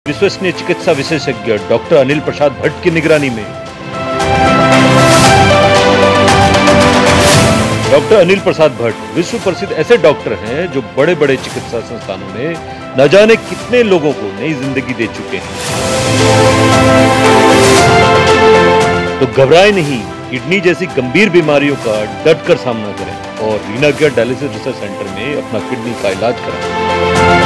विश्वसनीय चिकित्सा विशेषज्ञ डॉक्टर अनिल प्रसाद भट्ट की निगरानी में। डॉक्टर अनिल प्रसाद भट्ट विश्व प्रसिद्ध ऐसे डॉक्टर हैं जो बड़े बड़े चिकित्सा संस्थानों में न जाने कितने लोगों को नई जिंदगी दे चुके हैं। तो घबराएं नहीं, किडनी जैसी गंभीर बीमारियों का डट कर सामना करें और Reena care dialysis research centre में अपना किडनी का इलाज कराएं।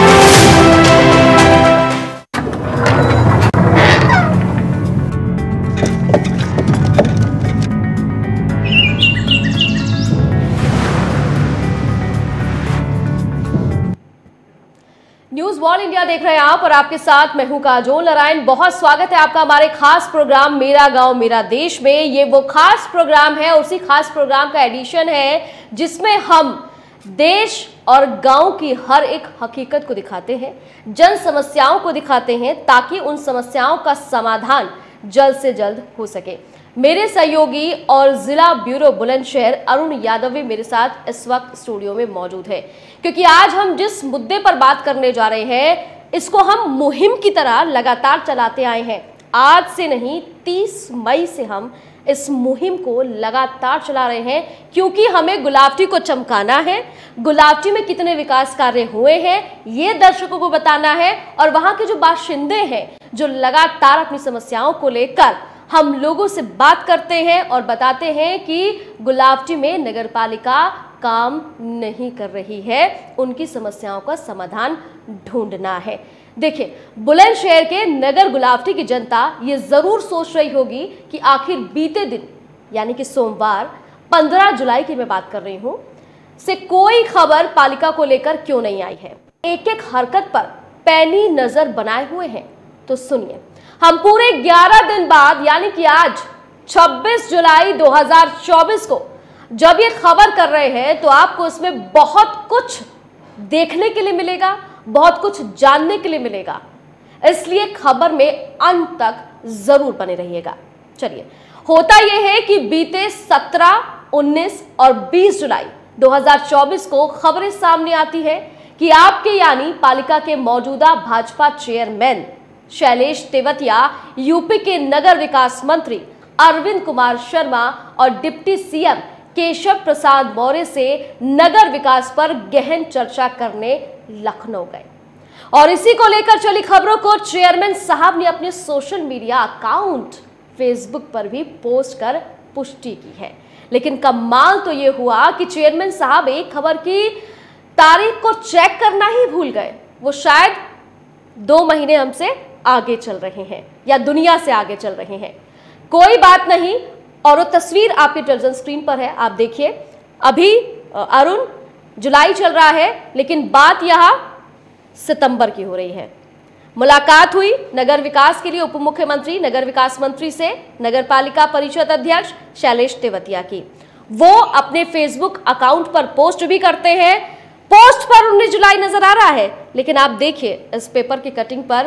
न्यूज वॉल इंडिया देख रहे हैं आप और आपके साथ मैं हूं काजोल नारायण। बहुत स्वागत है आपका हमारे खास प्रोग्राम मेरा गांव मेरा देश में। ये वो खास प्रोग्राम है, उसी खास प्रोग्राम का एडिशन है जिसमें हम देश और गांव की हर एक हकीकत को दिखाते हैं, जन समस्याओं को दिखाते हैं ताकि उन समस्याओं का समाधान जल्द से जल्द हो सके। मेरे सहयोगी और जिला ब्यूरो बुलंदशहर अरुण यादव भी मेरे साथ इस वक्त स्टूडियो में मौजूद है, क्योंकि आज हम जिस मुद्दे पर बात करने जा रहे हैं इसको हम मुहिम की तरह लगातार चलाते आए हैं। आज से नहीं, 30 मई से हम इस मुहिम को लगातार चला रहे हैं, क्योंकि हमें गुलावटी को चमकाना है, गुलावटी में कितने विकास कार्य हुए हैं ये दर्शकों को बताना है, और वहां के जो बाशिंदे हैं जो लगातार अपनी समस्याओं को लेकर हम लोगों से बात करते हैं और बताते हैं कि गुलावटी में नगरपालिका काम नहीं कर रही है, उनकी समस्याओं का समाधान ढूंढना है। देखिए, बुलंदशहर के नगर गुलावटी की जनता ये जरूर सोच रही होगी कि आखिर बीते दिन यानी कि सोमवार 15 जुलाई की मैं बात कर रही हूं से कोई खबर पालिका को लेकर क्यों नहीं आई है। एक एक हरकत पर पैनी नजर बनाए हुए हैं। तो सुनिए, हम पूरे 11 दिन बाद यानी कि आज 26 जुलाई 2024 को जब ये खबर कर रहे हैं तो आपको इसमें बहुत कुछ देखने के लिए मिलेगा, बहुत कुछ जानने के लिए मिलेगा, इसलिए खबर में अंत तक जरूर बने रहिएगा। चलिए, होता यह है कि बीते 17, 19 और 20 जुलाई 2024 को खबरें सामने आती है कि आपके यानी पालिका के मौजूदा भाजपा चेयरमैन शैलेश तेवतिया, यूपी के नगर विकास मंत्री अरविंद कुमार शर्मा और डिप्टी सीएम केशव प्रसाद मौर्य से नगर विकास पर गहन चर्चा करने लखनऊ गए। और इसी को लेकर चली खबरों को चेयरमैन साहब ने अपने सोशल मीडिया अकाउंट फेसबुक पर भी पोस्ट कर पुष्टि की है। लेकिन कमाल तो यह हुआ कि चेयरमैन साहब एक खबर की तारीख को चेक करना ही भूल गए। वो शायद 2 महीने हमसे आगे चल रहे हैं या दुनिया से आगे चल रहे हैं। कोई बात नहीं, और वो तस्वीर आपके टेलीविजन स्क्रीन पर है, आप देखिए। अभी अरुण जुलाई चल रहा है, लेकिन बात यहां सितंबर की हो रही है। मुलाकात हुई नगर विकास के लिए उप मुख्यमंत्री नगर विकास मंत्री से नगर पालिका परिषद अध्यक्ष शैलेश तेवतिया की। वो अपने फेसबुक अकाउंट पर पोस्ट भी करते हैं। पोस्ट पर 19 जुलाई नजर आ रहा है, लेकिन आप देखिए इस पेपर की कटिंग पर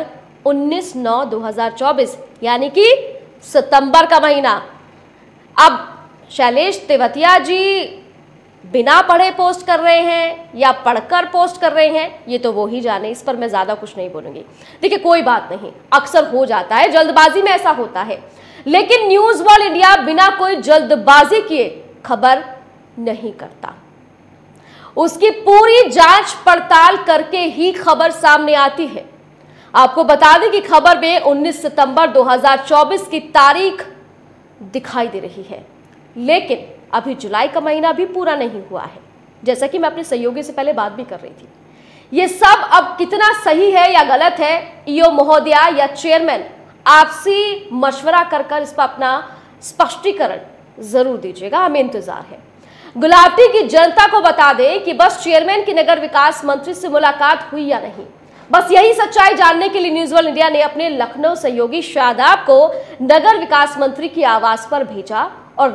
19/9/2024 यानी कि सितंबर का महीना। अब शैलेश तेवतिया जी बिना पढ़े पोस्ट कर रहे हैं या पढ़कर पोस्ट कर रहे हैं, ये तो वो ही जाने, इस पर मैं ज्यादा कुछ नहीं बोलूंगी। देखिए, कोई बात नहीं, अक्सर हो जाता है, जल्दबाजी में ऐसा होता है, लेकिन न्यूज वर्ल्ड इंडिया बिना कोई जल्दबाजी किए खबर नहीं करता। उसकी पूरी जांच पड़ताल करके ही खबर सामने आती है। आपको बता दें कि खबर में 19 सितंबर 2024 की तारीख दिखाई दे रही है, लेकिन अभी जुलाई का महीना भी पूरा नहीं हुआ है, जैसा कि मैं अपने सहयोगी से पहले बात भी कर रही थी। ये सब अब कितना सही है या गलत है, ईओ महोदया या चेयरमैन आपसी मशवरा कर इस पर अपना स्पष्टीकरण जरूर दीजिएगा, हमें इंतजार है। गुलावटी की जनता को बता दें कि बस चेयरमैन की नगर विकास मंत्री से मुलाकात हुई या नहीं, बस यही सच्चाई जानने के लिए न्यूज वर्ल्ड इंडिया ने अपने लखनऊ सहयोगी शादाब को नगर विकास मंत्री की आवास पर भेजा और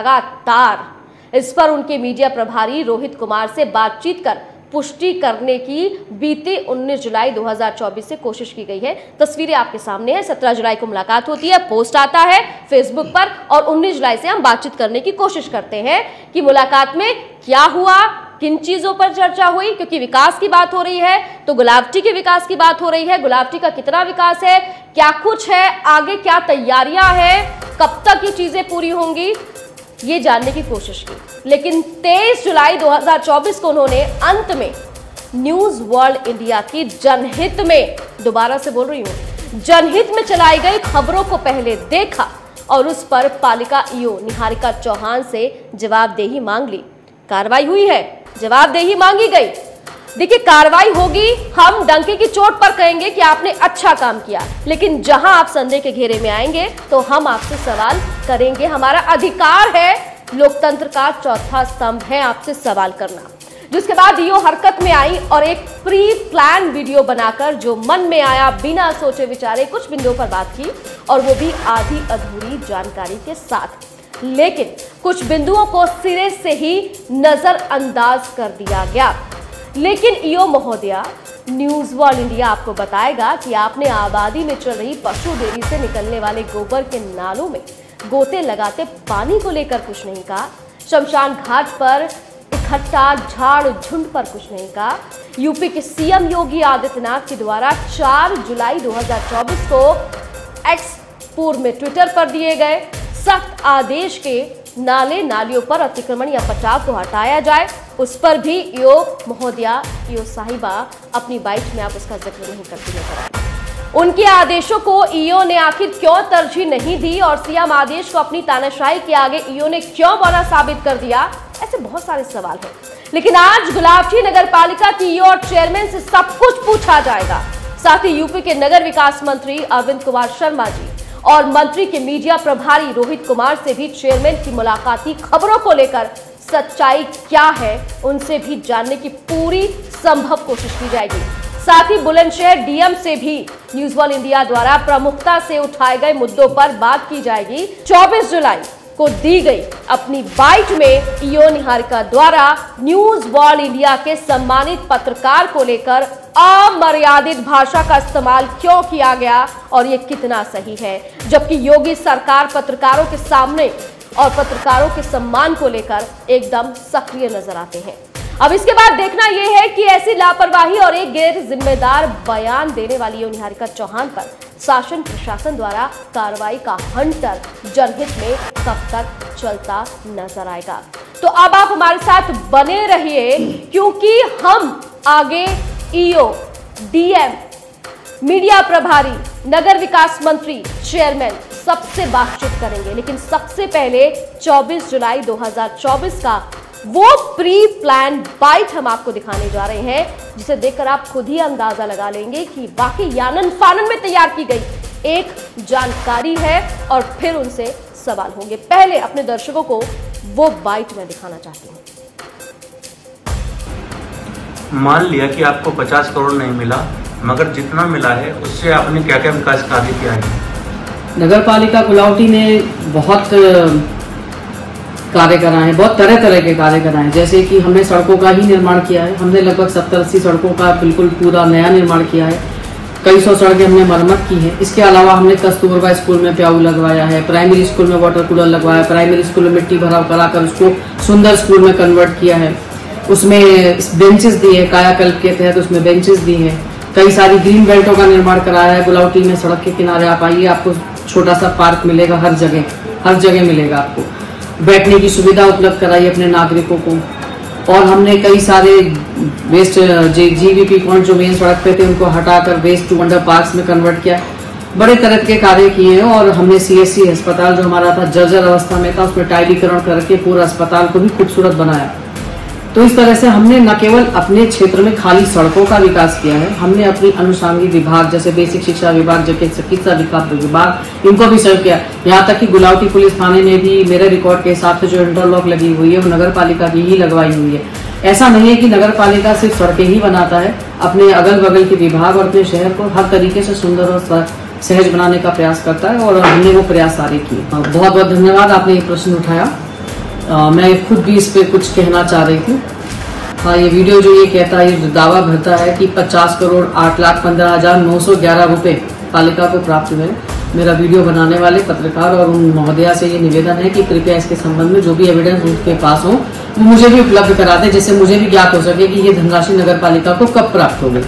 लगातार इस पर उनके मीडिया प्रभारी रोहित कुमार से बातचीत कर पुष्टि करने की बीते 19 जुलाई 2024 से कोशिश की गई है। तस्वीरें आपके सामने है। 17 जुलाई को मुलाकात होती है, पोस्ट आता है फेसबुक पर, और 19 जुलाई से हम बातचीत करने की कोशिश करते हैं कि मुलाकात में क्या हुआ, किन चीजों पर चर्चा हुई, क्योंकि विकास की बात हो रही है तो गुलावटी के विकास की बात हो रही है। गुलावटी का कितना विकास है, क्या कुछ है, आगे क्या तैयारियां हैं, कब तक ये चीजें पूरी होंगी, ये जानने की कोशिश की। लेकिन 23 जुलाई 2024 को उन्होंने अंत में न्यूज वर्ल्ड इंडिया की जनहित में, दोबारा से बोल रही हूं, जनहित में चलाई गई खबरों को पहले देखा और उस पर पालिका ईओ निहारिका चौहान से जवाबदेही मांग ली। कार्रवाई हुई है, जवाबदेही मांगी गई। देखिए, कार्रवाई होगी, हम डंके की चोट पर कहेंगे कि आपने अच्छा काम किया, लेकिन जहां आप संदेह के घेरे में आएंगे तो हम आपसे सवाल करेंगे। हमारा अधिकार है, लोकतंत्र का चौथा स्तंभ है आपसे सवाल करना। जिसके बाद ईओ हरकत में आई और एक प्री प्लान वीडियो बनाकर जो मन में आया बिना सोचे विचारे कुछ बिंदुओं पर बात की, और वो भी आधी अधूरी जानकारी के साथ। लेकिन कुछ बिंदुओं को सिरे से ही नजरअंदाज कर दिया गया। लेकिन ईओ महोदया, न्यूज वर्ल्ड इंडिया आपको बताएगा कि आपने आबादी में चल रही पशु डेयरी से निकलने वाले गोबर के नालों में गोते लगाते पानी को लेकर कुछ नहीं कहा, शमशान घाट पर इकट्ठा झाड़ झुंड पर कुछ नहीं कहा। यूपी के सीएम योगी आदित्यनाथ के द्वारा 4 जुलाई 2024 को एक्स पूर्व में ट्विटर पर दिए गए सख्त आदेश के नाले नालियों पर अतिक्रमण या पटाव को हटाया जाए, उस पर भी ईओ महोदया, ईओ साहिबा अपनी बाइट में आप उसका जिक्र नहीं करती नजर आए। उनके आदेशों को ईओ ने आखिर क्यों तरजीह नहीं दी और सीएम आदेश को अपनी तानाशाही के आगे ईओ ने क्यों बड़ा साबित कर दिया, ऐसे बहुत सारे सवाल हैं। लेकिन आज गुलावटी नगर पालिका की ईओ और चेयरमैन से सब कुछ पूछा जाएगा। साथ ही यूपी के नगर विकास मंत्री अरविंद कुमार शर्मा जी और मंत्री के मीडिया प्रभारी रोहित कुमार से भी चेयरमैन की मुलाकाती खबरों को लेकर सच्चाई क्या है उनसे भी जानने की पूरी संभव कोशिश की जाएगी। साथ ही बुलंदशहर डीएम से भी न्यूज वर्ल्ड इंडिया द्वारा प्रमुखता से उठाए गए मुद्दों पर बात की जाएगी। 24 जुलाई को दी गई अपनी बाइट में ईओ निहारिका द्वारा न्यूज वर्ल्ड इंडिया के सम्मानित पत्रकार को लेकर अमर्यादित भाषा का इस्तेमाल क्यों किया गया और ये कितना सही है, जबकि योगी सरकार पत्रकारों के सामने और पत्रकारों के सम्मान को लेकर एकदम सक्रिय नजर आते हैं। अब इसके बाद देखना यह है कि ऐसी लापरवाही और एक गैर जिम्मेदार बयान देने वाली ईओ निहारिका चौहान पर शासन प्रशासन द्वारा कार्रवाई का हंटर जनहित में कब तक चलता नजर आएगा। तो अब आप हमारे साथ बने रहिए, क्योंकि हम आगे ईओ, डीएम, मीडिया प्रभारी, नगर विकास मंत्री, चेयरमैन सबसे बातचीत करेंगे। लेकिन सबसे पहले 24 जुलाई 2024 का वो प्री प्लान बाइट हम आपको दिखाने जा रहे हैं, जिसे देखकर आप खुद ही अंदाजा लगा लेंगे कि वाकई यानन फानन में तैयार की गई एक जानकारी है और फिर उनसे सवाल होंगे। पहले अपने दर्शकों को वो बाइट मैं दिखाना चाहती हूँ। मान लिया कि आपको 50 करोड़ नहीं मिला, मगर जितना मिला है उससे आपने क्या क्या विकास कार्य किया है? नगर पालिका गुलावटी ने बहुत कार्य कराए हैं, बहुत तरह तरह के कार्य कराए हैं। जैसे कि हमने सड़कों का ही निर्माण किया है, हमने लगभग 70-80 सड़कों का बिल्कुल पूरा नया निर्माण किया है। कई सौ सड़कें हमने मरम्मत की है। इसके अलावा हमने कस्तूरबा स्कूल में प्याऊ लगवाया है, प्राइमरी स्कूल में वाटर कूलर लगवाया, प्राइमरी स्कूल में मिट्टी भराव कराकर उसको सुंदर स्कूल में कन्वर्ट किया है। उसमें बेंचेस दिए हैं, कायाकल्प के तहत उसमें बेंचेस दिए हैं। कई सारी ग्रीन बेल्टों का निर्माण कराया है। गुलावटी में सड़क के किनारे आप आइए, आपको छोटा सा पार्क मिलेगा, हर जगह मिलेगा आपको। बैठने की सुविधा उपलब्ध कराई अपने नागरिकों को। और हमने कई सारे वेस्ट जीवीपी पॉइंट जो मेन सड़क पे थे उनको हटाकर वेस्ट टू अंडर पार्क्स में कन्वर्ट किया। बड़े तरह के कार्य किए हैं। और हमने सीएससी अस्पताल जो हमारा था जर्जर अवस्था में था, उसमें टाइलीकरण करके पूरा अस्पताल को भी खूबसूरत बनाया। तो इस तरह से हमने न केवल अपने क्षेत्र में खाली सड़कों का विकास किया है, हमने अपनी अनुषंगिक विभाग जैसे बेसिक शिक्षा विभाग, जबकि चिकित्सा विभाग, इनको भी सर्व किया। यहाँ तक कि गुलावटी पुलिस थाने में भी मेरे रिकॉर्ड के हिसाब से जो इंटरलॉक लगी हुई है वो नगर पालिका की ही लगवाई हुई है। ऐसा नहीं है कि नगर पालिका सिर्फ सड़कें ही बनाता है, अपने अगल बगल के विभाग और अपने शहर को हर तरीके से सुंदर और सहज बनाने का प्रयास करता है और हमने वो प्रयास सारे किए। बहुत बहुत धन्यवाद, आपने ये प्रश्न उठाया। मैं खुद भी इस पे कुछ कहना चाह रही थी। हाँ, ये वीडियो जो ये कहता है, ये दावा भरता है कि 50 करोड़ 8,15,911 रुपए पालिका को प्राप्त हुए। मेरा वीडियो बनाने वाले पत्रकार और उन महोदया से ये निवेदन है कि कृपया इसके संबंध में जो भी एविडेंस उनके पास हो वो मुझे भी उपलब्ध करा दें, जिससे मुझे भी ज्ञात हो सके कि ये धनराशि नगर पालिका को कब प्राप्त हो गई।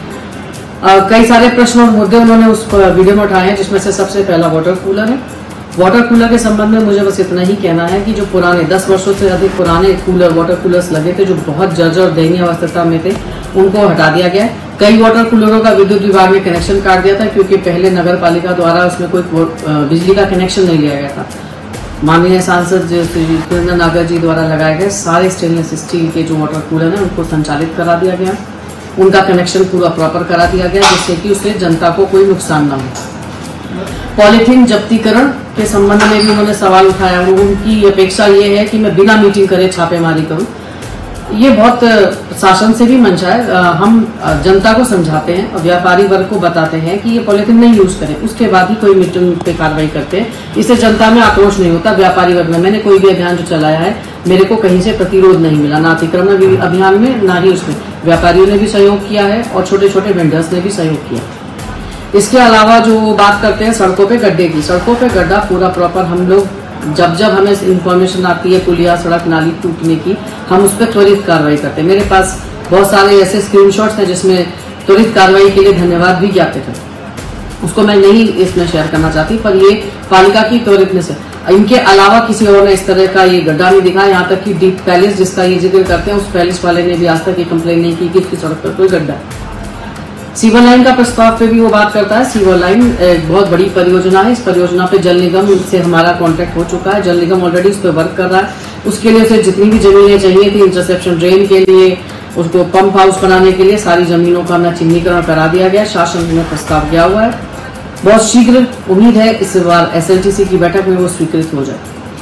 कई सारे प्रश्न और मुद्दे उन्होंने उस वीडियो में उठाए हैं, जिसमें से सबसे पहला वाटर कूलर है। वाटर कूलर के संबंध में मुझे बस इतना ही कहना है कि जो पुराने 10 वर्षों से अधिक पुराने वाटर कूलर्स लगे थे, जो बहुत जर्जर और दयनीय अवस्था में थे, उनको हटा दिया गया है। कई वाटर कूलरों का विद्युत विभाग ने कनेक्शन काट दिया था, क्योंकि पहले नगर पालिका द्वारा उसमें कोई बिजली का कनेक्शन नहीं लिया गया था। माननीय सांसद सुरेंद्र नागर जी द्वारा लगाए गए सारे स्टेनलेस स्टील के जो वाटर कूलर हैं उनको संचालित करा दिया गया, उनका कनेक्शन पूरा प्रॉपर करा दिया गया, जिससे कि उससे जनता को कोई नुकसान न हो। पॉलीथीन जब्तीकरण के संबंध में भी उन्होंने सवाल उठाया। उनकी अपेक्षा ये है कि मैं बिना मीटिंग करे छापेमारी करूं। ये बहुत शासन से भी मंशा है। हम जनता को समझाते हैं और व्यापारी वर्ग को बताते हैं कि ये पॉलीथीन नहीं यूज करें, उसके बाद ही कोई मीटिंग पे कार्रवाई करते हैं। इससे जनता में आक्रोश नहीं होता। व्यापारी वर्ग में मैंने कोई भी अभियान जो चलाया है, मेरे को कहीं से प्रतिरोध नहीं मिला, ना अतिक्रमण अभियान में ना ही उसमें। व्यापारियों ने भी सहयोग किया है और छोटे छोटे वेंडर्स ने भी सहयोग किया। इसके अलावा जो बात करते हैं सड़कों पे गड्ढे की, सड़कों पे गड्ढा पूरा प्रॉपर हम लोग जब हमें इन्फॉर्मेशन आती है पुलिया सड़क नाली टूटने की, हम उस पर त्वरित कार्रवाई करते हैं। मेरे पास बहुत सारे ऐसे स्क्रीनशॉट्स हैं जिसमें त्वरित कार्रवाई के लिए धन्यवाद भी ज्ञापित है। उसको मैं नहीं इसमें शेयर करना चाहती, पर ये पालिका की त्वरित से। इनके अलावा किसी और ने इस तरह का ये गड्ढा नहीं दिखा। यहाँ तक कि डीप पैलेस जिसका ये जिक्र करते हैं, उस पैलेस वाले ने भी आज तक ये कंप्लेन नहीं की कि इसकी सड़क पर कोई गड्ढा है। सीवर लाइन का प्रस्ताव पे भी वो बात करता है। सीवर लाइन एक बहुत बड़ी परियोजना है। इस परियोजना पे जल निगम से हमारा कांटेक्ट हो चुका है। जल निगम ऑलरेडी उस पर वर्क कर रहा है। उसके लिए उसे जितनी भी जमीनें चाहिए थी इंटरसेप्शन ड्रेन के लिए, उसको पंप हाउस बनाने के लिए, सारी जमीनों का अपना चिन्हीकरण करा दिया गया। शासन में प्रस्ताव गया हुआ है। बहुत शीघ्र उम्मीद है इस बार SLTC की बैठक में वो स्वीकृत हो जाए।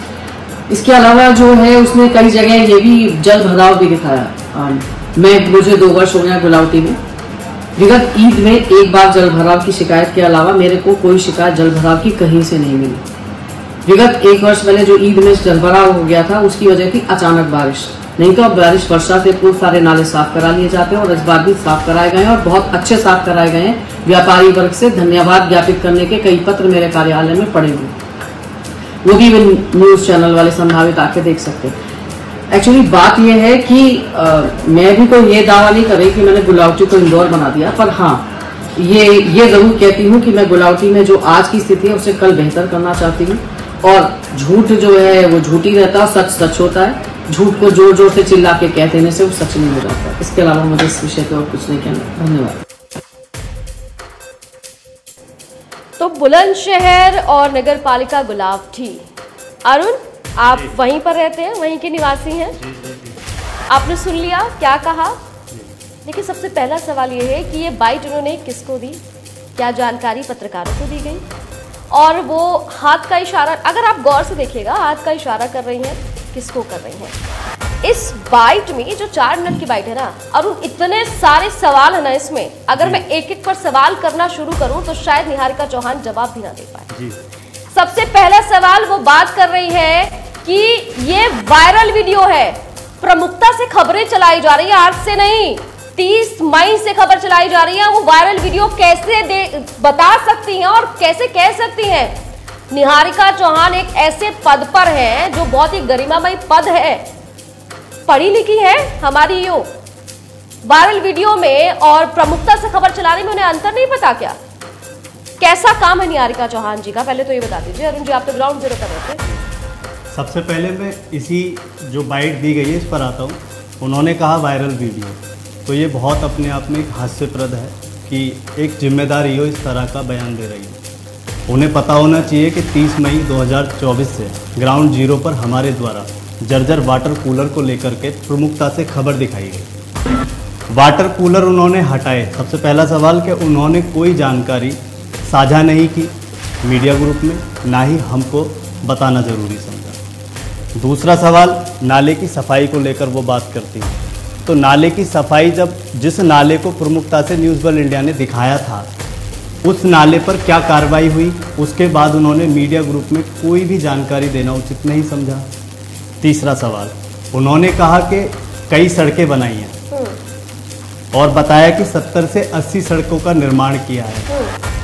इसके अलावा जो है उसने कई जगह ये भी जल भराव भी दिखाया। मुझे 2 वर्ष हो गया गुलावटी में। विगत ईद में एक बार जल भराव की शिकायत के अलावा मेरे को कोई शिकायत जल भराव की कहीं से नहीं मिली। विगत 1 वर्ष पहले जो ईद में जल भराव हो गया था, उसकी वजह थी अचानक बारिश। नहीं तो अब बारिश वर्षा से पूर्व सारे नाले साफ करा लिए जाते हैं और इस बार भी साफ कराए गए हैं और बहुत अच्छे साफ कराए गए हैं। व्यापारी वर्ग से धन्यवाद ज्ञापित करने के कई पत्र मेरे कार्यालय में पड़े हुए, वो भी न्यूज चैनल वाले संभावित आके देख सकते हैं। एक्चुअली बात यह है कि मैं भी कोई ये दावा नहीं कर रही कि मैंने गुलावटी को इंदौर बना दिया, पर हाँ ये जरूर कहती हूँ कि मैं गुलावटी में जो आज की स्थिति है उसे कल बेहतर करना चाहती हूँ। और झूठ जो है वो झूठ ही रहता है, सच सच होता है। झूठ को जोर जोर से चिल्ला के कह देने से वो सच नहीं हो जाता। इसके अलावा मुझे इस विषय पर और कुछ नहीं कहना। धन्यवाद। तो बुलंदशहर और नगर पालिका गुलावटी। अरुण, आप वहीं पर रहते हैं, वहीं के निवासी हैं, आपने सुन लिया क्या कहा। देखिए, सबसे पहला सवाल ये है कि ये बाइट उन्होंने किसको दी, क्या जानकारी पत्रकारों को दी गई, और वो हाथ का इशारा, अगर आप गौर से देखिएगा, हाथ का इशारा कर रही हैं, किसको कर रही हैं। इस बाइट में जो 4 मिनट की बाइट है ना, और इतने सारे सवाल है ना इसमें, अगर मैं एक एक पर सवाल करना शुरू करूं तो शायद निहारिका चौहान जवाब भी ना दे पाए। सबसे पहला सवाल वो बात कर रही है कि ये वायरल वीडियो है, प्रमुखता से खबरें चलाई जा रही है, आज से नहीं 30 मई से खबर चलाई जा रही है। वो वायरल वीडियो कैसे बता सकती हैं और कैसे कह सकती हैं। निहारिका चौहान एक ऐसे पद पर है जो बहुत ही गरिमामय पद है, पढ़ी लिखी है हमारी यो। वायरल वीडियो में और प्रमुखता से खबर चलाने में उन्हें अंतर नहीं पता क्या? कैसा काम है निहारिका चौहान जी का, पहले तो ये बता दीजिए। अरुण जी, आप तो ग्राउंड जीरो कर रहे थे। सबसे पहले मैं इसी जो बाइट दी गई है इस पर आता हूँ। उन्होंने कहा वायरल वीडियो, तो ये बहुत अपने आप में एक हास्यप्रद है कि एक जिम्मेदार ईओ इस तरह का बयान दे रही है। उन्हें पता होना चाहिए कि 30 मई 2024 से ग्राउंड जीरो पर हमारे द्वारा जर्जर वाटर कूलर को लेकर के प्रमुखता से खबर दिखाई गई। वाटर कूलर उन्होंने हटाए। सबसे पहला सवाल कि उन्होंने कोई जानकारी साझा नहीं की मीडिया ग्रुप में, ना ही हमको बताना ज़रूरी समझा। दूसरा सवाल, नाले की सफाई को लेकर वो बात करती हैं। तो नाले की सफाई, जब जिस नाले को प्रमुखता से न्यूज़ वर्ल्ड इंडिया ने दिखाया था, उस नाले पर क्या कार्रवाई हुई, उसके बाद उन्होंने मीडिया ग्रुप में कोई भी जानकारी देना उचित नहीं समझा। तीसरा सवाल, उन्होंने कहा कि कई सड़कें बनाई हैं और बताया कि 70 से 80 सड़कों का निर्माण किया है।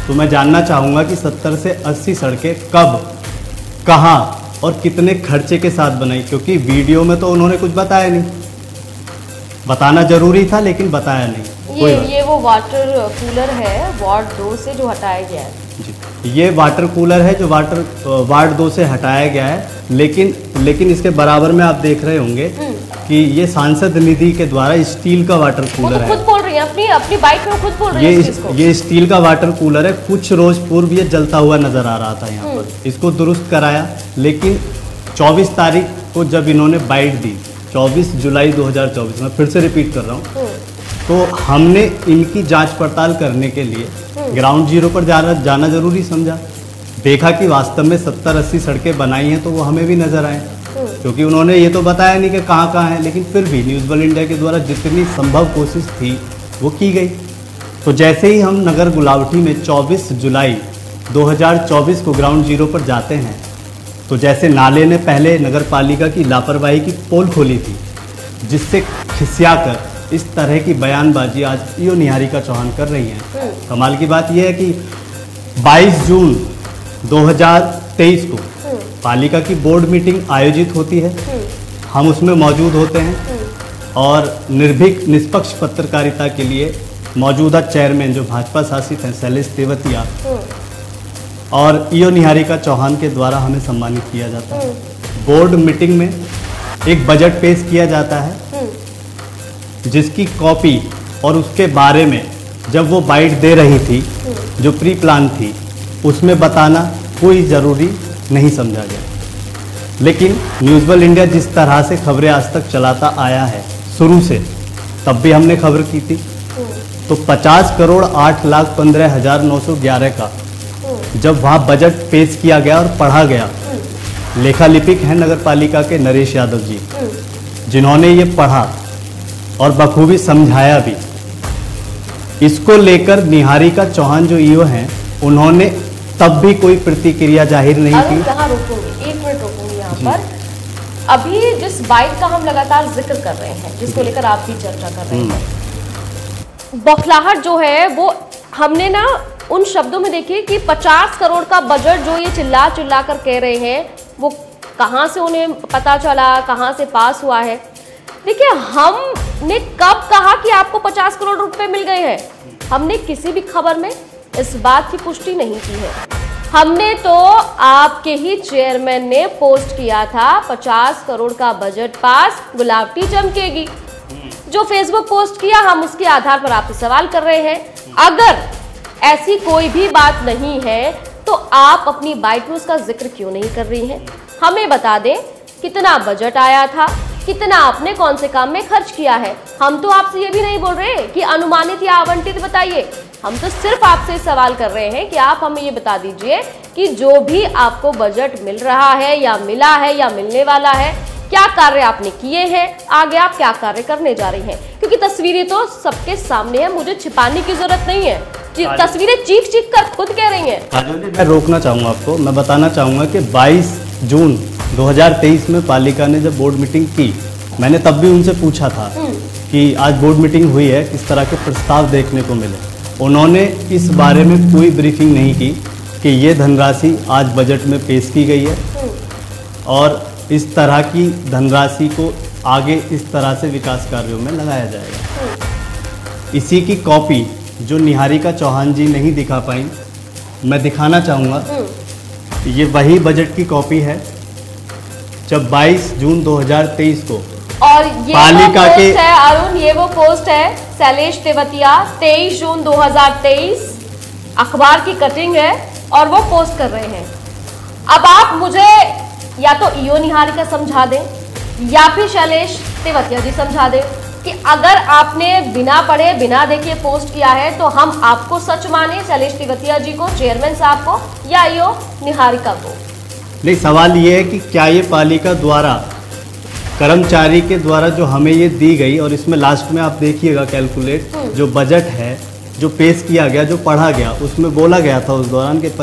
तो मैं जानना चाहूँगा कि 70 से 80 सड़कें कब, कहाँ और कितने खर्चे के साथ बनाई, क्योंकि वीडियो में तो उन्होंने कुछ बताया नहीं। बताना जरूरी था लेकिन बताया नहीं। ये वो वाटर कूलर है वार्ड 2 से जो हटाया गया है जी, ये वाटर कूलर है जो वार्ड 2 से हटाया गया है, लेकिन इसके बराबर में आप देख रहे होंगे कि ये सांसद निधि के द्वारा स्टील का वाटर कूलर है। खुद बोल रही है अपनी बाइक में खुद बोल रही है ये स्टील का वाटर कूलर है। कुछ रोज पूर्व ये जलता हुआ नजर आ रहा था यहाँ पर। इसको दुरुस्त कराया, लेकिन 24 तारीख को जब इन्होंने बाइट दी, 24 जुलाई 2024 में, फिर से रिपीट कर रहा हूँ, तो हमने इनकी जांच पड़ताल करने के लिए ग्राउंड जीरो पर जाना जरूरी समझा। देखा कि वास्तव में 70-80 सड़कें बनाई हैं तो वो हमें भी नजर आए, क्योंकि उन्होंने ये तो बताया नहीं कि कहाँ कहाँ है, लेकिन फिर भी न्यूज़ वर्ल्ड इंडिया के द्वारा जितनी संभव कोशिश थी वो की गई। तो जैसे ही हम नगर गुलावटी में 24 जुलाई 2024 को ग्राउंड जीरो पर जाते हैं, तो जैसे नाले ने पहले नगर पालिका की लापरवाही की पोल खोली थी, जिससे खिसियाकर इस तरह की बयानबाजी आज ईओ निहारिका चौहान कर रही हैं। कमाल की बात यह है कि 22 जून 2023 को पालिका की बोर्ड मीटिंग आयोजित होती है, हम उसमें मौजूद होते हैं और निर्भीक निष्पक्ष पत्रकारिता के लिए मौजूदा चेयरमैन जो भाजपा शासित हैं शैलेश तेवतिया और ईओ निहारिका चौहान के द्वारा हमें सम्मानित किया जाता है। बोर्ड मीटिंग में एक बजट पेश किया जाता है, जिसकी कॉपी और उसके बारे में जब वो बाइट दे रही थी जो प्री प्लान थी, उसमें बताना कोई ज़रूरी नहीं समझा गया। लेकिन न्यूज़ वर्ल्ड इंडिया जिस तरह से खबरें आज तक चलाता आया है शुरू से, तब भी हमने खबर की थी, तो 50,08,15,911 का जब वहाँ बजट पेश किया गया और पढ़ा गया, लेखा लिपिक हैं नगर पालिका के नरेश यादव जी, जिन्होंने ये पढ़ा और बखूबी समझाया भी। इसको लेकर निहारिका चौहान जो ईओ हैं, उन्होंने तब भी कोई प्रतिक्रिया जाहिर नहीं की। यहाँ रोकूंगी, 1 मिनट रोकूंगी यहाँ पर। अभी जिस बाइट का हम लगातार जिक्र कर रहे हैं, जिसको लेकर आप भी चर्चा कर रहे हैं, बौखलाहट जो है वो हमने ना उन शब्दों में देखिए कि 50 करोड़ का बजट जो ये चिल्ला कर कह रहे हैं, वो कहाँ से उन्हें पता चला, कहाँ से पास हुआ है। देखिए, हमने कब कहा कि आपको 50 करोड़ रुपए मिल गए हैं? हमने किसी भी खबर में इस बात की पुष्टि नहीं की है। हमने तो आपके ही चेयरमैन ने पोस्ट किया था 50 करोड़ का बजट पास, गुलावटी चमकेगी। जो फेसबुक पोस्ट किया, हम उसके आधार पर आपसे सवाल कर रहे हैं। अगर ऐसी कोई भी बात नहीं है तो आप अपनी बाइट में उसका जिक्र क्यों नहीं कर रही हैं? हमें बता दें कितना बजट आया था, कितना आपने कौन से काम में खर्च किया है। हम तो आपसे ये भी नहीं बोल रहे कि अनुमानित या आवंटित बताइए, हम तो सिर्फ आपसे सवाल कर रहे हैं कि आप हमें ये बता दीजिए कि जो भी आपको बजट मिल रहा है या मिला है या मिलने वाला है, क्या कार्य आपने किए हैं, आगे आप क्या कार्य करने जा रही हैं, क्योंकि तस्वीरें तो सबके सामने है, मुझे छिपाने की जरूरत नहीं है। तस्वीरें चीख कर खुद कह रही हैं। मैं रोकना चाहूँगा आपको, मैं बताना चाहूँगा कि 22 जून 2023 में पालिका ने जब बोर्ड मीटिंग की, मैंने तब भी उनसे पूछा था कि आज बोर्ड मीटिंग हुई है, किस तरह के प्रस्ताव देखने को मिले। उन्होंने इस बारे में कोई ब्रीफिंग नहीं की कि ये धनराशि आज बजट में पेश की गई है और इस तरह की धनराशि को आगे इस तरह से विकास कार्यों में लगाया जाएगा। इसी की कॉपी जो निहारिका चौहान जी नहीं दिखा पाई, मैं दिखाना चाहूँगा। ये वही बजट की कॉपी है जब 22 जून 2023 को और ये पालिका वो पोस्ट है अरुण, ये वो पोस्ट है शैलेश तेवतिया, 23 जून 2023 अखबार की कटिंग है और वो पोस्ट कर रहे हैं। अब आप मुझे या तो ईओ निहारिका समझा दें या फिर शैलेश तेवतिया जी समझा दें कि अगर आपने बिना पढ़े बिना देखे पोस्ट किया है तो हम आपको सच माने, शैलेश तेवतिया जी को, चेयरमैन साहब को, या ईओ निहारिका को? नहीं, सवाल ये है कि क्या ये पालिका द्वारा कर्मचारी के द्वारा जो हमें ये दी गई, और इसमें लास्ट में आप देखिएगा कैलकुलेट जो बजट है जो पेश किया गया, जो पढ़ा गया, उसमें बोला गया था उस दौरान कि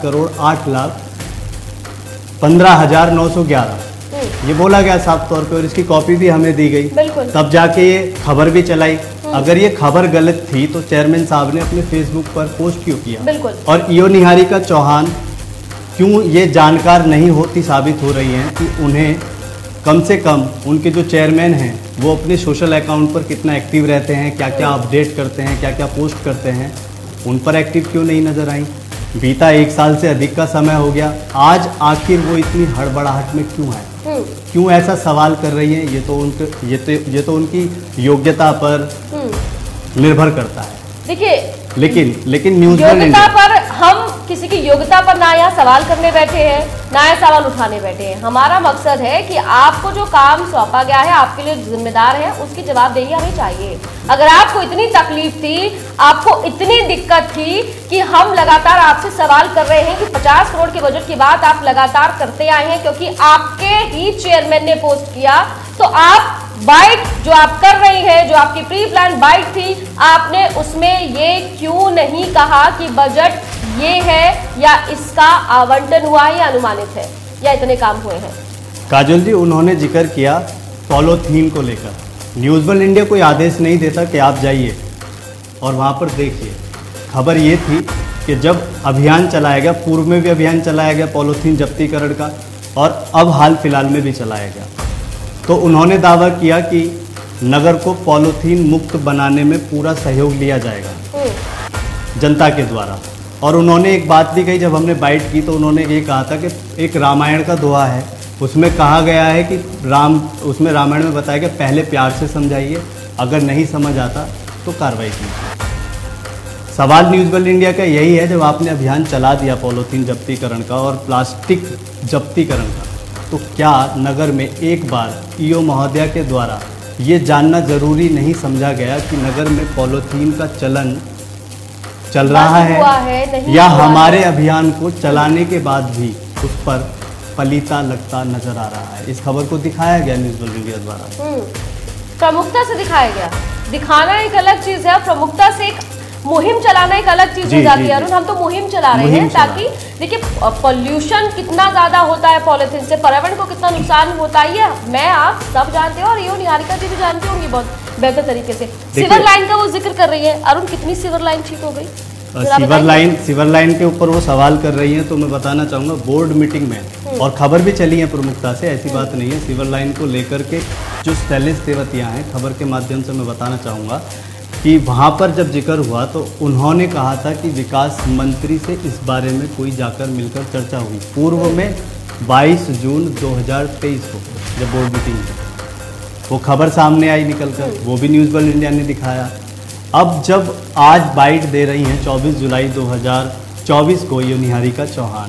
50,08,15,911 ये बोला गया साफ तौर पे, और इसकी कॉपी भी हमें दी गई। तब जाके ये खबर भी चलाई अगर ये खबर गलत थी तो चेयरमैन साहब ने अपने फेसबुक पर पोस्ट क्यों किया? बिल्कुल। और ईओ निहारिका चौहान क्यों ये जानकार नहीं होती साबित हो रही हैं कि उन्हें कम से कम उनके जो चेयरमैन हैं वो अपने सोशल अकाउंट पर कितना एक्टिव रहते हैं, क्या क्या अपडेट करते हैं, क्या क्या पोस्ट करते हैं, उन पर एक्टिव क्यों नहीं नजर आई? बीता 1 साल से अधिक का समय हो गया, आज आखिर वो इतनी हड़बड़ाहट में क्यों है? क्यों ऐसा सवाल कर रही है? ये तो उनकी योग्यता पर निर्भर करता है। देखिए, लेकिन न्यूज़ योग्यता पर हम किसी की योग्यता पर ना यहाँ सवाल करने बैठे हैं, ना यहाँ सवाल उठाने बैठे हैं। हमारा मकसद है कि आपको जो काम सौंपा गया है, आपके लिए जिम्मेदार है, उसकी जवाबदेही हमें चाहिए। अगर आपको इतनी तकलीफ थी, आपको इतनी दिक्कत थी कि हम लगातार आपसे सवाल कर रहे हैं कि 50 करोड़ के बजट की बात आप लगातार करते आए हैं क्योंकि आपके ही चेयरमैन ने पोस्ट किया, तो आप बाइट जो आप कर रही है, जो आपकी प्री प्लान बाइट थी, आपने उसमें ये क्यों नहीं कहा कि बजट ये है या इसका आवंटन हुआ है या अनुमानित है या इतने काम हुए हैं? काजल जी, उन्होंने जिक्र किया पॉलीथीन को लेकर। न्यूज़ वर्ल्ड इंडिया कोई आदेश नहीं देता कि आप जाइए और वहाँ पर देखिए। खबर ये थी कि जब अभियान चलाया गया, पूर्व में भी अभियान चलाया गया पॉलीथीन जब्तीकरण का, और अब हाल फिलहाल में भी चलाया गया, तो उन्होंने दावा किया कि नगर को पॉलीथीन मुक्त बनाने में पूरा सहयोग लिया जाएगा जनता के द्वारा। और उन्होंने एक बात भी कही, जब हमने बाइट की तो उन्होंने ये कहा था कि एक रामायण का दोहा है, उसमें कहा गया है कि उसमें रामायण में बताया कि पहले प्यार से समझाइए, अगर नहीं समझ आता तो कार्रवाई कीजिए। सवाल न्यूज़ वर्ल्ड इंडिया का यही है, जब आपने अभियान चला दिया पॉलीथीन जब्तीकरण का और प्लास्टिक जब्तीकरण का, तो क्या नगर में एक बार ईओ महोदया के द्वारा ये जानना जरूरी नहीं समझा गया कि नगर में पॉलीथीन का चलन चल रहा है या हमारे अभियान को चलाने के बाद भी उस पर पलीता लगता नजर आ रहा है? इस खबर को दिखाया गया न्यूज़ वर्ल्ड इंडिया द्वारा, प्रमुखता से दिखाया गया। दिखाना एक अलग चीज है, प्रमुखता से एक मुहिम चलाना एक अलग चीज हो जाती है। अरुण, हम तो मुहिम चला रहे हैं ताकि देखिए पोल्यूशन कितना ज्यादा होता है पॉलीथीन से, पर्यावरण को कितना नुकसान होता है, ये मैं आप सब जानते हैं और ईओ निहारिका जी भी जानती होंगी बहुत बेहतर तरीके से। सीवर लाइन का वो जिक्र कर रही है। अरुण, कितनी सीवर लाइन ठीक हो गई? सीवर लाइन के ऊपर वो सवाल कर रही हैं, तो मैं बताना चाहूँगा बोर्ड मीटिंग में, और खबर भी चली है प्रमुखता से, ऐसी बात नहीं है। सीवर लाइन को लेकर के जो शैलेश तेवतिया हैं, खबर के माध्यम से मैं बताना चाहूँगा कि वहाँ पर जब जिक्र हुआ तो उन्होंने कहा था कि विकास मंत्री से इस बारे में कोई जाकर मिलकर चर्चा हुई। पूर्व में 22 जून 2023 को जब बोर्ड मीटिंग थी, वो खबर सामने आई निकल कर, वो भी न्यूज़ वर्ल्ड इंडिया ने दिखाया। अब जब आज बाइट दे रही हैं 24 जुलाई 2024 को ईओ निहारिका चौहान,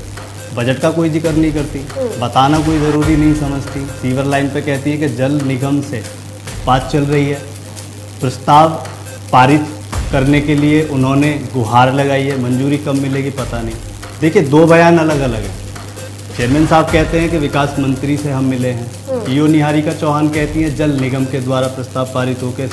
बजट का कोई जिक्र नहीं करती, बताना कोई ज़रूरी नहीं समझती। सीवर लाइन पे कहती है कि जल निगम से बात चल रही है, प्रस्ताव पारित करने के लिए उन्होंने गुहार लगाई है, मंजूरी कब मिलेगी पता नहीं। देखिए, दो बयान अलग अलग हैं। चेयरमैन साहब कहते हैं कि विकास मंत्री से हम मिले हैं, ईओ निहारिका चौहान कहती हैं जल निगम के द्वारा प्रस्ताव पारित होकर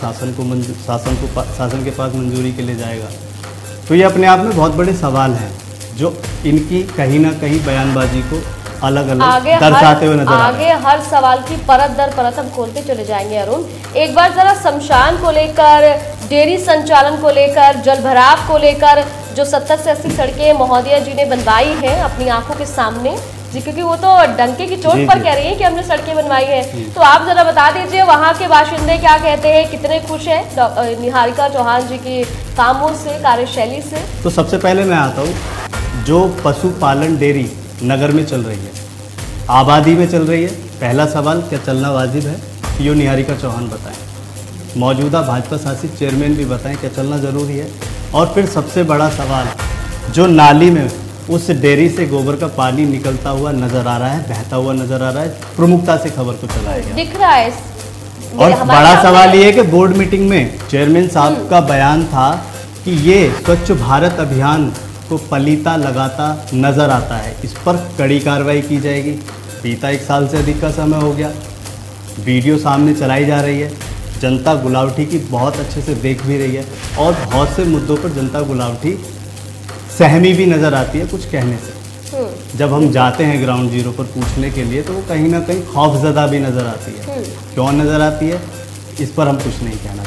शासन के पास मंजूरी के लिए जाएगा। तो ये अपने आप में बहुत बड़े सवाल हैं जो इनकी कहीं ना कहीं बयानबाजी को अलग अलग दर्शाते हुए नजर आ रहे हैं। आगे हर सवाल की परत दर परत हम खोलते चले जाएंगे। अरुण, एक बार जरा शमशान को लेकर, डेयरी संचालन को लेकर, जल भराव को लेकर जो 70 से 80 सड़कें महोदया जी ने बनवाई हैं अपनी आंखों के सामने जी, क्योंकि वो तो डंके की चोट पर कह रही हैं कि हमने सड़कें बनवाई हैं, तो आप जरा बता दीजिए वहाँ के बाशिंदे क्या कहते हैं, कितने खुश हैं निहारिका चौहान जी की कामों से, कार्यशैली से? तो सबसे पहले मैं आता हूँ, जो पशुपालन डेयरी नगर में चल रही है, आबादी में चल रही है, पहला सवाल क्या चलना वाजिब है? ईओ निहारिका चौहान बताएं, मौजूदा भाजपा शासित चेयरमैन भी बताएं क्या चलना ज़रूरी है? और फिर सबसे बड़ा सवाल, जो नाली में उस डेयरी से गोबर का पानी निकलता हुआ नजर आ रहा है, बहता हुआ नजर आ रहा है, प्रमुखता से खबर को चलाया गया, दिख रहा है। और बड़ा सवाल ये है कि बोर्ड मीटिंग में चेयरमैन साहब का बयान था कि ये स्वच्छ भारत अभियान को पलीता लगाता नजर आता है, इस पर कड़ी कार्रवाई की जाएगी। बीता 1 साल से अधिक का समय हो गया, वीडियो सामने चलाई जा रही है, जनता गुलावटी की बहुत अच्छे से देख भी रही है, और बहुत से मुद्दों पर जनता गुलावटी सहमी भी नज़र आती है कुछ कहने से। जब हम जाते हैं ग्राउंड जीरो पर पूछने के लिए तो वो कहीं ना कहीं खौफजदा भी नज़र आती है। क्यों नज़र आती है, इस पर हम कुछ नहीं कहना चाहिए।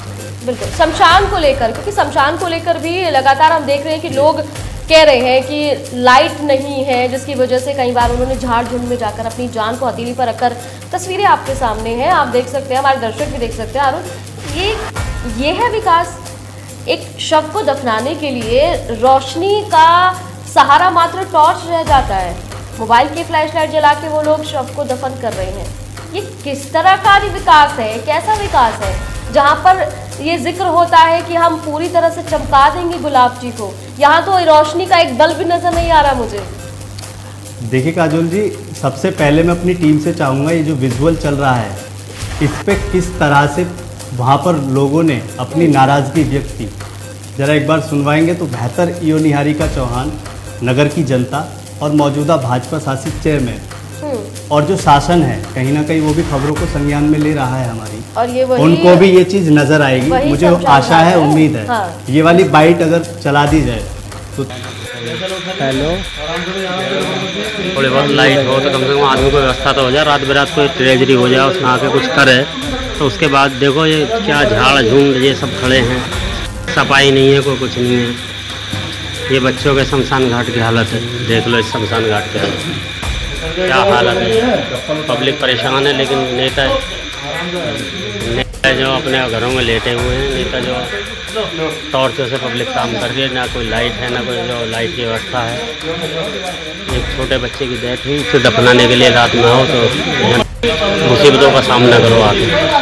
बिल्कुल, शमशान को लेकर, क्योंकि शमशान को लेकर भी लगातार हम देख रहे हैं कि लोग कह रहे हैं कि लाइट नहीं है, जिसकी वजह से कई बार उन्होंने झाड़ झुंड में जाकर अपनी जान को हथेली पर रखकर, तस्वीरें आपके सामने हैं, आप देख सकते हैं, हमारे दर्शक भी देख सकते हैं। अरुण, ये है विकास? एक शव को दफनाने के लिए रोशनी का सहारा मात्र टॉर्च रह जाता है, मोबाइल की फ्लैशलाइट जला के वो लोग शव को दफन कर रहे हैं। ये किस तरह का विकास है, कैसा विकास है, जहाँ पर ये जिक्र होता है कि हम पूरी तरह से चमका देंगे गुलाब जी को, यहाँ तो रोशनी का एक बल्ब भी नजर नहीं आ रहा मुझे। देखिए काजोल जी, सबसे पहले मैं अपनी टीम से चाहूँगा ये जो विजुअल चल रहा है इस पे किस तरह से वहाँ पर लोगों ने अपनी नाराज़गी व्यक्त की, ज़रा एक बार सुनवाएंगे तो बेहतर। ईओ निहारिका चौहान, नगर की जनता और मौजूदा भाजपा शासित चेयरमैन और जो शासन है कहीं ना कहीं वो भी खबरों को संज्ञान में ले रहा है हमारी, और ये उनको भी ये चीज़ नज़र आएगी, मुझे आशा है, उम्मीद है। हाँ। ये वाली बाइट अगर चला दी जाए तो हेलो, थोड़ी बहुत लाइट हो तो कम से कम आदमी को व्यवस्था तो हो जाए, रात बिरात कोई ट्रेजरी हो जाए उसमें आके कुछ करे। तो उसके बाद देखो ये क्या झाड़ झुंड ये सब खड़े हैं, सफाई नहीं है, कोई कुछ नहीं है। ये बच्चों के शमशान घाट की हालत है, देख लो इस शमशान घाट की क्या हालत है। पब्लिक परेशान है, लेकिन नेता जो अपने घरों में लेटे हुए हैं, नेता जो टॉर्चों से पब्लिक काम कर रही है, ना कोई लाइट है, ना कोई जो लाइट की व्यवस्था है। एक छोटे बच्चे की डेथ हुई, उसे दफनाने के लिए रात में हो तो मुसीबतों का सामना करो आगे।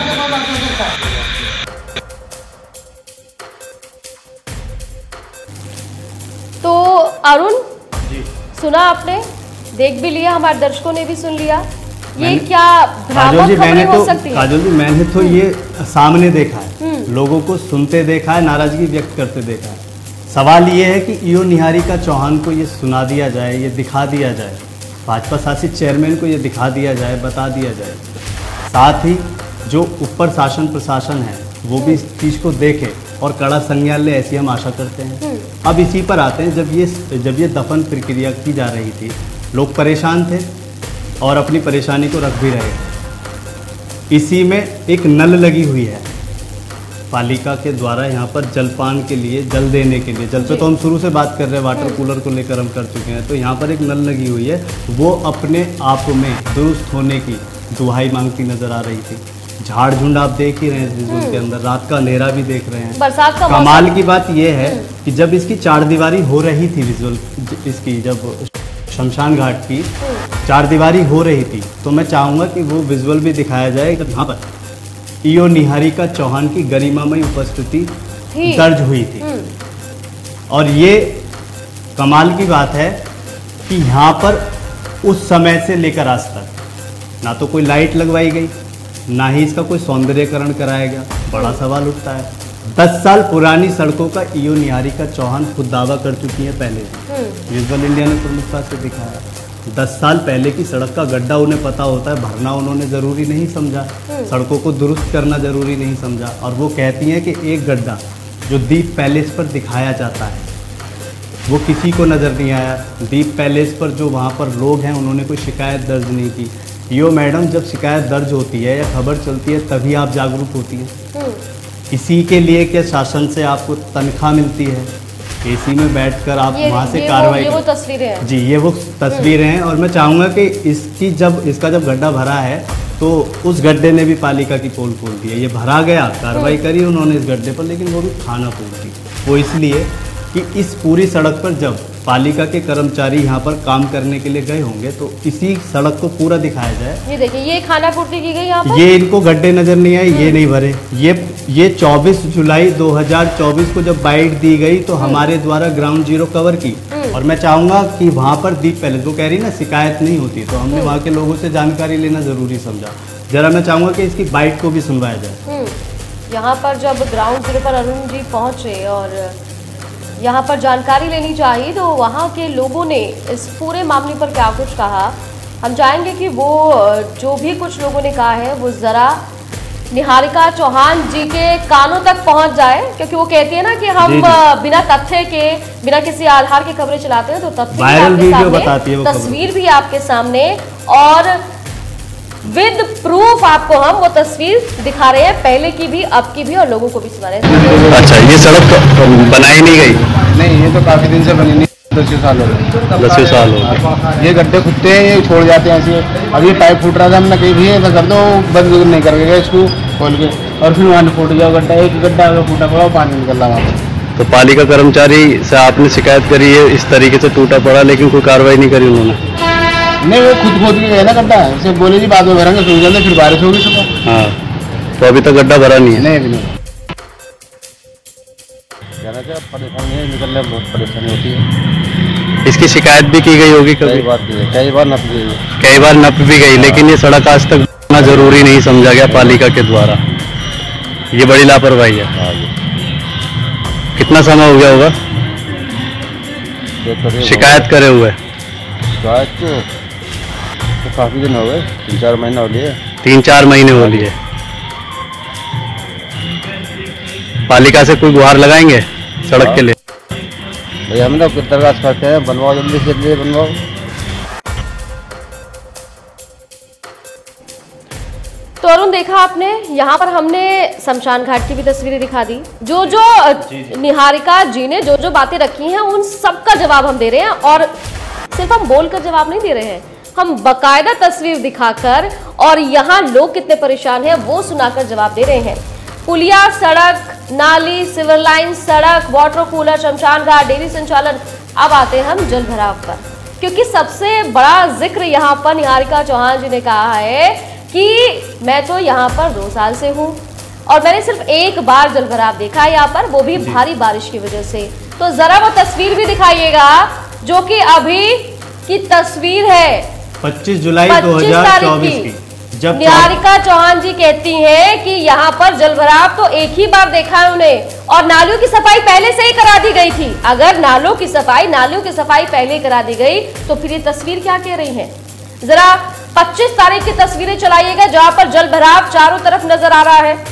तो अरुण, सुना आपने, देख भी लिया, हमारे दर्शकों ने भी सुन लिया, ये क्या भ्रामक खबरें हो सकती हैं? काजोल जी, मैंने तो ये सामने देखा है, लोगों को सुनते देखा है, नाराजगी व्यक्त करते देखा है। सवाल ये है कि ईओ निहारिका चौहान को ये सुना दिया जाए, ये दिखा दिया जाए, भाजपा शासित चेयरमैन को ये दिखा दिया जाए, बता दिया जाए, साथ ही जो ऊपर शासन प्रशासन है वो भी इस चीज़ को देखे और कड़ा संज्ञान ले, ऐसी हम आशा करते हैं। अब इसी पर आते हैं, जब ये दफन प्रक्रिया की जा रही थी, लोग परेशान थे और अपनी परेशानी को रख भी रहे थे। इसी में एक नल लगी हुई है पालिका के द्वारा, यहाँ पर जलपान के लिए, जल देने के लिए, जल पे तो हम शुरू से बात कर रहे हैं, वाटर कूलर को लेकर हम कर चुके हैं, तो यहाँ पर एक नल लगी हुई है, वो अपने आप में दुरुस्त होने की दुहाई मांगती नजर आ रही थी। झाड़ झुंड आप देख ही रहे हैं विजुअल के अंदर, रात का अंधेरा भी देख रहे हैं। बरसात का कमाल की बात यह है कि जब इसकी चारदीवारी हो रही थी, विजुअल इसकी जब शमशान घाट की चारदीवारी हो रही थी, तो मैं चाहूँगा कि वो विजुअल भी दिखाया जाए कि यहाँ पर ईओ निहारिका चौहान की गरिमामय उपस्थिति दर्ज हुई थी। और ये कमाल की बात है कि यहाँ पर उस समय से लेकर आज तक ना तो कोई लाइट लगवाई गई, ना ही इसका कोई सौंदर्यकरण कराया गया। बड़ा सवाल उठता है, 10 साल पुरानी सड़कों का ईओ निहारिका चौहान खुद दावा कर चुकी है पहले से। विजुअल इंडिया ने प्रमुखता से दिखाया। 10 साल पहले की सड़क का गड्ढा उन्हें पता होता है, भरना उन्होंने ज़रूरी नहीं समझा, सड़कों को दुरुस्त करना ज़रूरी नहीं समझा। और वो कहती हैं कि एक गड्ढा जो दीप पैलेस पर दिखाया जाता है वो किसी को नज़र नहीं आया। दीप पैलेस पर जो वहाँ पर लोग हैं उन्होंने कोई शिकायत दर्ज नहीं की। ईओ मैडम, जब शिकायत दर्ज होती है या खबर चलती है तभी आप जागरूक होती हैं। इसी के लिए क्या शासन से आपको तनख्वाह मिलती है? एसी में बैठकर आप वहाँ से कार्रवाई ये वो तस्वीरें हैं जी, ये वो तस्वीरें हैं। और मैं चाहूँगा कि इसका जब गड्ढा भरा है तो उस गड्ढे ने भी पालिका की पोल खोल दी है। ये भरा गया, कार्रवाई करी उन्होंने इस गड्ढे पर, लेकिन वो भी खाना पोल दी। वो इसलिए कि इस पूरी सड़क पर जब पालिका के कर्मचारी यहाँ पर काम करने के लिए गए होंगे तो इसी सड़क को पूरा दिखाया जाए। ये देखिए, ये खाना पूर्ति की गई यहाँ पर। ये इनको गड्ढे नजर नहीं आए, ये नहीं भरे। ये 24 जुलाई 2024 को जब बाइट दी गई तो हमारे द्वारा ग्राउंड जीरो कवर की। और मैं चाहूँगा कि वहाँ पर दीप पैलेस, वो कह रही ना शिकायत नहीं होती, तो हमने वहाँ के लोगों से जानकारी लेना ज़रूरी समझा। जरा मैं चाहूँगा कि इसकी बाइट को भी सुनवाया जाए। यहाँ पर जब ग्राउंड जीरो पर अरुण जी पहुँचे और यहाँ पर जानकारी लेनी चाहिए तो वहाँ के लोगों ने इस पूरे मामले पर क्या कुछ कहा, हम चाहेंगे कि वो जो भी कुछ लोगों ने कहा है वो ज़रा निहारिका चौहान जी के कानों तक पहुँच जाए, क्योंकि वो कहती है ना कि हम बिना तथ्य के, बिना किसी आधार के खबरें चलाते हैं, तो तथ्य भी आपके सामने, तस्वीर भी आपके सामने, और विद प्रूफ आपको हम वो तस्वीर दिखा रहे हैं, पहले की भी, अब की भी, और लोगों को भी सुना रहे हैं। अच्छा, ये सड़क बनाई नहीं गई? नहीं, ये तो काफी दिन से बनी नहीं, 10 साल हो गए। 10 साल हो गए। ये गड्ढे खुदते हैं, ये छोड़ जाते हैं ऐसे। अब ये पाइप फूट रहा था, हमने कहीं भी ऐसा कर दो, बंद नहीं कर गए इसको खोल के, और फिर वहाँ फूट गया गड्ढा। एक गड्ढा अगर फूटा पड़ा, पानी निकल रहा वहाँ। तो पालिका कर्मचारी से आपने शिकायत करी है इस तरीके से टूटा पड़ा, लेकिन कोई कार्रवाई नहीं करी उन्होंने? नहीं, वो खुद खोद के गए ना गड्ढा, ऐसे बोले जी बाद में भरेंगे, सूख जाते, फिर बारिश होगी सुबह। हाँ, तो अभी तक गड्ढा भरा नहीं है? नहीं, अभी नहीं। परेशानी है, निकलने में बहुत परेशानी होती है। इसकी शिकायत भी की गई होगी कभी? कई बार नप गई, कई बार नप भी गई, लेकिन ये सड़क आज तक बनना जरूरी नहीं समझा गया पालिका के द्वारा। ये बड़ी लापरवाही है। कितना समय हो गया होगा शिकायत करे हुए? शिकायत तो काफी दिन हो गए, 3-4 महीने हो लिए। 3-4 महीने हो लिए। पालिका से कोई गुहार लगाएंगे सड़क के लिए? भाई हम लोग दरखास्त करते हैं, बनवाओ, जल्दी से जल्दी बनवाओ। तो अरुण, देखा आपने, यहाँ पर हमने शमशान घाट की भी तस्वीरें दिखा दी। जो निहारिका जी ने जो बातें रखी हैं, उन सबका जवाब हम दे रहे हैं, और सिर्फ हम बोलकर जवाब नहीं दे रहे हैं, हम बकायदा तस्वीर दिखाकर और यहाँ लोग कितने परेशान हैं वो सुनाकर जवाब दे रहे हैं। पुलिया, सड़क, नाली, सिवर लाइन, सड़क, वाटर कूलर, शमशान घाट, डेयरी संचालन। अब आते हैं हम जल भराव पर, क्योंकि सबसे बड़ा जिक्र यहाँ पर निहारिका चौहान जी ने कहा है कि मैं तो यहाँ पर 2 साल से हूँ और मैंने सिर्फ एक बार जल भराव देखा है यहाँ पर, वो भी भारी बारिश की वजह से। तो जरा वो तस्वीर भी दिखाइएगा, जो कि अभी की तस्वीर है 25 जुलाई 2024 की, जब निहारिका चौहान जी कहती हैं कि यहाँ पर जलभराव तो एक ही बार देखा है उन्हें, और नालियों की सफाई पहले से ही करा दी गई थी। अगर नालियों की सफाई पहले करा दी गई तो फिर ये तस्वीर क्या कह रही है? जरा 25 तारीख की तस्वीरें चलाइएगा, जहां पर जलभराव चारों तरफ नजर आ रहा है।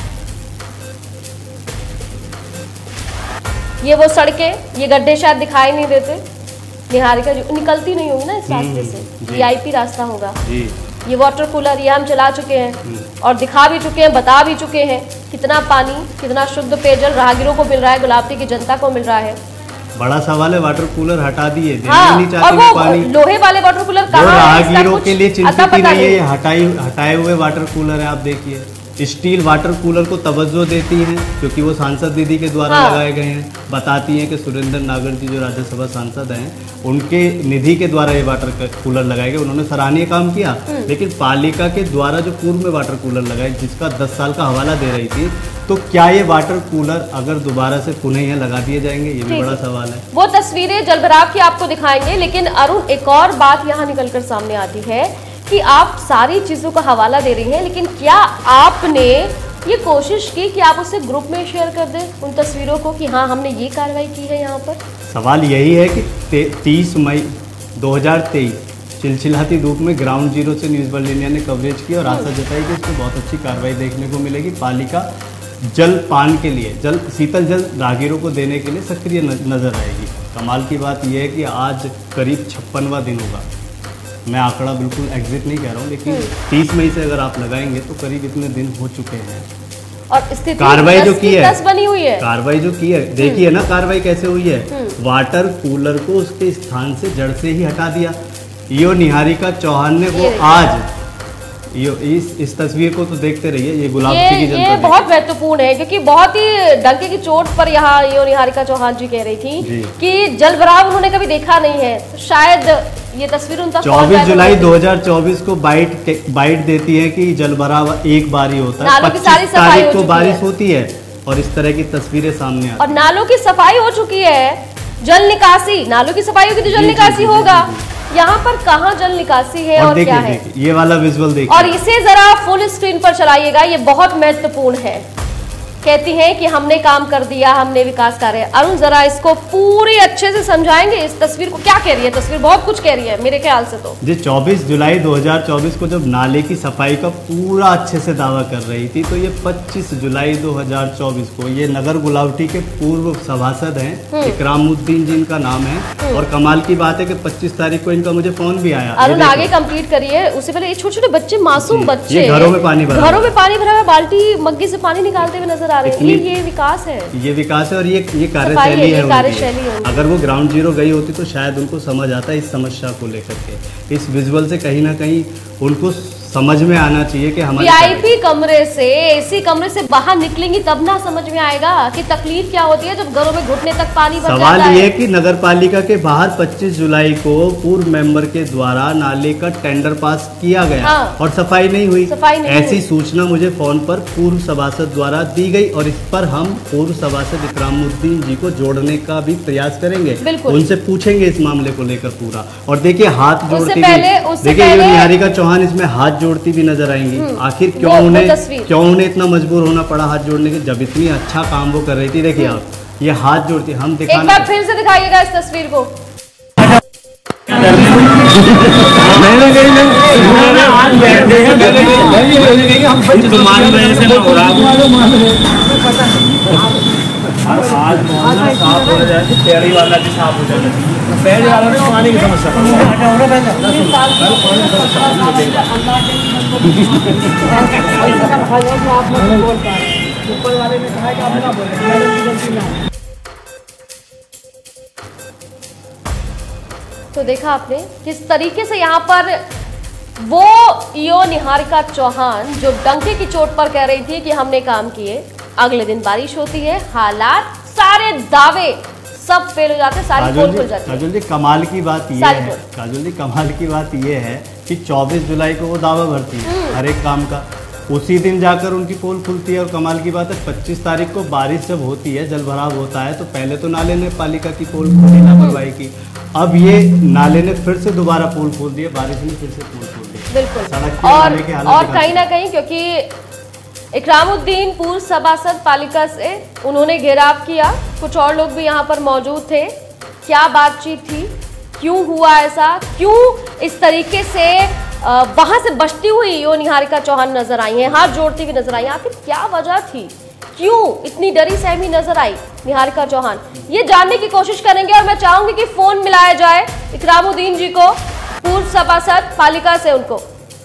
ये वो सड़कें, ये गड्ढे शायद दिखाई नहीं देते। निहारिका जी निकलती नहीं होगी ना इस रास्ते से, वीआईपी रास्ता होगा। ये वाटर कूलर ये हम चला चुके हैं और दिखा भी चुके हैं, बता भी चुके हैं कितना पानी, कितना शुद्ध पेयजल राहगीरों को मिल रहा है, गुलाबती की जनता को मिल रहा है। बड़ा सवाल है, वाटर कूलर हटा दिए, हाँ, नहीं चाहते और वो पानी। लोहे वाले वाटर कूलर कहाँ है? राहगीरों के लिए चिंतित ही नहीं है, हटाए हुए वाटर कूलर है। आप देखिए, स्टील वाटर कूलर को तवज्जो देती हैं क्योंकि वो सांसद दीदी के द्वारा लगाए गए हैं। बताती हैं कि सुरेंद्र नागर जी जो राज्यसभा सांसद हैं, उनके निधि के द्वारा ये वाटर कूलर लगाए गए। उन्होंने सराहनीय काम किया, लेकिन पालिका के द्वारा जो पूर्व में वाटर कूलर लगाए, जिसका 10 साल का हवाला दे रही थी, तो क्या ये वाटर कूलर अगर दोबारा से पुनः यहाँ लगा दिए जाएंगे? ये भी बड़ा सवाल है। वो तस्वीरें जलभराव की आपको दिखाएंगे, लेकिन अरुण एक और बात यहाँ निकलकर सामने आती है कि आप सारी चीजों का हवाला दे रही हैं, लेकिन क्या आपने ये कोशिश की कि आप उसे ग्रुप में शेयर कर दें उन तस्वीरों को कि हाँ हमने ये कार्रवाई की है यहाँ पर? सवाल यही है कि 30 मई 2023 चिलचिलाती धूप में ग्राउंड जीरो से न्यूज़ वर्ल्ड इंडिया ने कवरेज की और आशा जताई कि इसको बहुत अच्छी कार्रवाई देखने को मिलेगी। पालिका जल पान के लिए, शीतल जल राहगीरों को देने के लिए सक्रिय नजर आएगी। कमाल की बात यह है कि आज करीब 56वां दिन होगा। मैं आंकड़ा बिल्कुल एग्जिट नहीं कह रहा हूँ, लेकिन 30 मई से अगर आप लगाएंगे तो करीब इतने दिन हो चुके हैं। और स्थिति कार्रवाई जो की है, बनी हुई है, कार्रवाई जो की है, देखिए ना कार्रवाई कैसे हुई है। वाटर कूलर को उसके स्थान से जड़ से ही हटा दिया। यो निहारिका चौहान ने वो आज इस तस्वीर को तो देखते रहिए, ये गुलाबती की जनता, ये बहुत महत्वपूर्ण है क्योंकि बहुत ही डंके की चोट पर यहाँ यो निहारिका चौहान जी कह रही थी कि जलभराव उन्होंने कभी देखा नहीं है। तो शायद ये तस्वीर उन तक 24 जुलाई 2024 को बाइट देती है कि जलभराव एक बार ही होता है, 25 तारीख को बारिश होती है और इस तरह की तस्वीरें सामने आती और नालों की सफाई हो चुकी है। जल निकासी, नालों की सफाई होगी तो जल निकासी होगा। यहाँ पर कहाँ जल निकासी है और क्या है? ये वाला विजुअल देखिए और इसे जरा फुल स्क्रीन पर चलाइएगा, ये बहुत महत्वपूर्ण है। कहती हैं कि हमने काम कर दिया, हमने विकास कार्य। अरुण जरा इसको पूरी अच्छे से समझाएंगे, इस तस्वीर को क्या कह रही है? तस्वीर बहुत कुछ कह रही है मेरे ख्याल से। तो जी 24 जुलाई 2024 को जब नाले की सफाई का पूरा अच्छे से दावा कर रही थी, तो ये 25 जुलाई 2024 को ये नगर गुलावटी के पूर्व सभासद हैं, इकरामुद्दीन जी इनका नाम है। और कमाल की बात है कि 25 तारीख को इनका मुझे फोन भी आया। अरुण आगे कंप्लीट करिए, उससे पहले ये छोटे छोटे बच्चे, मासूम बच्चे घरों में पानी भरा है, बाल्टी मग्गी से पानी निकालते हुए नजर आ रहे हैं। ये विकास है, ये विकास है और ये कार्यशैली है। अगर वो ग्राउंड जीरो गई होती तो शायद उनको समझ आता इस समस्या को लेकर के। इस विजुअल से कहीं ना कहीं उनको समझ में आना चाहिए कि हमारे वीआईपी कमरे से, एसी कमरे से बाहर निकलेंगी तब ना समझ में आएगा कि तकलीफ क्या होती है जब घरों में घुटने तक पानी भर जाता है। सवाल ये कि नगर पालिका के बाहर 25 जुलाई को पूर्व मेंबर के द्वारा नाले का टेंडर पास किया गया और सफाई नहीं हुई। ऐसी सूचना मुझे फोन पर पूर्व सभासद द्वारा दी गई और इस पर हम पूर्व सभासद इकरामुद्दीन जी को जोड़ने का भी प्रयास करेंगे, उनसे पूछेंगे इस मामले को लेकर पूरा। और देखिए हाथ जोड़ती, देखिए निहारिका चौहान इसमें हाथ जोड़ती भी नजर आएंगी। आखिर क्यों उन्हें इतना मजबूर होना पड़ा हाथ जोड़ने के, जब इतनी अच्छा काम वो कर रही थी। देखिए आप ये हाथ जोड़ती, हम दिखाना, एक बार फिर से दिखाइएगा इस तस्वीर को। आज साफ हो जाए तो पेड़ी वाला भी साफ हो जाए, पेड़ी वाला में पानी की समस्या तो देखा आपने किस तरीके से यहाँ पर वो ईओ निहारिका चौहान जो डंके की चोट पर कह रही थी कि हमने काम किए, अगले दिन बारिश होती है, हालात, सारे दावे सब फेल हो जाते हैं, सारी पोल खुल जाती है। काजोल जी कमाल की बात ये है, काजोल जी कमाल की बात ये है कि 24 जुलाई को वो दावा भरती है हर एक काम का, उसी दिन जाकर उनकी पोल खुलती है। और कमाल की बात है 25 तारीख को बारिश जब होती है, जल भराव होता है, तो पहले तो नाले ने पालिका की पोल खोली, लापरवाही की, अब ये नाले ने फिर से दोबारा पोल खोल दिया, बारिश ने फिर से पोल खोल दी। बिल्कुल, और कहीं ना कहीं क्योंकि इकरामुद्दीन पूर्व सभासद पालिका से उन्होंने घेराव किया, कुछ और लोग भी यहाँ पर मौजूद थे। क्या बातचीत थी, क्यों हुआ ऐसा, क्यों इस तरीके से वहां से बचती हुई ईओ निहारिका चौहान नजर आई हैं, हाथ जोड़ती हुई नजर आई, आखिर क्या वजह थी, क्यों इतनी डरी सहमी नजर आई निहारिका चौहान, ये जानने की कोशिश करेंगे। और मैं चाहूंगी कि फोन मिलाया जाए इकरामुद्दीन जी को, पूर्व सभासद पालिका से, उनको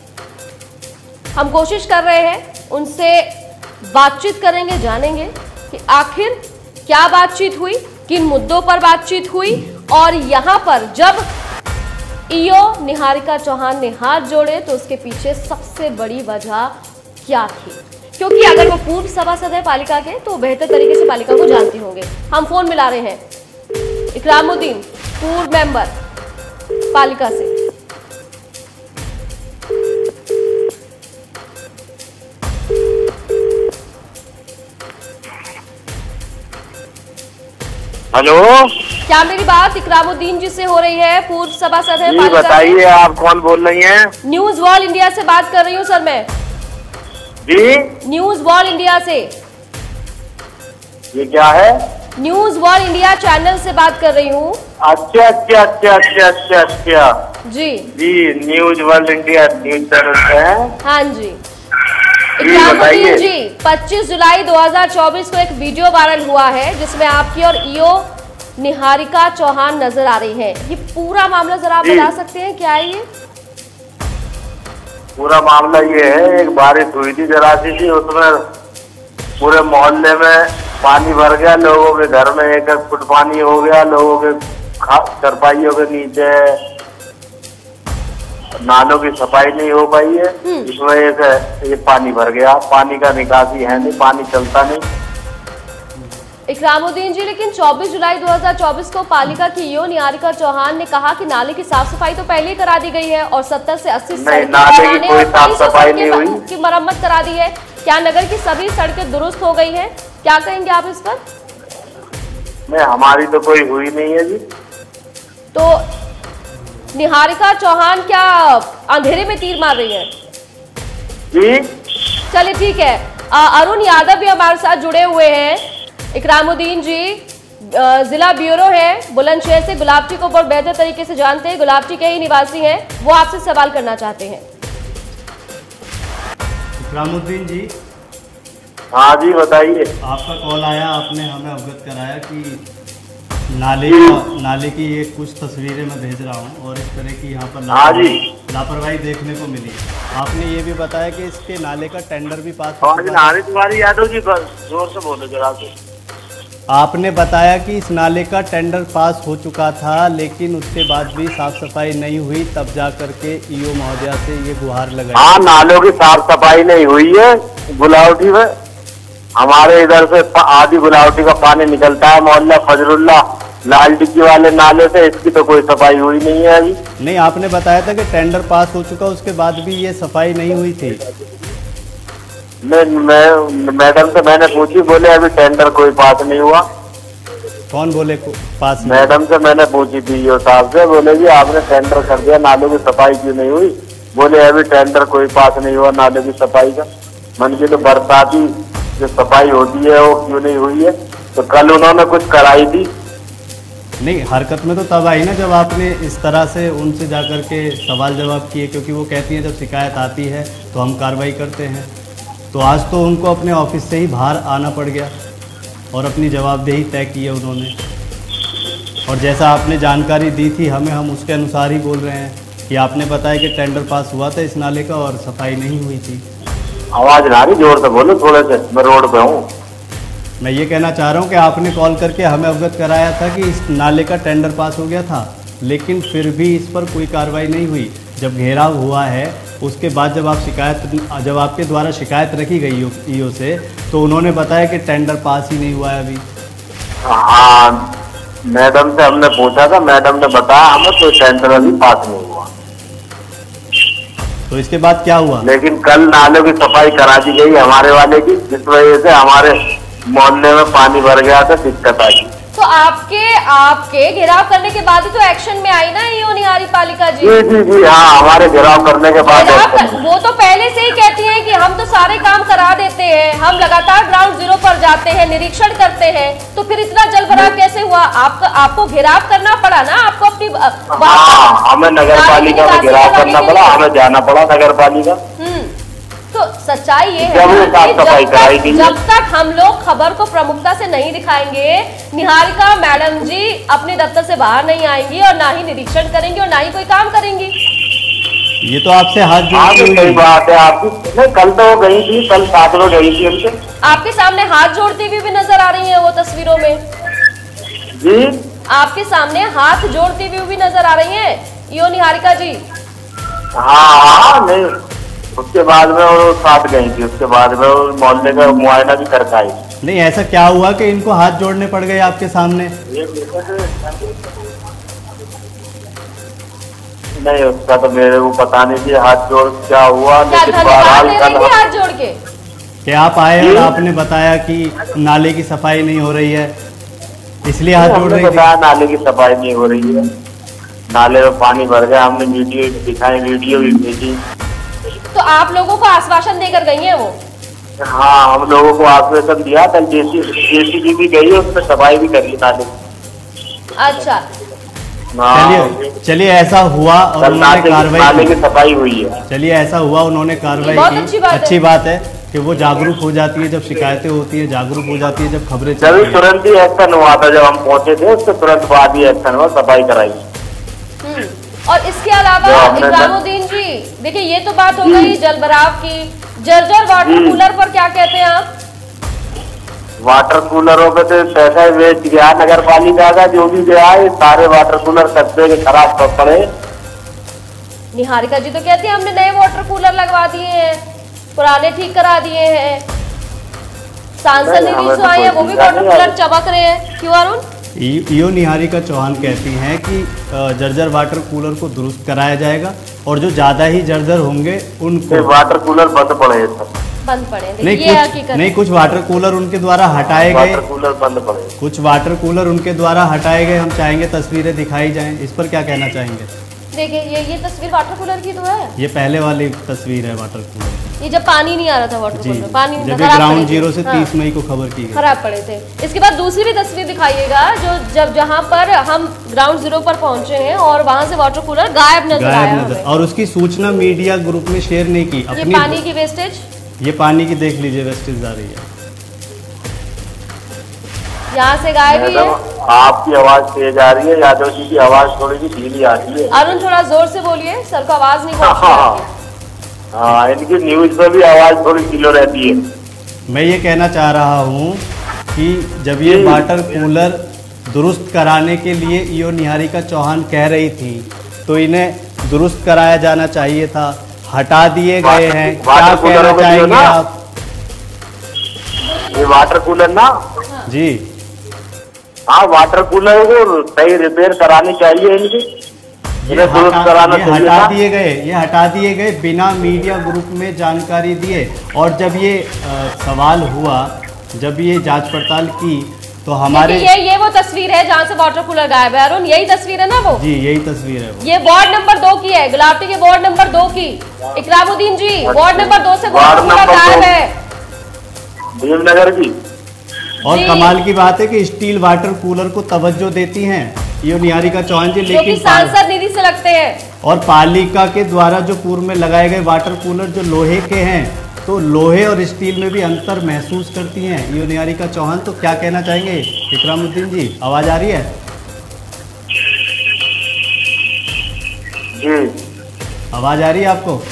हम कोशिश कर रहे हैं, उनसे बातचीत करेंगे, जानेंगे कि आखिर क्या बातचीत हुई, किन मुद्दों पर बातचीत हुई, और यहां पर जब ईओ निहारिका चौहान ने हाथ जोड़े तो उसके पीछे सबसे बड़ी वजह क्या थी। क्योंकि अगर वो पूर्व सभासद है पालिका के तो बेहतर तरीके से पालिका को जानते होंगे। हम फोन मिला रहे हैं इकरामुद्दीन, पूर्व मेंबर पालिका से। हेलो, क्या मेरी बात इकरामुद्दीन जी से हो रही है? पूर्व सभासद है जी, बताइए आप कौन बोल रही हैं? न्यूज वॉल इंडिया से बात कर रही हूँ सर मैं। जी, न्यूज वॉल इंडिया से। ये क्या है? न्यूज वॉल इंडिया चैनल से बात कर रही हूँ। अच्छा अच्छा अच्छा अच्छा अच्छा अच्छा जी जी, news world India news channel से हैं? हाँ जी। बताइए जी, 25 जुलाई 2024 को एक वीडियो वायरल हुआ है जिसमें आपकी और ईओ निहारिका चौहान नजर आ रही हैं। ये पूरा मामला जरा आप बता सकते हैं क्या है ये? पूरा मामला ये है, एक बारिश हुई थी जरा सी थी, उसमें पूरे मोहल्ले में पानी भर गया, लोगों के घर में 1-1 फुट पानी हो गया, लोगों के चारपाइयों के नीचे नालों की सफाई नहीं हो पाई है, इस वजह से ये पानी भर गया। पानी का निकासी है नहीं, पानी चलता नहीं। इकरामुद्दीन जी, लेकिन 24 जुलाई 2024 को पालिका की ईओ निहारिका चौहान ने कहा कि नाले की साफ सफाई तो पहले ही करा दी गई है और 70 से 80 नाले की कोई साफ सफाई नहीं हुई की मरम्मत करा दी है। क्या नगर की सभी सड़कें दुरुस्त हो गई हैं? क्या कहेंगे आप इस पर? नहीं, हमारी तो कोई हुई नहीं है जी। तो निहारिका चौहान क्या अंधेरे में तीर मार रही है? जी, चलिए ठीक है, अरुण यादव भी हमारे साथ जुड़े हुए हैं। इकरामुद्दीन जी जिला ब्यूरो है बुलंदशहर से, गुलाबटी को बहुत बेहतर तरीके से जानते हैं, गुलाबटी के ही निवासी हैं, वो आपसे सवाल करना चाहते हैं। इकरामुद्दीन जी। हाँ जी बताइए। आपका कॉल आया, आपने हमें अवगत कराया कि नाले की ये कुछ तस्वीरें मैं भेज रहा हूँ और इस तरह की यहाँ पर लापरवाही देखने को मिली। आपने ये भी बताया कि इसके नाले का टेंडर भी पास हो चुका है। तुम्हारी यादव जी जोर से बोलो जरा से। आपने बताया कि इस नाले का टेंडर पास हो चुका था, लेकिन उसके बाद भी साफ सफाई नहीं हुई, तब जा करके ईओ महोदया से ये गुहार लगाई। हाँ, नालों की साफ सफाई नहीं हुई है गुलावटी में। हमारे इधर से आधी गुलावटी का पानी निकलता है मोहल्ला फजरुल्ला लाल डिग्गी वाले नाले से, इसकी तो कोई सफाई हुई नहीं है अभी। नहीं, आपने बताया था कि टेंडर पास हो चुका, उसके बाद भी ये सफाई नहीं हुई थी। मैं मैडम से मैंने पूछी, बोले अभी टेंडर कोई पास नहीं हुआ। कौन बोले पास? मैडम से मैंने पूछी थी ईओ साहब से, बोले जी आपने टेंडर कर दिया, नालों की सफाई क्यों नहीं हुई? बोले अभी टेंडर कोई पास नहीं हुआ नालों की सफाई का। मन की तो बरसाती जो सफाई होती है वो क्यों नहीं हुई है? तो कल उन्होंने कुछ कराई थी। नहीं, हरकत में तो तब आई ना जब आपने इस तरह से उनसे जाकर के सवाल जवाब किए, क्योंकि वो कहती है जब शिकायत आती है तो हम कार्रवाई करते हैं। तो आज तो उनको अपने ऑफिस से ही बाहर आना पड़ गया और अपनी जवाबदेही तय की है उन्होंने। और जैसा आपने जानकारी दी थी हमें, हम उसके अनुसार ही बोल रहे हैं कि आपने बताया कि टेंडर पास हुआ था इस नाले का और सफाई नहीं हुई थी। आवाज ना रही, जोर से बोलो थोड़े से, मैं रोड पे हूँ। मैं ये कहना चाह रहा हूँ कि आपने कॉल करके हमें अवगत कराया था कि इस नाले का टेंडर पास हो गया था, लेकिन फिर भी इस पर कोई कार्रवाई नहीं हुई। जब घेराव हुआ है उसके बाद जब आपके द्वारा शिकायत रखी गई ईओ से, तो उन्होंने बताया कि टेंडर पास ही नहीं हुआ है अभी। हाँ, मैडम से हमने पूछा था, मैडम ने बताया हमें कोई टेंडर अभी पास नहीं हुआ। तो इसके बाद क्या हुआ? लेकिन कल नालों की सफाई करा दी गई हमारे वाले की, जिस वजह से हमारे मोहल्ले में पानी भर गया था, दिक्कत आई। तो आपके घेराव करने के बाद ही तो एक्शन में आई ना ईओ निहारी पालिका जी? जी हाँ, हमारे घेराव करने के बाद वो तो पहले से ही कहती है कि हम तो सारे काम करा देते हैं, हम लगातार ग्राउंड जीरो पर जाते हैं, निरीक्षण करते हैं, तो फिर इतना जल भराव कैसे हुआ? आपको घेराव करना पड़ा ना, आपको अपनी हमें नगर पालिका में घेराव करना पड़ा, हमें जाना पड़ा नगर पालिका। तो सच्चाई ये है कि जब तक हम लोग खबर को प्रमुखता से नहीं दिखाएंगे, निहारिका मैडम जी अपने दफ्तर से बाहर नहीं आएंगी और ना ही निरीक्षण करेंगी और ना ही कोई काम करेंगी। ये तो आपसे हाथ जोड़ती हुई सही बात है आपकी। नहीं, कल तो वो गई थी, कल 7 बजे गई थी उनसे। आपके सामने हाथ जोड़ती हुई भी नजर आ रही है वो तस्वीरों में जी। आपके सामने हाथ जोड़ती हुई भी नजर आ रही है ईओ निहारिका जी। हाँ, नहीं, उसके बाद में वो साथ गई थी, उसके बाद में वो मोहल्ले का मुआयना भी करके आई। नहीं, ऐसा क्या हुआ कि इनको हाथ जोड़ने पड़ गए आपके सामने? नहीं, उसका तो मेरे को पता नहीं थी हाथ जोड़ क्या हुआ, लेकिन हाथ जोड़ के कि आप आए और आपने बताया कि नाले की सफाई नहीं हो रही है, इसलिए हाथ जोड़ रही थी। नाले की सफाई नहीं हो रही है, नाले में पानी भर गया, हमने वीडियो दिखाई, वीडियो भी भेजी। तो आप लोगों को आश्वासन देकर गई है वो? हाँ, हम लोगों को आश्वासन दिया, कल जेसीबी भी गई, उसमें सफाई भी करी नाले। अच्छा, चलिए ऐसा हुआ और उन्होंने कार्रवाई की, सफाई हुई है। चलिए ऐसा हुआ, उन्होंने कार्रवाई की, अच्छी बात है कि वो जागरूक हो जाती है जब शिकायतें होती है, जागरूक हो जाती है जब खबरें। जब तुरंत ही एक्शन हुआ था, जब हम पहुंचे थे उसके तुरंत बाद ही एक्शन हुआ, सफाई कराई। और इसके अलावा इकरामुद्दीन जी, देखिए ये तो बात हो गई जल भराव की, जर्जर वाटर कूलर पर क्या कहते हैं आप? वाटर कूलरों पे तो पैसा वेस्ट गया नगर पालिका का, जो भी गया है सारे वाटर कूलर कच्चे के खराब कर पड़े। निहारिका जी तो कहती है हमने नए वाटर कूलर लगवा दिए हैं, पुराने ठीक करा दिए हैं। सांसद निधि आए हैं, वो भी वाटर कूलर चमक रहे हैं, क्यों अरुण? ईओ निहारिका चौहान कहती हैं कि जर्जर वाटर कूलर को दुरुस्त कराया जाएगा और जो ज्यादा ही जर्जर होंगे उनको वाटर कूलर बंद पड़े, बंद पड़े। नहीं, कुछ वाटर कूलर उनके द्वारा हटाए गए, कूलर बंद पड़े, कुछ वाटर कूलर उनके द्वारा हटाए गए। हम चाहेंगे तस्वीरें दिखाई जाएं, इस पर क्या कहना चाहेंगे? देखिए ये तस्वीर वाटर कूलर की तो है। ये पहले वाली तस्वीर है वाटर कूलर। ये जब पानी नहीं आ रहा था वाटर कूलर, पानी जब ग्राउंड जीरो से 30 मई को खबर की गई, खराब पड़े थे। इसके बाद दूसरी भी तस्वीर दिखाइएगा जो जहाँ पर हम ग्राउंड जीरो पर पहुंचे हैं और वहां से वाटर कूलर गायब नजर आया और उसकी सूचना मीडिया ग्रुप में शेयर नहीं की। ये पानी की वेस्टेज, ये पानी की देख लीजिए वेस्टेज आ रही है, यहाँ से गायब ही है। आपकी आवाज तेज आ रही है, यादव जी की आवाज थोड़ी सी धीमी आ रही है। अरुण थोड़ा जोर से बोलिए, सर को आवाज नहीं पहुंच रही है। हाँ, इनकी न्यूज में भी आवाज थोड़ी स्लो रहती है। मैं ये कहना चाह रहा हूँ कि जब ये वाटर कूलर दुरुस्त कराने के लिए ईओ निहारिका चौहान कह रही थी तो इन्हें दुरुस्त कराया जाना चाहिए था, हटा दिए गए हैं। क्या कहना चाहेंगे आप? ये वाटर कूलर ना जी, हाँ, वाटर कूलर को सही रिपेयर करानी चाहिए इनकी, ये हटा दिए गए बिना मीडिया ग्रुप में जानकारी दिए। और जब ये सवाल हुआ, जब ये जांच पड़ताल की तो हमारे ये वो तस्वीर है जहाँ से वाटर कूलर गायब है। अरुण यही तस्वीर है ना वो? जी यही तस्वीर है वो। ये वार्ड नंबर 2 की है, गुलाबटी के वार्ड नंबर 2 की। इकरामुद्दीन जी, वार्ड नंबर 2 से वाटर कूलर गायब है, भीमनगर की। और कमाल की बात है कि स्टील वाटर कूलर को तवज्जो देती हैं ईओ निहारिका चौहान जी, लेकिन सांसद निधि से लगते हैं। और पालिका के द्वारा जो पूर्व में लगाए गए वाटर कूलर जो लोहे के हैं, तो लोहे और स्टील में भी अंतर महसूस करती हैं ईओ निहारिका चौहान। तो क्या कहना चाहेंगे इकरामुद्दीन जी? आवाज आ रही है जी? आवाज आ रही है आपको?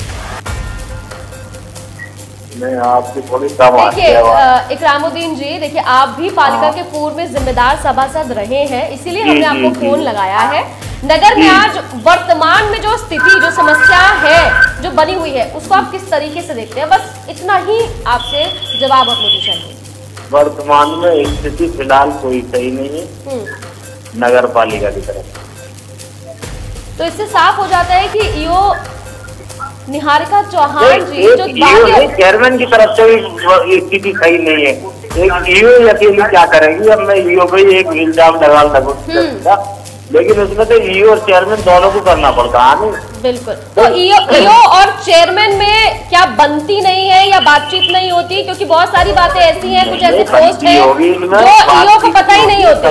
आपकी थोड़ी कम आ रही है। देखिए इकरामुद्दीन जी, देखिए आप भी पालिका के पूर्व में जिम्मेदार सभासद रहे हैं, इसीलिए हमने आपको फोन लगाया है। नगर में आज वर्तमान में जो स्थिति, जो समस्या है जो बनी हुई है, उसको आप किस तरीके से देखते हैं? बस इतना ही आपसे जवाब आप मुझे चाहिए। वर्तमान में स्थिति फिलहाल कोई सही नहीं है नगर पालिका की तरफ। तो इससे साफ हो जाता है कि ईओ निहारिका चौहान जी जो चेयरमैन की तरफ से भी स्थिति सही नहीं है। एक ईओ अकेली क्या करेगी? अब मैं ईओ पे एक इल्जाम लगा सकूंगा, लेकिन उसमें तो ईओ और चेयरमैन दोनों को करना पड़ता है। बिल्कुल। तो ईओ और चेयरमैन में क्या बनती नहीं है या बातचीत नहीं होती? क्योंकि बहुत सारी बातें ऐसी हैं, कुछ ऐसे पोस्ट है जो ईओ को पता ही नहीं होते,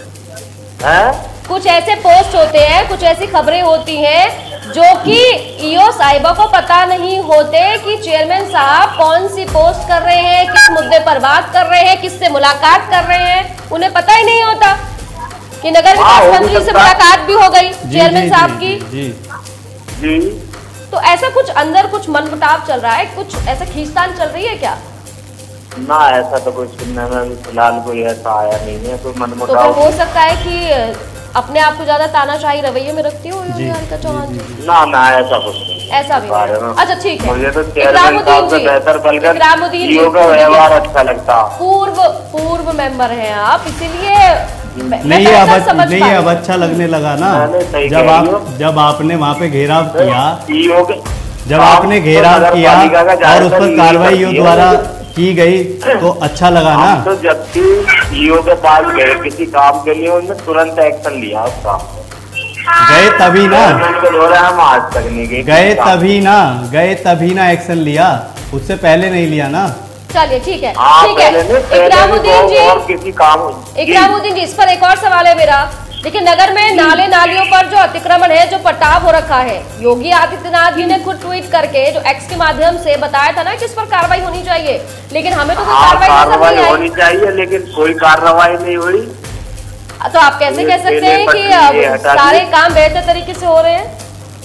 कुछ ऐसे पोस्ट होते हैं, कुछ ऐसी खबरें होती हैं जो कि ईओ साहिबा को पता नहीं होते कि चेयरमैन साहब कौन सी पोस्ट कर रहे हैं, किस मुद्दे पर बात कर रहे हैं, किससे मुलाकात कर रहे हैं, उन्हें पता ही नहीं होता कि नगर विकास मंत्री से मुलाकात भी हो गई चेयरमैन साहब की। जी। तो ऐसा कुछ अंदर कुछ मनमुटाव चल रहा है, कुछ ऐसा खींचतान चल रही है क्या? ना, ऐसा तो कुछ सुनने में फिलहाल कोई ऐसा आया नहीं है, कोई मनमुटाव। तो फिर हो सकता है कि अपने आप को ज्यादा तानाशाही रवैये में रखती हो निहारिका चौहान जी? ना, ऐसा कुछ नहीं, ऐसा भी नहीं। अच्छा ठीक है, मुझे तो चेयरमैन साहब से बेहतर बल्कि ईओ का व्यवहार अच्छा लगता। पूर्व मेंबर हैं आप, इसीलिए नहीं अब अच्छा लगने लगा ना जब आपने वहाँ पे घेराव किया, जब आपने घेराव किया और उस पर कार्रवाई द्वारा की गई तो अच्छा लगा ना। तो जबकि ईओ के पास गए किसी काम के लिए, उन्होंने तुरंत एक्शन लिया उस काम पे। गए तभी ना, हम आज तक नहीं गए तभी ना एक्शन लिया, उससे पहले नहीं लिया ना। चलिए ठीक है इकरामुद्दीन जी, इकरामुद्दीन जी इस पर एक और सवाल है मेरा। देखिए नगर में नाले नालियों पर जो अतिक्रमण है, जो पटाव हो रखा है, योगी आदित्यनाथ जी ने खुद ट्वीट करके जो एक्स के माध्यम से बताया था ना कि इस पर कार्रवाई होनी चाहिए, लेकिन हमें तो कोई कार्रवाई होनी चाहिए, लेकिन कोई कार्रवाई नहीं हुई। तो आप कैसे कह सकते हैं कि सारे काम बेहतर तरीके से हो रहे हैं?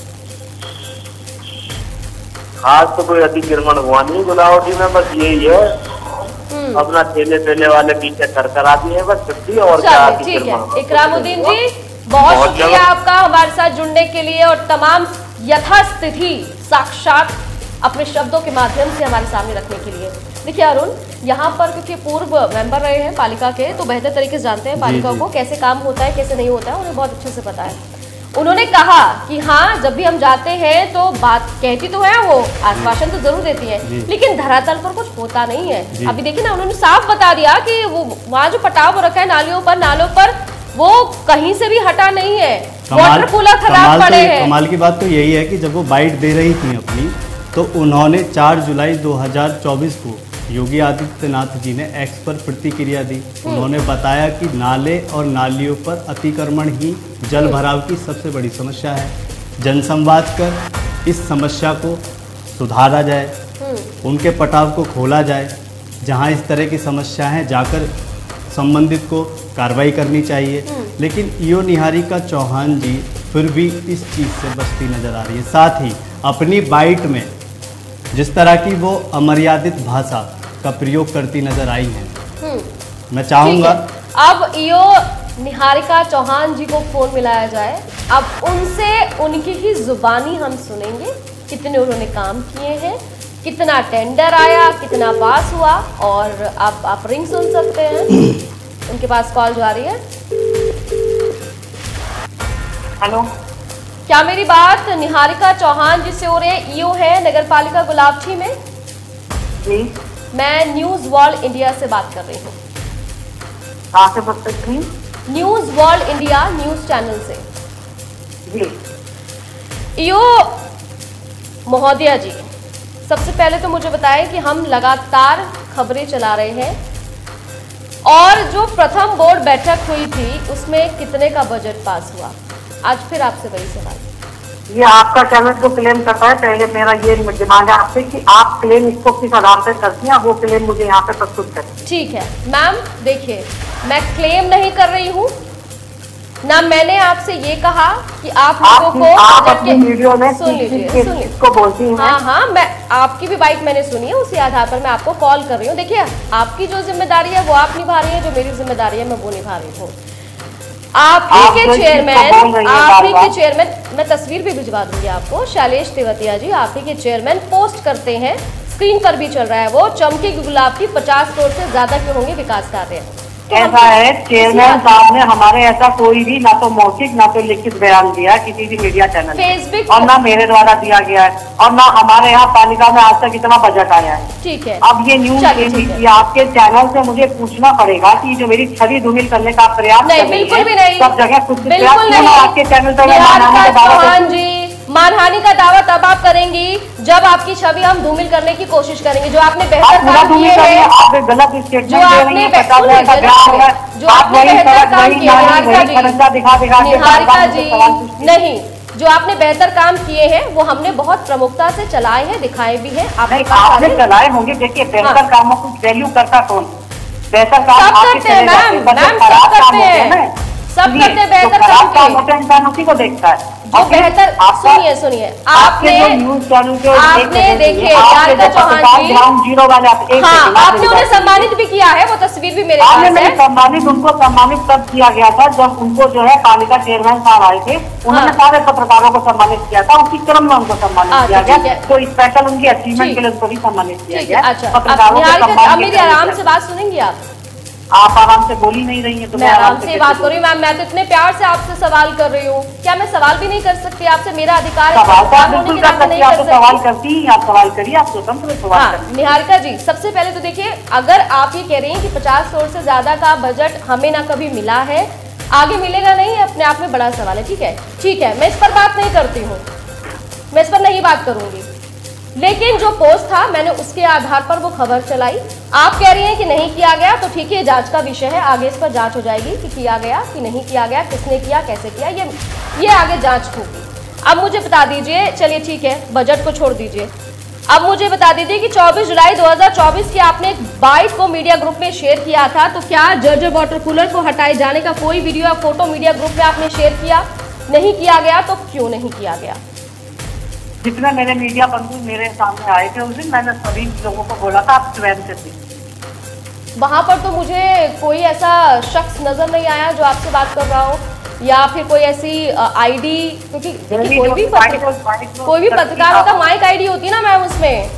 खास तो कोई अतिक्रमण हुआ नहीं गुलावटी में, बस यही है अपना ठेले वाले पीछे करा दिए हैं, बस छुट्टी और क्या। ठीक है इकरामुद्दीन जी, बहुत शुक्रिया आपका हमारे साथ जुड़ने के लिए और तमाम यथास्थिति साक्षात अपने शब्दों के माध्यम से हमारे सामने रखने के लिए। देखिए अरुण, यहाँ पर क्योंकि पूर्व मेंबर रहे हैं पालिका के, तो बेहतर तरीके से जानते हैं पालिका को कैसे काम होता है, कैसे नहीं होता है, उन्हें बहुत अच्छे से पता है। उन्होंने कहा कि हाँ, जब भी हम जाते हैं तो बात कहती तो है, वो आश्वासन तो जरूर देती है, लेकिन धरातल पर कुछ होता नहीं है। अभी देखिए ना, उन्होंने साफ बता दिया कि वो वहाँ जो पटाव हो रखा है नालों पर वो कहीं से भी हटा नहीं है, वाटर कूलर खराब पड़े हैं। कमाल की बात तो यही है कि जब वो बाइट दे रही थी अपनी, तो उन्होंने 4 जुलाई 2024 को योगी आदित्यनाथ जी ने एक्स पर प्रतिक्रिया दी। उन्होंने बताया कि नाले और नालियों पर अतिक्रमण ही जल भराव की सबसे बड़ी समस्या है। जनसंवाद कर इस समस्या को सुधारा जाए, उनके पटाव को खोला जाए। जहां इस तरह की समस्या है जाकर संबंधित को कार्रवाई करनी चाहिए। लेकिन ईओ निहारिका चौहान जी फिर भी इस चीज़ से बचती नजर आ रही है। साथ ही अपनी बाइट में जिस तरह की वो अमर्यादित भाषा का प्रयोग करती नजर आई हैं, मैं चाहूँगा अब ईओ निहारिका चौहान जी को फोन मिलाया जाए, अब उनसे उनकी ही जुबानी हम सुनेंगे, कितने उन्होंने काम किए हैं, कितना टेंडर आया, कितना पास हुआ, और अब आप रिंग सुन सकते हैं। उनके पास कॉल जा रही है। हेलो, क्या मेरी बात निहारिका चौहान जी से हो रही है? ईओ है नगरपालिका गुलाबची में। जी, मैं न्यूज वर्ल्ड इंडिया से बात कर रही हूँ। कहाँ से बात कर रही हैं? News world India news channel से। जी, ईओ महोदया जी, सबसे पहले तो मुझे बताएं कि हम लगातार खबरें चला रहे हैं, और जो प्रथम बोर्ड बैठक हुई थी उसमें कितने का बजट पास हुआ? आज फिर आपसे वही सवाल। ये आपका चैनल जो क्लेम करता है, पहले मेरा ये डिमांड है आपसे कि आप क्लेम इसको किस आधार पर करती हैं, वो क्लेम मुझे यहाँ पे प्रस्तुत करें। ठीक है मैम, देखिए मैं क्लेम नहीं कर रही हूँ ना, मैंने आपसे ये कहा कि आप लोगों को अपनी वीडियो में सुन लीजिए इसको बोलती हैं। हाँ हाँ, मैं आपकी भी बाइट मैंने सुनी है, उसी आधार पर मैं आपको कॉल कर रही हूँ। देखिए, आपकी जो जिम्मेदारी है वो आप निभा रही है, जो मेरी जिम्मेदारी है मैं वो निभा रही हूँ। आप ही के चेयरमैन, मैं तस्वीर भी भिजवा दूंगी आपको, शैलेश तेवतिया जी आप ही के चेयरमैन पोस्ट करते हैं, स्क्रीन पर भी चल रहा है वो, चमकेगी गुलाब की 50 करोड़ से ज्यादा के होंगे विकास कार्य। ऐसा है, चेयरमैन साहब ने हमारे ऐसा कोई भी ना तो मौखिक ना तो लिखित बयान दिया किसी भी मीडिया चैनल फेसबुक, और ना मेरे द्वारा दिया गया है, और ना हमारे यहाँ पालिका में आज तक इतना बजट आया है। ठीक है, अब ये न्यूज आपके चैनल से मुझे पूछना पड़ेगा कि जो मेरी छवि धूमिल करने का प्रयास नहीं, बिल्कुल भी नहीं, सब जगह कुछ बिल्कुल नहीं। आपके चैनल पर मानहानि का दावा तब आप करेंगी जब आपकी छवि हम धूमिल करने की कोशिश करेंगे। जो आपने बेहतर काम किए हैं, गलत जो आपने बेहतर काम किया निहारिका जी, नहीं, जो आपने बेहतर काम किए हैं वो हमने बहुत प्रमुखता से चलाए हैं, दिखाए भी हैं। आपने चलाए होंगे। देखिए, बेहतर कामों को वैल्यू करता कौन? बेहतर काम सब करते हैं मैम, सब करते हैं, सब करते हैं बेहतर काम के। इंसान उसी को देखता है जो बेहतर। सुनिए, आपने देखिए निहारिका चौहान जी, हाँ, आपने उन्हें सम्मानित भी किया है, वो तस्वीर भी मेरे पास है। सम्मानित, उनको सम्मानित तब किया गया था जब उनको जो है पालिका चेयरमैन साहब आए थे, उन्होंने सारे पत्रकारों को सम्मानित किया था, उसी क्रम में उनको सम्मानित किया गया, तो स्पेशल उनकी अचीवमेंट के लिए उनको भी सम्मानित किया गया। अच्छा, मेरी आराम से बात सुनेंगी आप आराम से बोल ही नहीं रही हैं, तो मैं आराम से बात कर रही हूँ मैम। मैं तो इतने प्यार से आपसे सवाल कर रही हूँ, क्या मैं सवाल भी नहीं कर सकती आपसे? मेरा अधिकार है, बिल्कुल कर सकती, आप सवाल करती हैं, आप सवाल करिए, आप स्वतंत्र सवाल करिए। निहारिका जी, सबसे पहले तो देखिए, अगर आप ये कह रही हैं कि 50 करोड़ से ज्यादा का बजट हमें ना कभी मिला है, आगे मिलेगा नहीं, अपने आप में बड़ा सवाल है। ठीक है, मैं इस पर बात नहीं करती हूँ, मैं इस पर नहीं बात करूंगी, लेकिन जो पोस्ट था मैंने उसके आधार पर वो खबर चलाई। आप कह रही हैं कि नहीं किया गया, तो ठीक है, जांच का विषय है, आगे इस पर जांच हो जाएगी कि किया गया कि नहीं किया गया, किसने किया, कैसे किया, ये आगे जांच होगी। अब मुझे बता दीजिए, चलिए ठीक है, बजट को छोड़ दीजिए, अब मुझे बता दीजिए कि 24 जुलाई 2024 की आपने एक बाइट को मीडिया ग्रुप में शेयर किया था, तो क्या जर्जर वाटर कूलर को हटाए जाने का कोई वीडियो या फोटो मीडिया ग्रुप में आपने शेयर किया? नहीं किया गया, तो क्यों नहीं किया गया? जितने मेरे मीडिया बंधु मेरे सामने आए थे उस दिन मैंने सभी लोगों को बोला था आप स्वयं से थी। वहां पर तो मुझे कोई ऐसा शख्स नजर नहीं आया जो आपसे बात कर रहा हो, या फिर कोई ऐसी आईडी, क्योंकि कोई भी पत्रकार होता माइक आईडी होती है ना मैम, उसमें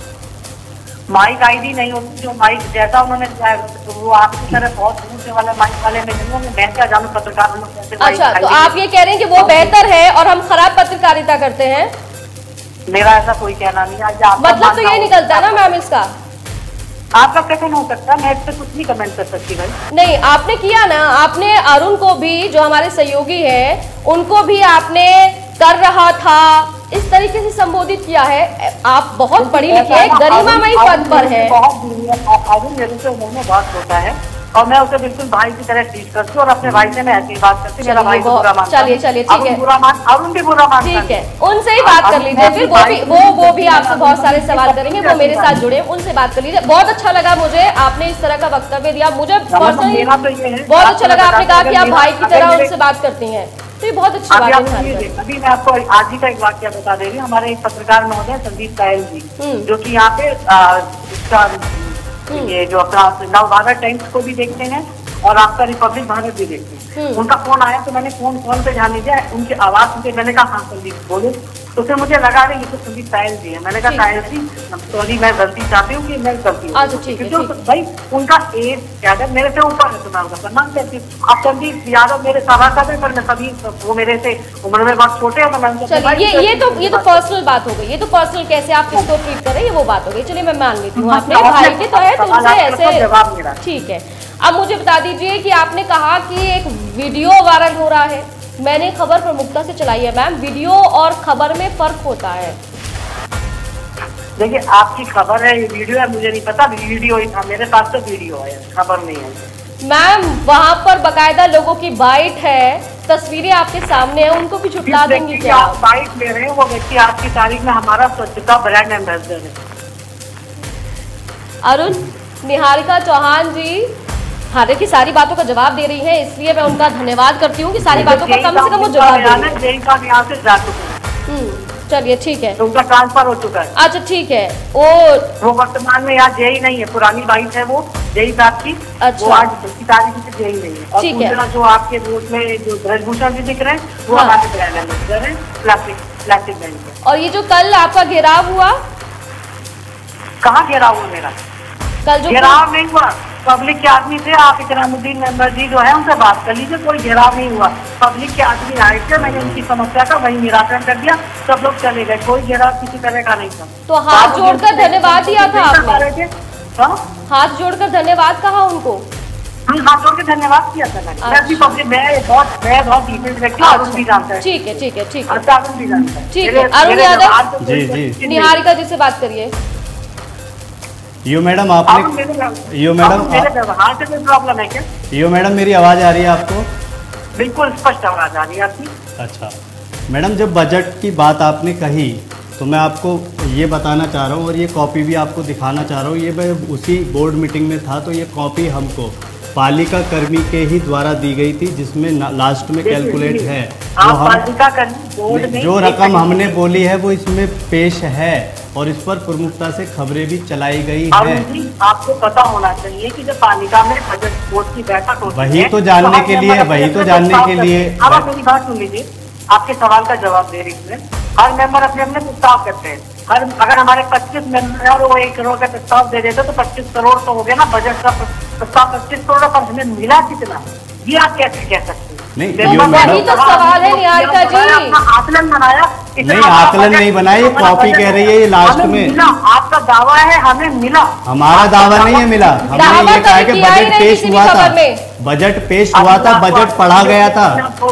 माइक आईडी नहीं होती, जो माइक जैसा उन्होंने तो वो आपकी तरह बहुत दूर से वाला माइक वाले में मैं क्या जानूं पत्रकार लोग। अच्छा, तो आप ये कह रहे हैं कि वो बेहतर है और हम खराब पत्रकारिता करते हैं? मेरा ऐसा कोई कहना नहीं है। मतलब तो ये निकलता है ना मैम इसका? आपका कथन हो सकता है, मैं इस पे कुछ नहीं कमेंट कर सकती भाई। नहीं, आपने किया ना, आपने अरुण को भी, जो हमारे सहयोगी है, उनको भी आपने कर रहा था इस तरीके से संबोधित किया है। आप बहुत पढ़ी लिखी है, गरिमामयी पद पर है। अरुण मेरे से उम्र में बहुत छोटा है और मैं उसे बिल्कुल भाई की तरह ट्रीट करती हूँ और अपने भाई से मैं ऐसी बात करती हूँ। मेरा भाई बुरा मानता है। चलिए ठीक है, अरुण भी बुरा मानता है। ठीक है, उनसे ही बात कर लीजिए फिर। वो भी आपसे बहुत सारे सवाल करेंगे, वो मेरे साथ जुड़े, उनसे बात कर लीजिए। बहुत अच्छा लगा मुझे आपने इस तरह का वक्तव्य दिया, मुझे पर्सनली बहुत अच्छा लगा। आपने कहा कि आप भाई की तरह उनसे बात करती हैं, तो ये बहुत अच्छी बात है। अभी मैं आपको आज ही का एक वाक्य बता दे रही हूँ। हमारे एक पत्रकार महोदय संदीप सायल जी, जो कि यहाँ पे इसका ये जो अपना नव भारत टाइम्स को भी देखते हैं और आपका रिपब्लिक भारत भी देखते हैं, उनका फोन आया तो मैंने फोन पे ध्यान दीजिए, उनकी आवाज सुनते मैंने कहा हाँ संदीप बोलो, तो फिर मुझे लगा रही ये तो संदीप सायल जी है। मैंने कहा सायल जी सॉरी, मैं गलती चाहती हूँ कि मैं गलती हूँ, भाई उनका एज क्या है मेरे से ऊपर है तो मैं उनका सम्मान करती हूँ। अब संदीप यादव मेरे सभासद है पर मैं सभी वो मेरे से उम्र में बहुत छोटे हैं तो मैं ये तो पर्सनल बात हो गई। ये तो पर्सनल कैसे आप किसको ट्रीट कर रहे हैं ये वो बात हो गई। चलिए मैं मान लेती हूँ, आपने भाई के तो है तो उनसे ऐसे जवाब मेरा ठीक है। अब मुझे बता दीजिए कि आपने कहा कि एक वीडियो वायरल हो रहा है, मैंने खबर प्रमुखता से चलाई है। मैम, वीडियो और खबर में फर्क होता है। देखिए आपकी खबर है, ये वीडियो है, मुझे नहीं पता। वीडियो ही था मेरे पास, तो वीडियो है, खबर नहीं है। मैम, वहाँ पर बकायदा लोगों की बाइट है, तस्वीरें आपके सामने है, उनको भी छुटला देंगी क्या? आप बाइट ले रहे हैं, वो व्यक्ति आज की तारीख में हमारा स्वच्छता ब्रांड एम्बेसडर है। अरुण, निहारिका चौहान जी हारे की सारी बातों का जवाब दे रही है, इसलिए मैं उनका धन्यवाद करती हूँ कि सारी बातों का कम से कम वो जवाब दे रही है। चलिए ठीक है, उनका ट्रांसफर हो चुका है। अच्छा ठीक है, वो वर्तमान में यहाँ जेई नहीं है, पुरानी बाइट है वो जेई साहब की। अच्छा, वो आज की तारीख से जेई नहीं है। और दूसरा जो आपके रूट में जो ब्रजभूषण भी दिख रहे हैं वो हमारे ब्रांड एम्बेसडर है, प्लास्टिक बैंड के। और ये जो कल आपका घेराव हुआ, कहाँ घेराव हुआ मेरा? कल जो घेराव नहीं हुआ, पब्लिक के आदमी थे। आप इकरामुद्दीन मेंबर जी जो है उनसे बात कर लीजिए, कोई घेराव नहीं हुआ। पब्लिक के आदमी आए थे, मैंने उनकी समस्या का वही निराकरण कर दिया, सब लोग चले गए, कोई घेराव किसी तरह का नहीं था। तो हाथ जोड़कर धन्यवाद दिया था आपने? हाथ जोड़कर धन्यवाद कहा उनको? हाथ जोड़ के धन्यवाद किया था मैंने। मैं बहुत डिटेल व्यक्ति, अरुण भी जानता है। ठीक है ठीक है ठीक है, अरुण भी जानता है। ठीक है, अरुण यादव जी, निहारिका जी से बात करिए। यो मैडम आपने यो मैडम व्यवहार से कोई प्रॉब्लम है क्या? यो मैडम मेरी आवाज़ आ रही है आपको? बिल्कुल स्पष्ट आवाज़ आ रही है आपकी। अच्छा मैडम, जब बजट की बात आपने कही तो मैं आपको ये बताना चाह रहा हूँ और ये कॉपी भी आपको दिखाना चाह रहा हूँ। ये मैं उसी बोर्ड मीटिंग में था, तो ये कॉपी हमको पालिका कर्मी के ही द्वारा दी गई थी, जिसमें लास्ट में कैलकुलेट है जो रकम हमने बोली है वो इसमें पेश है और इस पर प्रमुखता से खबरें भी चलाई गई है। आपको पता होना चाहिए कि जब पालिका में बजट बोर्ड की बैठक होती है, वही तो जानने के लिए अब आप मेरी बात सुन लीजिए, आपके सवाल का जवाब दे रही हूँ। हर मेंबर अपने अपने प्रस्ताव करते हैं। अगर हमारे 25 मेंबर है और वो 1 करोड़ का प्रस्ताव दे देते तो 25 करोड़ तो हो गया ना। बजट का प्रस्ताव 25 करोड़ पर हमें मिला कितना, ये आप कैसे कह सकते हैं? नहीं, वही तो सवाल है निहारिका जी। आकलन बनाया नहीं, आकलन नहीं बनाया, कॉपी कह रही है ये लास्ट में। आपका दावा है हमें मिला, हमारा दावा नहीं है मिला। हमने ये कहा कि बजट पेश हुआ था, बजट पेश हुआ था, बजट पढ़ा गया था।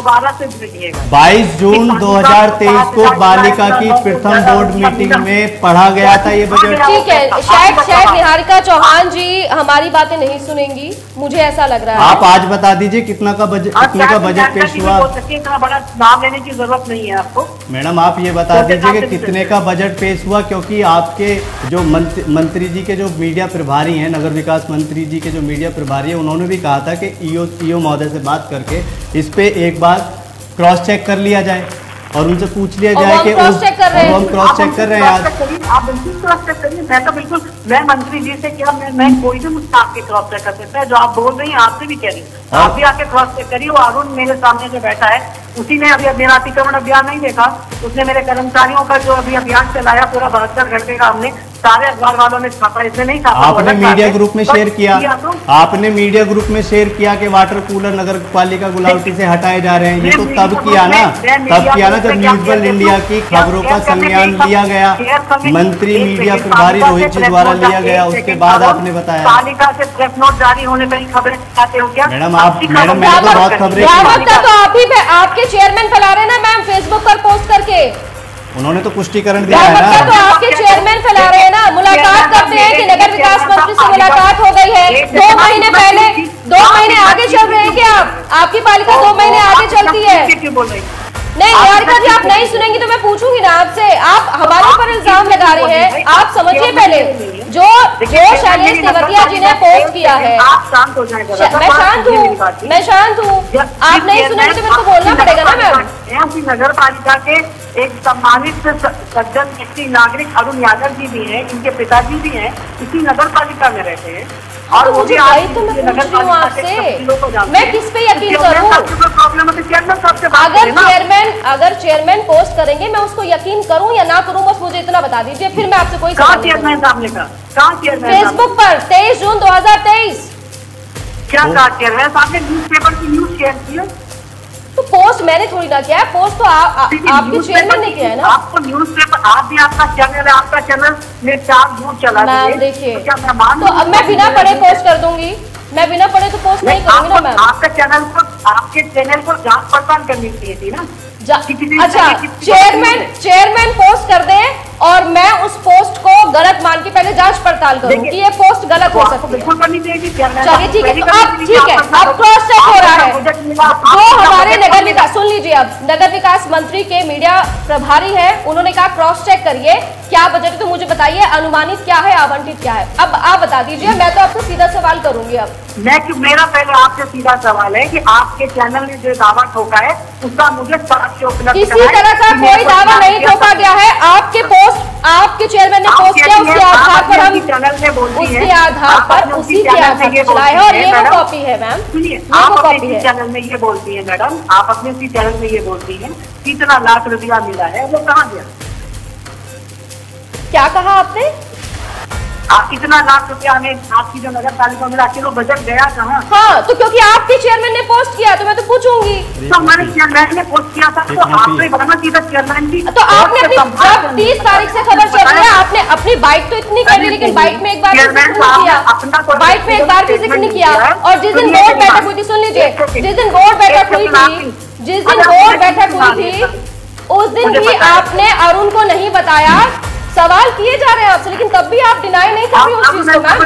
22 जून 2023 को बालिका की प्रथम बोर्ड मीटिंग में पढ़ा गया था ये बजट। ठीक है, शायद निहारिका चौहान जी हमारी बातें नहीं सुनेंगी, मुझे ऐसा लग रहा है। आप आज बता दीजिए कितना का बजट पेश हुआ। इतना बड़ा नाम लेने की जरूरत नहीं है आपको। मैडम आप ये बता दीजिए कि कितने का बजट पेश हुआ, क्योंकि आपके जो मंत्री जी के जो मीडिया प्रभारी हैं, नगर विकास मंत्री जी के जो मीडिया प्रभारी हैं, उन्होंने भी कहा था कि ईओ महोदय से बात करके इस पे एक बार क्रॉस चेक कर लिया जाए और उनसे पूछ लिया जाए कि हम क्रॉस चेक कर रहे हैं आज। आप बिल्कुल क्रॉस चेक करिए। मैं तो बिल्कुल, मैं मंत्री जी से क्या मैं कोई भी मुझसे आपके क्रॉस चेक कर सकता है। जो आप बोल रही हैं आपसे भी कह रही हूँ, आप भी आके क्रॉस चेक करिए। वो अरुण मेरे सामने जो बैठा है उसी ने अभी मेरा अतिक्रमण अभियान नहीं देखा, उसने मेरे कर्मचारियों का जो अभी अभियान चलाया पूरा 72 घंटे का, हमने सारे अखबार वालों ने छापा, इसने नहीं छापा। आपने मीडिया ग्रुप में शेयर किया, आपने मीडिया ग्रुप में शेयर किया कि वाटर कूलर नगर पालिका गुलावटी से हटाए जा रहे हैं। ये तो तब किया ना, जब न्यूज वर्ल्ड इंडिया की खबरों का संज्ञान लिया गया, मंत्री मीडिया प्रभारी रोहित जी द्वारा लिया गया, उसके बाद आपने बताया। पालिका से प्रेस नोट जारी होने पर खबरें आते हो क्या? मैडम मैंने तो बहुत खबरें, तो आपके चेयरमैन फैला रहे हैं ना मैम फेसबुक पर पोस्ट करके। उन्होंने तो पुष्टिकरण दिया है ना। तो आपके चेयरमैन फैला रहे हैं ना, मुलाकात करते हैं कि नगर विकास मंत्री से मुलाकात हो गई है 2 महीने पहले, 2 महीने आगे चल रहे हैं क्या आपकी पालिका 2 महीने आगे चलती है? नहीं निहारिका जी, आप नहीं सुनेंगी तो मैं पूछूंगी ना आपसे। आप हमारे ऊपर इल्जाम लगा रहे हैं, आप समझिए पहले जो शैलेश तेवतिया जी ने पोस्ट किया है। आप शांत हो जाएगा। मैं शांत हूँ। आप नहीं सुनेंगे तो मेरे को बोलना पड़ेगा ना मैम। नगर पालिका के एक सम्मानित सज्जन व्यक्ति नागरिक अरुण यादव जी भी हैं, इनके पिताजी भी हैं, इसी नगर पालिका में रहते हैं। और तो मुझे तो मैं पूछ रही हूँ आपसे, मैं किस पे यकीन करूँ? अगर चेयरमैन पोस्ट करेंगे मैं उसको यकीन करूँ या ना करूँ, बस मुझे इतना बता दीजिए, फिर मैं आपसे कोई सवाल नहीं करूँगी। फेसबुक पर 23 जून 2023 क्या कहा चेयरमैन साहब ने? न्यूज़पेपर की न्यूज शेयर की है। तो पोस्ट मैंने थोड़ी ना किया है, पोस्ट तो आपके चेयरमैन ने किया है ना। आपको न्यूज़पेपर, आप भी आपका चैनल है, आपका चैनल में 4 जून चला। मैम देखिए, तो अब मैं बिना पढ़े पोस्ट कर दूंगी, मैं बिना पढ़े तो पोस्ट नहीं करूंगी ना मैम। आपके चैनल को जांच पड़ताल करनी चाहिए थी ना। अच्छा, चेयरमैन पोस्ट कर दे और मैं उस पोस्ट को गलत मान के पहले जांच पड़ताल करूं कि ये पोस्ट गलत हो सकती है। बिल्कुल करनी चाहिए। चलिए ठीक है, तो अब ठीक है, अब क्रॉस चेक हो रहा है। जो हमारे नगर विकास, सुन लीजिए, अब नगर विकास मंत्री के मीडिया प्रभारी है, उन्होंने कहा क्रॉस चेक करिए क्या बजट है, तो मुझे बताइए अनुमानित क्या है, आवंटित क्या है। अब आप बता दीजिए, मैं तो आपसे सीधा सवाल करूंगी। अब मेरा पहले आपसे सीधा सवाल है कि आपके चैनल ने जो दावा ठोका है उसका मुझे साक्ष्य उपलब्ध किसी तरह का कोई दावा नहीं ठोका गया है। आपके पोस्ट, आपके चेयरमैन ने पोस्ट किया, उसके आधार पर हम चैनल में बोलती है, उसके आधार पर उसी के आधार पर चला है। और ये वो कॉपी है मैम, सुनिए, आप अपने चैनल में ये बोलती है मैडम, आप अपने उसी चैनल में ये बोलती है कितना लाख रुपया मिला है, वो कहाँ गया? क्या कहा आपने? आप कितना लाख रुपया हमें आपकी जो नगर पालिका में आखिर वो बजट गया कहाँ? हाँ, तो क्योंकि आपके चेयरमैन ने पोस्ट किया तो मैं तो पूछूंगी। तो हमारे चेयरमैन ने पोस्ट किया था, तो आपने बताना चाहिए चेयरमैन की। तो आपने अपनी जब 30 तारीख से खबर चल रही है, आपने अपनी बाइट तो इतनी कर ली, लेकिन बाइट में एक बार जिक्र नहीं किया, बाइट में एक बार भी जिक्र नहीं किया। और जिस दिन बोर्ड बैठक हुई थी, सुन लीजिए, जिस दिन बोर्ड बैठक हुई थी, उस दिन भी आपने अरुण को नहीं बताया। सवाल किए जा रहे हैं आपसे, लेकिन तब भी आप डिनाई नहीं कर रही उस चीज को मैम।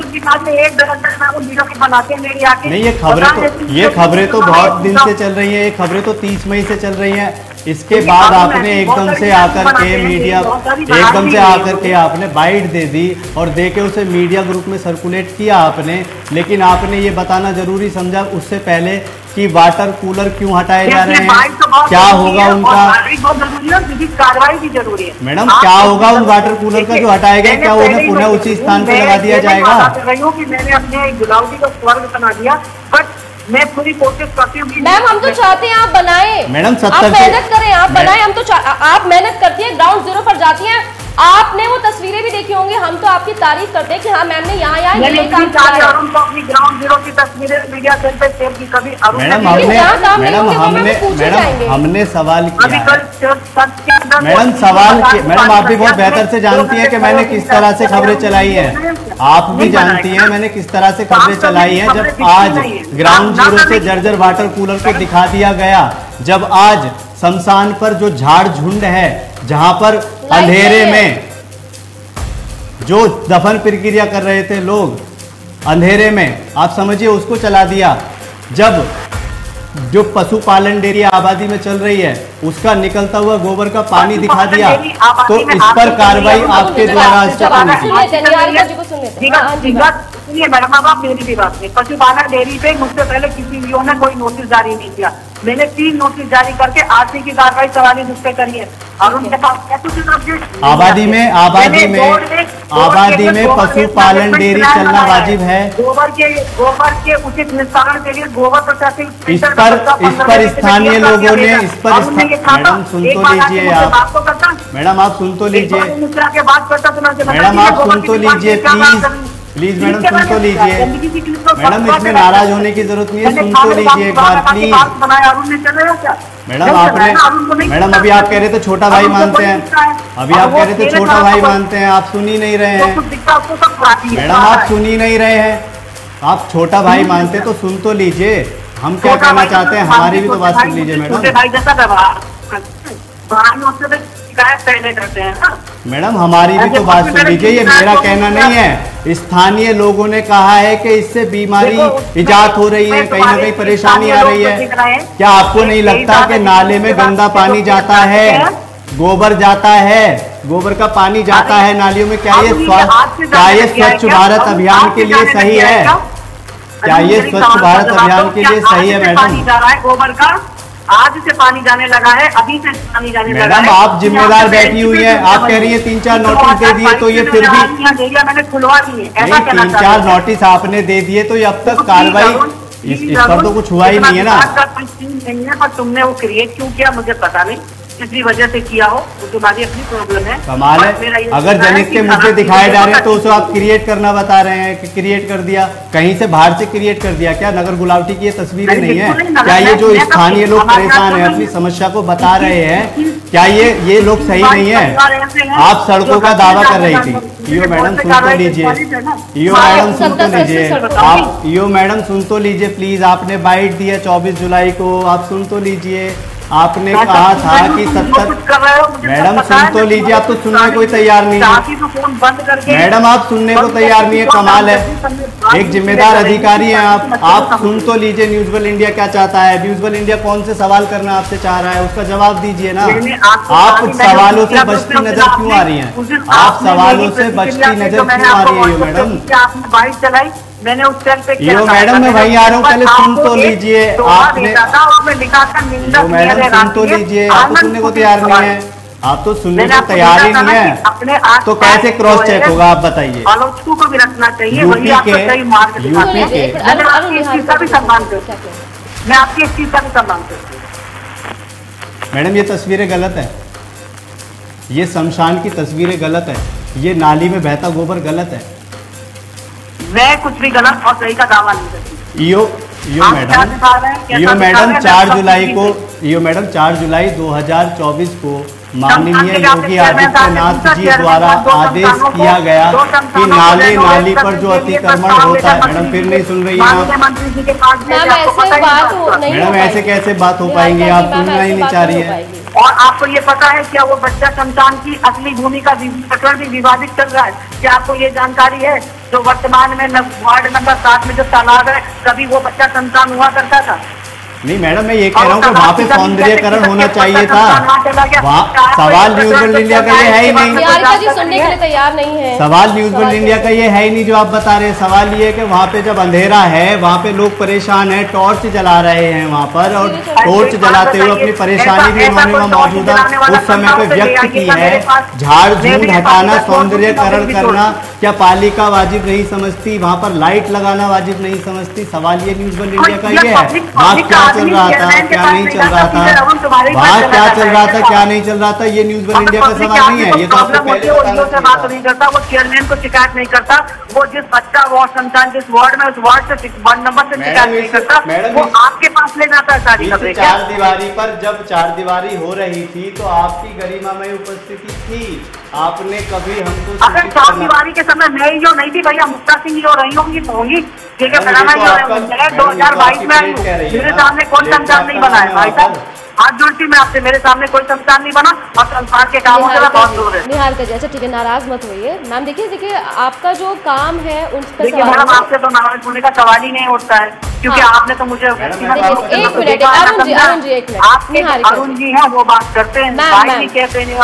नहीं, ये खबरें तो बहुत दिन से चल रही हैं, ये खबरें तो 30 मई से चल रही हैं। इसके बाद आपने एकदम से आकर के मीडिया, एकदम से आकर के आपने बाइट दे दी और दे के उसे मीडिया ग्रुप में सर्कुलेट किया आपने। लेकिन आपने ये बताना जरूरी समझा उससे पहले कि वाटर कूलर क्यों हटाए जा रहे हैं, क्या होगा उनका, कार्रवाई भी जरूरी है। मैडम क्या होगा उन वाटर कूलर का जो हटाए गए, क्या उन्हें पुनः उसी स्थान पर लगा दिया जाएगा? मैंने अपने गुलावटी को स्वर्ग बना दिया, बट मैं पूरी कोशिश करती हूँ। मैम हम तो चाहते हैं आप बनाए, मैडम आप मेहनत करें, आप बनाए। हम तो आप मेहनत करती है, ग्राउंड जीरो पर जाती हैं, आपने वो तस्वीरें भी देखी होंगी। हम तो आपकी तारीफ करते हैं कि हाँ मैम ने यहाँ ये काम किया है। अपनी ग्राउंड जीरो की तस्वीरें मीडिया सेल पे शेयर की कभी मैडम हमने सवाल किया, मैडम सवाल किया। मैडम आप भी बहुत बेहतर से जानती हैं कि मैंने किस तरह से खबरें चलाई हैं, आप भी जानती हैं मैंने किस तरह से खबरें चलाई हैं। जब आज ग्राउंड जीरो से जर्जर वाटर कूलर को दिखा दिया गया, जब आज शमशान पर जो झाड़ झुंड है, जहां पर अंधेरे में जो दफन प्रक्रिया कर रहे थे लोग, अंधेरे में आप समझिए उसको चला दिया। जब जो पशुपालन डेयरी आबादी में चल रही है उसका निकलता हुआ गोबर का पानी दिखा दिया, तो इस पर कार्रवाई आपके द्वारा सुनिए मैडम, अब आप मेरी भी बात नहीं, पशुपालन डेयरी पे मुझसे पहले किसी ने कोई नोटिस जारी नहीं किया। मैंने 3 नोटिस जारी करके आरटी की कार्रवाई 44 उस पे करी है और उनके पास आबादी में पशुपालन डेयरी चलना वाजिब है। गोबर के उचित निस्तारण के लिए गोबर प्रोसेसिंग इस पर स्थानीय लोगों ने मैडम सुन तो लीजिए मैडम आप सुन तो लीजिए मैडम आप सुन तो लीजिए प्लीज मैडम सुन तो लीजिए मैडम इसमें नाराज होने की जरूरत नहीं है, सुन तो लीजिए एक बार प्लीज। मैडम अभी आप कह रहे थे छोटा भाई मानते हैं, अभी आप कह रहे थे छोटा भाई मानते हैं, आप सुन ही नहीं रहे हैं मैडम, आप सुन ही नहीं रहे हैं। आप छोटा भाई मानते तो सुन तो लीजिए, हम क्या कहना चाहते हैं हमारी भी तो बात सुन लीजिए मैडम हमारी भी तो बात सुन लीजिए। ये मेरा कहना नहीं है, स्थानीय लोगों ने कहा है कि इससे बीमारी इजाद हो रही है, कहीं ना कहीं परेशानी आ रही है। क्या आपको नहीं लगता कि नाले में गंदा पानी जाता है, गोबर जाता है, गोबर का पानी जाता है नालियों में? क्या ये स्वच्छ भारत अभियान के लिए सही है? क्या ये स्वच्छ भारत अभियान के लिए सही है मैडम? गोबर का आज से पानी जाने लगा है, अभी से पानी जाने लगा है। मैडम आप जिम्मेदार बैठी हुई हैं, आप कह रही है 3-4 नोटिस दे दिए तो ये फिर भी मैंने खुलवा दिए, 3-4 नोटिस आपने दे दिए तो ये अब तक कार्रवाई इस पर तो कुछ हुआ ही नहीं है ना। पर तुमने वो क्रिएट क्यों किया मुझे पता नहीं, किसी वजह से किया हो वो तुम्हारी अपनी प्रॉब्लम है। कमाल है, अगर जनहित के मुद्दे दिखाए जा रहे हैं तो उसे आप क्रिएट करना बता रहे हैं कि क्रिएट कर दिया, कहीं से बाहर से क्रिएट कर दिया। क्या नगर गुलावटी की ये तस्वीरें नहीं है? क्या ये जो स्थानीय लोग परेशान है अपनी समस्या को बता रहे हैं, क्या ये लोग सही नहीं है? आप सड़कों का दावा कर रही थी। यो मैडम सुन तो लीजिए, यो मैडम सुन तो लीजिए, आप यो मैडम सुन तो लीजिए प्लीज। आपने बाइट दी है 24 जुलाई को, आप सुन तो लीजिए। आपने कहा था कि 70 मैडम सुन तो लीजिए, आप तो सुनने को तैयार नहीं है मैडम, आप सुनने को तैयार नहीं है, कमाल है। एक जिम्मेदार अधिकारी हैं आप सुन तो लीजिए। न्यूज वर्ल्ड इंडिया क्या चाहता है? न्यूज वर्ल्ड इंडिया कौन से सवाल करना आपसे चाह रहा है, उसका जवाब दीजिए ना। आप सवालों से बचती नजर क्यों आ रही हैं? आप सवालों से बचती नजर क्यों आ रही है मैडम? आपने बाइक चलाई, मैंने उस टाइम पे यो मैडम मैं वहीं आ रहा हूँ, पहले सुन तो लीजिए। आपने मैडम सुन तो लीजिए, आप तो सुनने को तैयार नहीं है, आप तो सुनने को तैयार ही नहीं है, तो कैसे क्रॉस चेक होगा आप बताइए? आलोचकों को भी रखना चाहिए, यूपी के मैं आपकी इस चीज का भी सम्मान करती हूँ, मैं आपकी इस चीज का भी सम्मान करती हूँ। मैडम ये तस्वीरें गलत है, ये शमशान की तस्वीरें गलत है, ये नाली में बहता गोबर गलत है। मैं कुछ भी गलत और सही का दावा नहीं करती। यो मैडम 4 जुलाई को, यो मैडम 4 जुलाई 2024 को माननीय योगी आदित्यनाथ जी द्वारा आदेश किया गया कि नाले नाली पर जो अतिक्रमण होता है। मैडम फिर नहीं सुन रही हैं आप मैडम, ऐसे कैसे बात हो पाएंगी? आप सुनना ही नहीं चाह रही है। और आपको ये पता है क्या वो बच्चा शमशान की असली भूमि का प्रकरण भी विवादित चल रहा है? क्या आपको ये जानकारी है? जो वर्तमान में वार्ड नंबर 7 में जो तालाब है, कभी वो बच्चा शमशान हुआ करता था? नहीं मैडम, मैं ये कह रहा हूँ कि वहाँ पे सौंदर्यकरण होना चाहिए था। सवाल न्यूज वर्ल्ड इंडिया का ये है ही नहीं, जी सुनने के लिए तैयार नहीं है। सवाल न्यूज वर्ल्ड इंडिया का ये है ही नहीं जो आप बता रहे हैं। सवाल ये है कि वहाँ पे जब अंधेरा है, वहाँ पे लोग परेशान हैं, टॉर्च जला रहे हैं वहाँ पर, और टॉर्च जलाते हुए अपनी परेशानी भी उन्होंने वहाँ मौजूदा उस समय पे व्यक्त की है। झाड़ झूठ हटाना, सौंदर्यकरण करना क्या पालिका वाजिब नहीं समझती? वहाँ पर लाइट लगाना वाजिब नहीं समझती? सवाल ये न्यूज वर्ल्ड इंडिया का ये है। बात क्या चल रहा था, क्या नहीं चल रहा था, बात क्या चल रहा था, क्या नहीं चल रहा था, ये न्यूज वर्ल्ड इंडिया का सवाल नहीं है। ये तो आपको पहले बात नहीं करता, वो चेयरमैन को शिकायत नहीं करता, वो जिस बच्चा वार्ड शमशान जिस वार्ड में उस वार्ड से वार्ड नंबर से शिकायत नहीं करता, वो आपके पास ले जाता है सारी खबरें। 4 दीवारी पर जब 4 दीवारी हो रही थी तो आपकी गरिमामय उपस्थिति थी, आपने कभी हमको अगर 4 दीवारी के समय मैं जो नहीं थी भैया, मुक्ता सिंह जो रही होंगी तो होंगी, ठीक है। 2022 में आई हूँ, मेरे सामने कोई शमशान नहीं बना है भाई साहब, हाथ जोड़ती मैं आपसे, मेरे सामने कोई शमशान नहीं बना और संसार के कामों से बहुत दूर है। निहाल का जैसे ठीक है, नाराज मत होइए मैम। देखिए आपका जो काम है उस पर देखिए मैडम, आपसे तो नाराज होने का सवाल ही नहीं उठता है, क्योंकि आपने तो मुझे 1 मिनट अरुण जी 1 मिनट, आपके अरुण जी हैं वो बात करते हैं, भाई कहते हैं।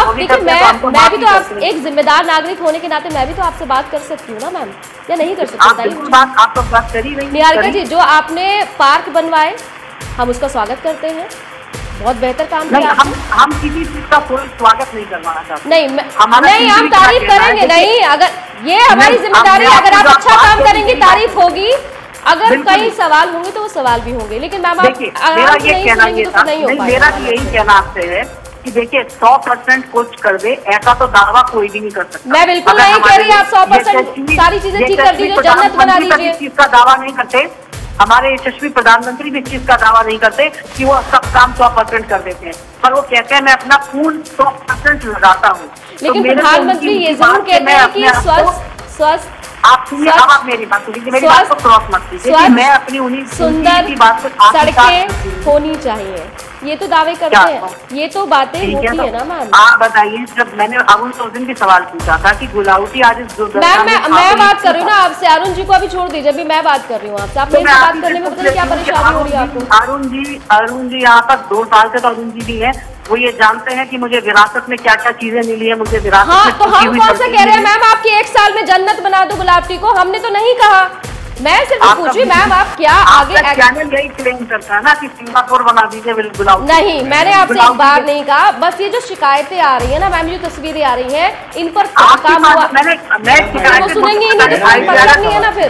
मैं भी तो आप एक जिम्मेदार नागरिक होने के नाते मैं भी तो आपसे बात कर सकती हूँ ना मैम, या नहीं कर सकती? आप तो बात करी नहीं। निहारिका जी, जो आपने पार्क बनवाए हम उसका स्वागत करते हैं, बहुत बेहतर काम किया। हम किसी चीज का कोई स्वागत नहीं करवाना चाहते। नहीं, हम तारीफ करेंगे। नहीं, अगर ये हमारी जिम्मेदारी, अगर आप अच्छा काम करेंगे तारीफ होगी, अगर कई सवाल होंगे तो वो सवाल भी होंगे, लेकिन मैम आप मेरा ये कहना ये था, मेरा भी यही कहना आपसे है कि देखिए 100% कुछ कर दे, ऐसा तो दावा कोई भी नहीं कर सकता। मैं बिल्कुल नहीं कह रही, आप 100% सारी चीजें ठीक कर दीजिए, जन्नत बना दीजिए। इस चीज का दावा नहीं करते, हमारे यशस्वी प्रधानमंत्री भी इस चीज का दावा नहीं करते कि वो सब काम 100% कर देते हैं, पर वो कहते हैं मैं अपना पूर्ण 100% लगाता हूँ। लेकिन प्रधानमंत्री ये जरूर कहते हैं कि स्वस्थ आप सुनिए, अब आप मेरी बात सुनिए, मेरी बात को क्रॉस मत कीजिए। मैं अपनी उन्हीं सुंदर सड़कें होनी चाहिए, ये तो दावे करते हैं, ये तो बातें होती है ना मैम। आप बताइए, जब मैंने अरुण तो उस दिन भी सवाल पूछा था कि गुलावटी आज इस मैं बात कर रही हूँ ना आपसे, अरुण जी को अभी छोड़ दीजिए, अभी मैं बात कर रही हूँ आपसे, आप मेरे से बात करने में पता नहीं क्या परेशानी हो रही है आपको। अरुण जी यहाँ पर 2 साल से तो अरुण जी भी है, वो ये जानते हैं कि मुझे विरासत में क्या क्या चीजें मिली है, मुझे विरासत में तो हम कौन सा कह रहे हैं मैम आपकी 1 साल में जन्नत बना दो गुलावटी को, हमने तो नहीं कहा। मैं सिर्फ पूछी मैम आप क्या आगे चैनल यही क्लेम करता है ना कि सिंगापुर बना दीजिए गुलावटी। नहीं, मैंने आपसे एक बार नहीं कहा, बस ये जो शिकायतें आ रही है ना मैम, जो तस्वीरें आ रही हैं, इन पर काम हुआ, मैं सुनेंगे ही नहीं, नहीं है ना फिर।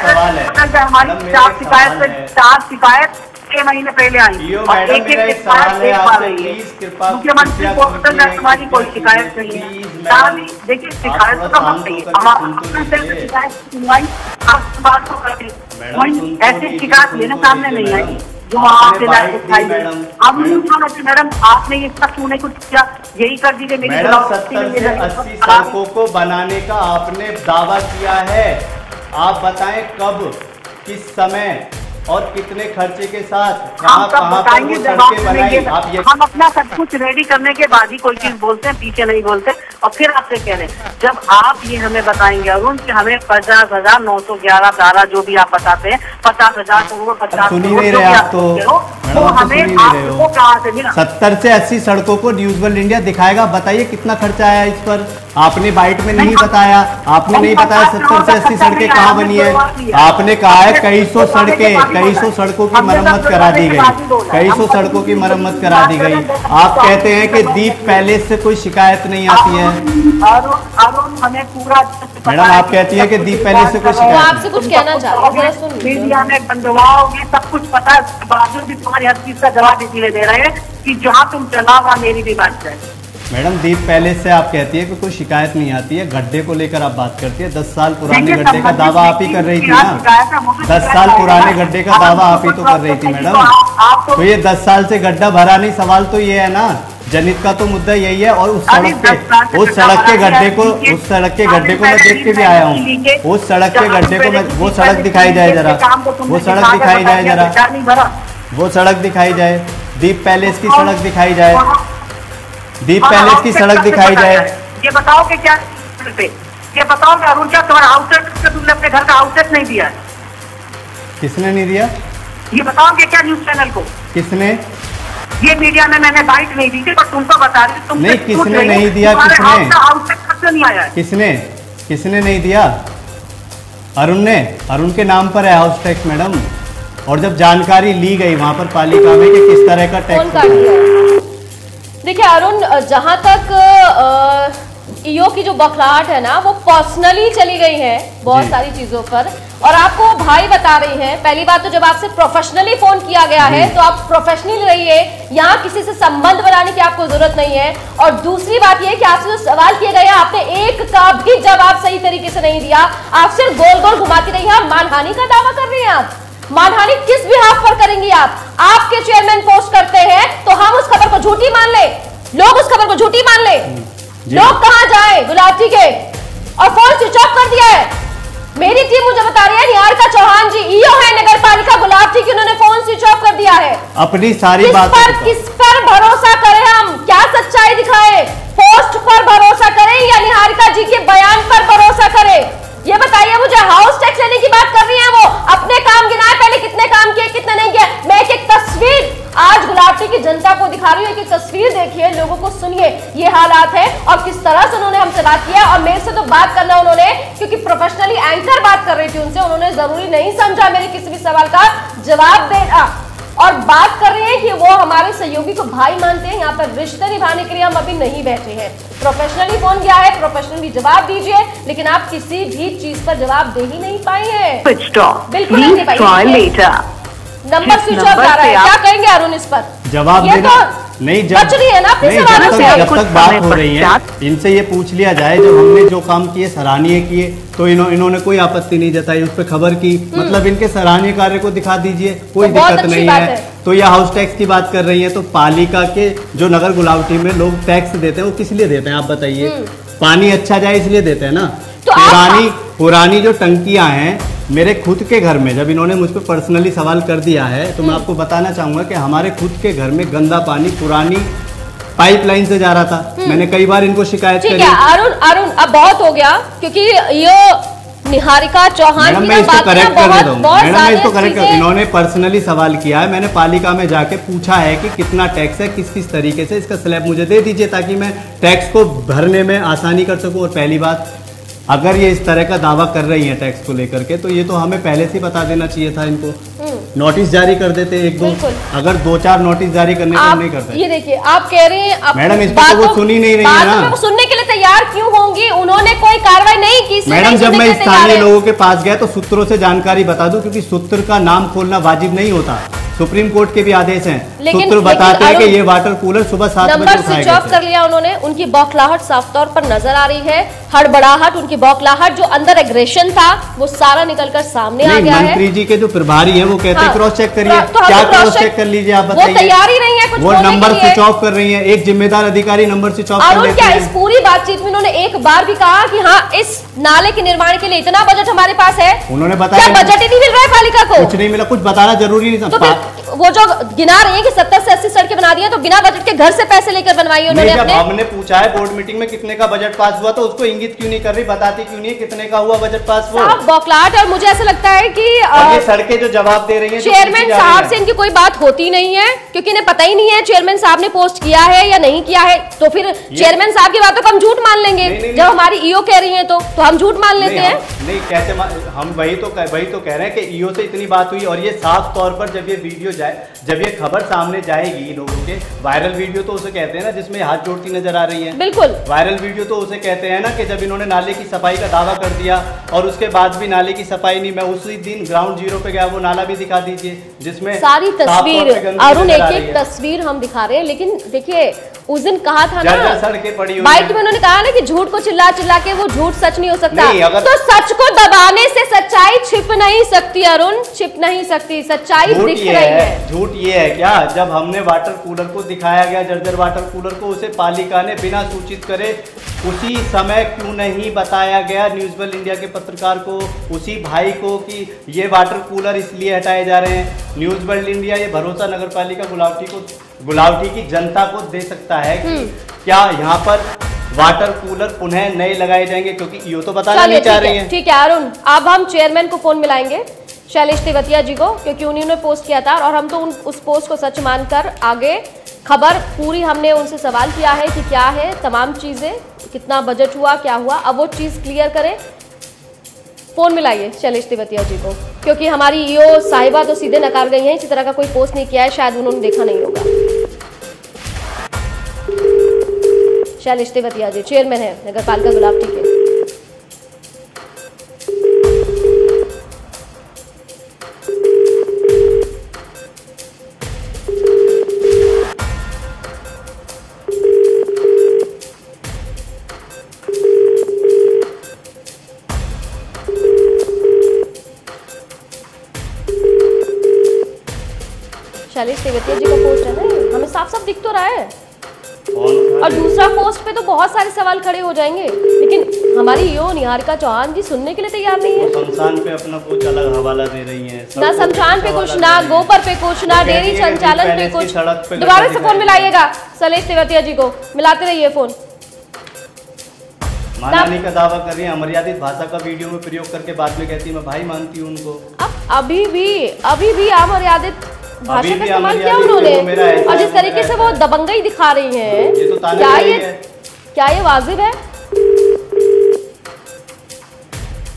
हमारी 4 शिकायत 6 महीने पहले आई और एक शिकायत एक बार आई है। मुख्यमंत्री को हमारी कोई शिकायत नहीं है। देखिए शिकायत तो हम नहीं है, शिकायत सुनवाई बात तो करते, ऐसी शिकायत मेरे सामने नहीं आई जो आपसे अब मैडम आपने ये सब क्यों नहीं कुछ किया, यही कर दीजिए। मेरी 70 से 80 सड़कों को बनाने का आपने दावा किया है, आप बताएं कब, किस समय और कितने खर्चे के साथ, कहाँ पर वो सड़कें बनाई। हम अपना सब कुछ रेडी करने के बाद ही कोई चीज बोलते हैं, पीछे नहीं बोलते। और फिर आपसे कह रहे हैं, जब आप ये हमें बताएंगे अरुण कि हमें 50,911 धारा जो भी आप बताते हैं 50,000 करोड़ 50 सुनी नहीं रहे आप तो हमें आपको कहाँ से मिला। 70 से 80 सड़कों को न्यूज वर्ल्ड इंडिया दिखाएगा, बताइए कितना खर्चा आया इस पर। आपने बाइट में नहीं बताया, आपने नहीं बताया 70 से 80 सड़कें कहाँ बनी है। आपने कहा है कई सौ सड़कों की मरम्मत करा दी गई, कई सौ सड़कों की मरम्मत करा दी गई। आप कहते हैं कि दीप पैलेस से कोई शिकायत नहीं आती है। हमें पूरा मैडम आप कहती है कि दीप पैलेस से कोई शिकायत, आपसे कुछ कहना चाहते हैं, मीडिया में बंदवाओगे सब कुछ पता है, बावजूद भी तुम्हारी हर चीज का जवाब इसलिए दे रहे हैं कि जहाँ तुम चला वहाँ मेरी भी बात है। मैडम दीप पैलेस से आप कहती है कि कोई शिकायत नहीं आती है, गड्ढे को लेकर आप बात करती है। 10 साल पुराने गड्ढे का दावा आप ही कर रही थी ना, 10 साल पुराने गड्ढे का दावा आप ही तो कर रही थी मैडम। तो ये 10 साल से गड्ढा भरा नहीं, सवाल तो ये है ना, जनित का तो मुद्दा यही है। और उस सड़क के गड्ढे को मैं देख के भी आया हूँ, उस सड़क के गड्ढे को मैं, वो सड़क दिखाई जाए जरा, वो सड़क दिखाई जाए जरा, वो सड़क दिखाई जाए, दीप पैलेस की सड़क दिखाई जाए, दीप पैलेस की सड़क दिखाई जाए। ये बताओ कि क्या, ये बताओ कि अरुण क्या तुम्हारा आउटलेट, तुमने अपने घर का आउटलेट नहीं दिया? किसने नहीं दिया? ये बताओ कि क्या न्यूज चैनल को किसने? ये मीडिया में मैंने बाइट नहीं दी थी, पर तुमको बता रही तुम नहीं, किसने नहीं दिया? किसने आउटलेट नहीं आया? किसने नहीं दिया? अरुण ने, अरुण के नाम पर है हाउस टैक्स मैडम। और जब जानकारी ली गई वहां पर पालिका में कि किस तरह का टैक्स, देखिए अरुण, जहां तक ईओ की जो बखलाहट है ना वो पर्सनली चली गई है बहुत सारी चीजों पर, और आपको भाई बता रही हैं। पहली बात तो जब आपसे प्रोफेशनली फोन किया गया है तो आप प्रोफेशनली रहिए, यहाँ किसी से संबंध बनाने की आपको जरूरत नहीं है। और दूसरी बात यह कि आपसे जो सवाल किए गए आपने एक का भी जवाब सही तरीके से नहीं दिया, आप सिर्फ गोल गोल घुमाती रही हैं। मानहानि का दावा कर रही हैं आप, मानहानि किस बिहाफ पर करेंगी आप? आपके चेयरमैन पोस्ट करते हैं तो हम उस खबर को झूठी मान ले, लोग उस खबर को झूठी मान ले, लोग कहां जाए गुलावटी के, और फोन स्विच ऑफ कर दिया है। मेरी टीम मुझे बता रही है निहारिका चौहान जी ईओ है नगर पालिका गुलावटी की, उन्होंने फोन स्विच ऑफ कर दिया है। अपनी सारी बात किस पर भरोसा करें हम, क्या सच्चाई दिखाएं? पोस्ट पर भरोसा करें या निहारिका जी के बयान पर भरोसा करें? ये बताइए मुझे। हाउस टैक्स लेने की बात कर रही है वो, अपने काम गिनाए पहले, कितने काम किए कितने नहीं किए। मैं एक तस्वीर आज गुलावटी की जनता को दिखा रही हूँ, एक तस्वीर देखिए, लोगों को सुनिए, ये हालात है और किस तरह से उन्होंने हमसे बात किया। और मेरे से तो बात करना उन्होंने, क्योंकि प्रोफेशनली एंकर बात कर रही थी उनसे, उन्होंने जरूरी नहीं समझा मेरे किसी भी सवाल का जवाब देना। और बात कर रहे हैं कि वो हमारे सहयोगी को भाई मानते हैं। यहाँ पर रिश्ते निभाने के लिए हम अभी नहीं बैठे हैं। प्रोफेशनली फोन गया है, प्रोफेशनली जवाब दीजिए, लेकिन आप किसी भी चीज पर जवाब दे ही नहीं पाए हैं। बिल्कुल नहीं पाए। नंबर स्विच ऑफ जा रहा है, क्या कहेंगे अरुण इस पर? जवाब देना नहीं, जब तक बात हो रही है इनसे ये पूछ लिया जाए, जब हमने जो काम किए सराहनीय किए तो इन्होंने कोई आपत्ति नहीं जताई, उस पर खबर की, मतलब इनके सराहनीय कार्य को दिखा दीजिए, कोई दिक्कत नहीं है। तो ये हाउस टैक्स की बात कर रही है, तो पालिका के जो नगर गुलावटी में लोग टैक्स देते हैं वो किस लिए देते हैं आप बताइए? पानी अच्छा जाए इसलिए देते हैं ना। तो पुरानी जो टंकियां हैं मेरे खुद के घर में, जब इन्होंने मुझ पर पर्सनली सवाल कर दिया है तो मैं आपको बताना चाहूंगा कि हमारे खुद के घर में गंदा पानी पुरानी पाइपलाइन से जा रहा था। मैंने कई बार इनको शिकायत करी। अरुण अब बहुत हो गया, क्योंकि ये निहारिका चौहान मैडम मैं इसको करेक्ट कर देता हूँ। मैडम मैं इसको करेक्ट कर, इन्होंने पर्सनली सवाल किया है, मैंने पालिका में जाके पूछा है कि कितना टैक्स है, किस किस तरीके से, इसका स्लैब मुझे दे दीजिए ताकि मैं टैक्स को भरने में आसानी कर सकूं। और पहली बात, अगर ये इस तरह का दावा कर रही है टैक्स को लेकर के, तो ये तो हमें पहले से बता देना चाहिए था इनको। नोटिस जारी कर देते एक दो, अगर 2-4 नोटिस जारी करने को नहीं करते। ये देखिए आप कह रहे हैं मैडम इस पर तो वो सुन ही नहीं रही है ना। सुनने के लिए तैयार क्यों होंगी? उन्होंने कोई कार्रवाई नहीं की। मैडम जब मैं स्थानीय लोगों के पास गया तो सूत्रों से जानकारी बता दूं, क्योंकि सूत्र का नाम खोलना वाजिब नहीं होता, सुप्रीम कोर्ट के भी आदेश हैं। सूत्र बताते हैं कि ये वाटर कूलर सुबह 7 बजे नंबर स्विच ऑफ कर लिया उन्होंने। उनकी बौखलाहट साफ तौर पर नजर आ रही है, हड़बड़ाहट, उनकी बौखलाहट, जो अंदर एग्रेशन था वो सारा निकलकर सामने आ गया है। मंत्री जी के जो प्रभारी हैं वो कहते हैं क्रॉस चेक करिए, क्या क्रॉस चेक कर लीजिए आप बताइए। वो तैयार ही नहीं है कुछ, वो नंबर स्विच ऑफ कर रही है, एक जिम्मेदार अधिकारी नंबर स्विच ऑफ कर लेते हैं। इस पूरी बातचीत में उन्होंने एक बार भी कहा कि हाँ इस नाले के निर्माण के लिए इतना बजट हमारे पास है? उन्होंने बताया क्या बजट ही नहीं मिल रहा है पालिका को? कुछ नहीं मिला, कुछ बताना जरूरी नहीं था। वो जो गिना रही है कि 70 से 80 सड़कें बना दी हैं, तो बिना बजट के घर से पैसे लेकर बनवाई उन्होंने अपने। हमने पूछा है बोर्ड मीटिंग में कितने का बजट पास हुआ, तो उसको इंगित क्यों नहीं कर रही, बताती क्यों नहीं कितने का हुआ बजट पास? वो बौखलाहट। और मुझे ऐसा लगता है कि ये सड़कें जो जवाब दे रही हैं चेयरमैन साहब से इनकी कोई बात होती नहीं है, क्योंकि इन्हें पता ही नहीं है चेयरमैन साहब ने पोस्ट किया है या नहीं किया है। तो फिर चेयरमैन साहब की बातों को हम झूठ मान लेंगे। जब हमारी ईओ कह रही है तो हम झूठ मान लेते हैं। नहीं कैसे हम वही तो कह रहे हैं कि ईओ से इतनी बात हुई, और ये साफ तौर पर जब ये वीडियो जाए, जब ये खबर सामने जाएगी लोगों के, वायरल वीडियो तो उसे कहते हैं ना जिसमें हाथ जोड़ती नजर आ रही है। बिल्कुल वायरल वीडियो तो उसे कहते हैं ना कि जब इन्होंने नाले की सफाई का दावा कर दिया और उसके बाद भी नाले की सफाई नहीं। मैं उसी दिन ग्राउंड जीरो पे गया, वो नाला भी दिखा दीजिए जिसमें सारी तस्वीर, अरुण एक तस्वीर हम दिखा रहे हैं। लेकिन देखिए उस दिन कहा था ना, सड़कें पड़ी हुई बाइट में उन्होंने कहा ना कि झूठ को चिल्ला चिल्ला के वो झूठ सच नहीं हो सकता। तो सच को दबाने से सच्चाई छिप नहीं सकती अरुण, छिप नहीं सकती, सच्चाई दिख रही है। झूठ ये है क्या, जब हमने वाटर कूलर को दिखाया गया, जर्जर वाटर कूलर को, उसे पालिका ने बिना सूचित करे उसी समय क्यों नहीं बताया गया न्यूज़ वर्ल्ड इंडिया के पत्रकार को, उसी भाई को, कि ये वाटर कूलर इसलिए हटाए जा रहे हैं? न्यूज़ वर्ल्ड इंडिया ये भरोसा नगर पालिका गुलावटी की जनता को दे सकता है कि क्या यहाँ पर वाटर कूलर पुनः नए लगाए जाएंगे, क्योंकि ईओ तो बताना नहीं चाह रही है। ठीक है अरुण, अब हम चेयरमैन को फोन मिलाएंगे, शैलेश तेवतिया जी को, क्योंकि उन्होंने पोस्ट किया था और हम तो उस पोस्ट को सच मानकर आगे खबर पूरी हमने उनसे सवाल किया है कि क्या है तमाम चीजें, कितना बजट हुआ, क्या हुआ, अब वो चीज क्लियर करें। फोन मिलाइए शैलेश तेवतिया जी को, क्योंकि हमारी ईओ साहिबा तो सीधे नकार गई हैं, इसी तरह का कोई पोस्ट नहीं किया है, शायद उन्होंने देखा नहीं होगा। शैलेश तेवतिया जी चेयरमैन है नगर पालिका गुलावटी के। शैलेश तेवतिया जी का पोस्ट है ना, हमें साफ साफ दिख तो रहा है। और दूसरा पोस्ट पे तो बहुत सारे सवाल खड़े हो जाएंगे, लेकिन हमारी ईओ निहारिका चौहान जी सुनने के लिए तैयार नहीं है। शमशान पे अपना कुछ अलग हवाला दे रही है, ना शमशान पे कुछ, ना गोबर पे कुछ, ना डेयरी संचालन पे कुछ। दोबारा से फोन मिलाइएगा शैलेश तेवतिया जी को, मिलाते रहिए फोन। मानने का दावा कर रही है, अमर्यादित भाषा का वीडियो में प्रयोग करके बाद में कहती है मैं भाई मानती हूँ उनको। अब अभी भी अमर्यादित भाषा का इस्तेमाल किया उन्होंने, और जिस तरीके से वो दबंगई दिखा रही हैं, क्या ये वाजिब है?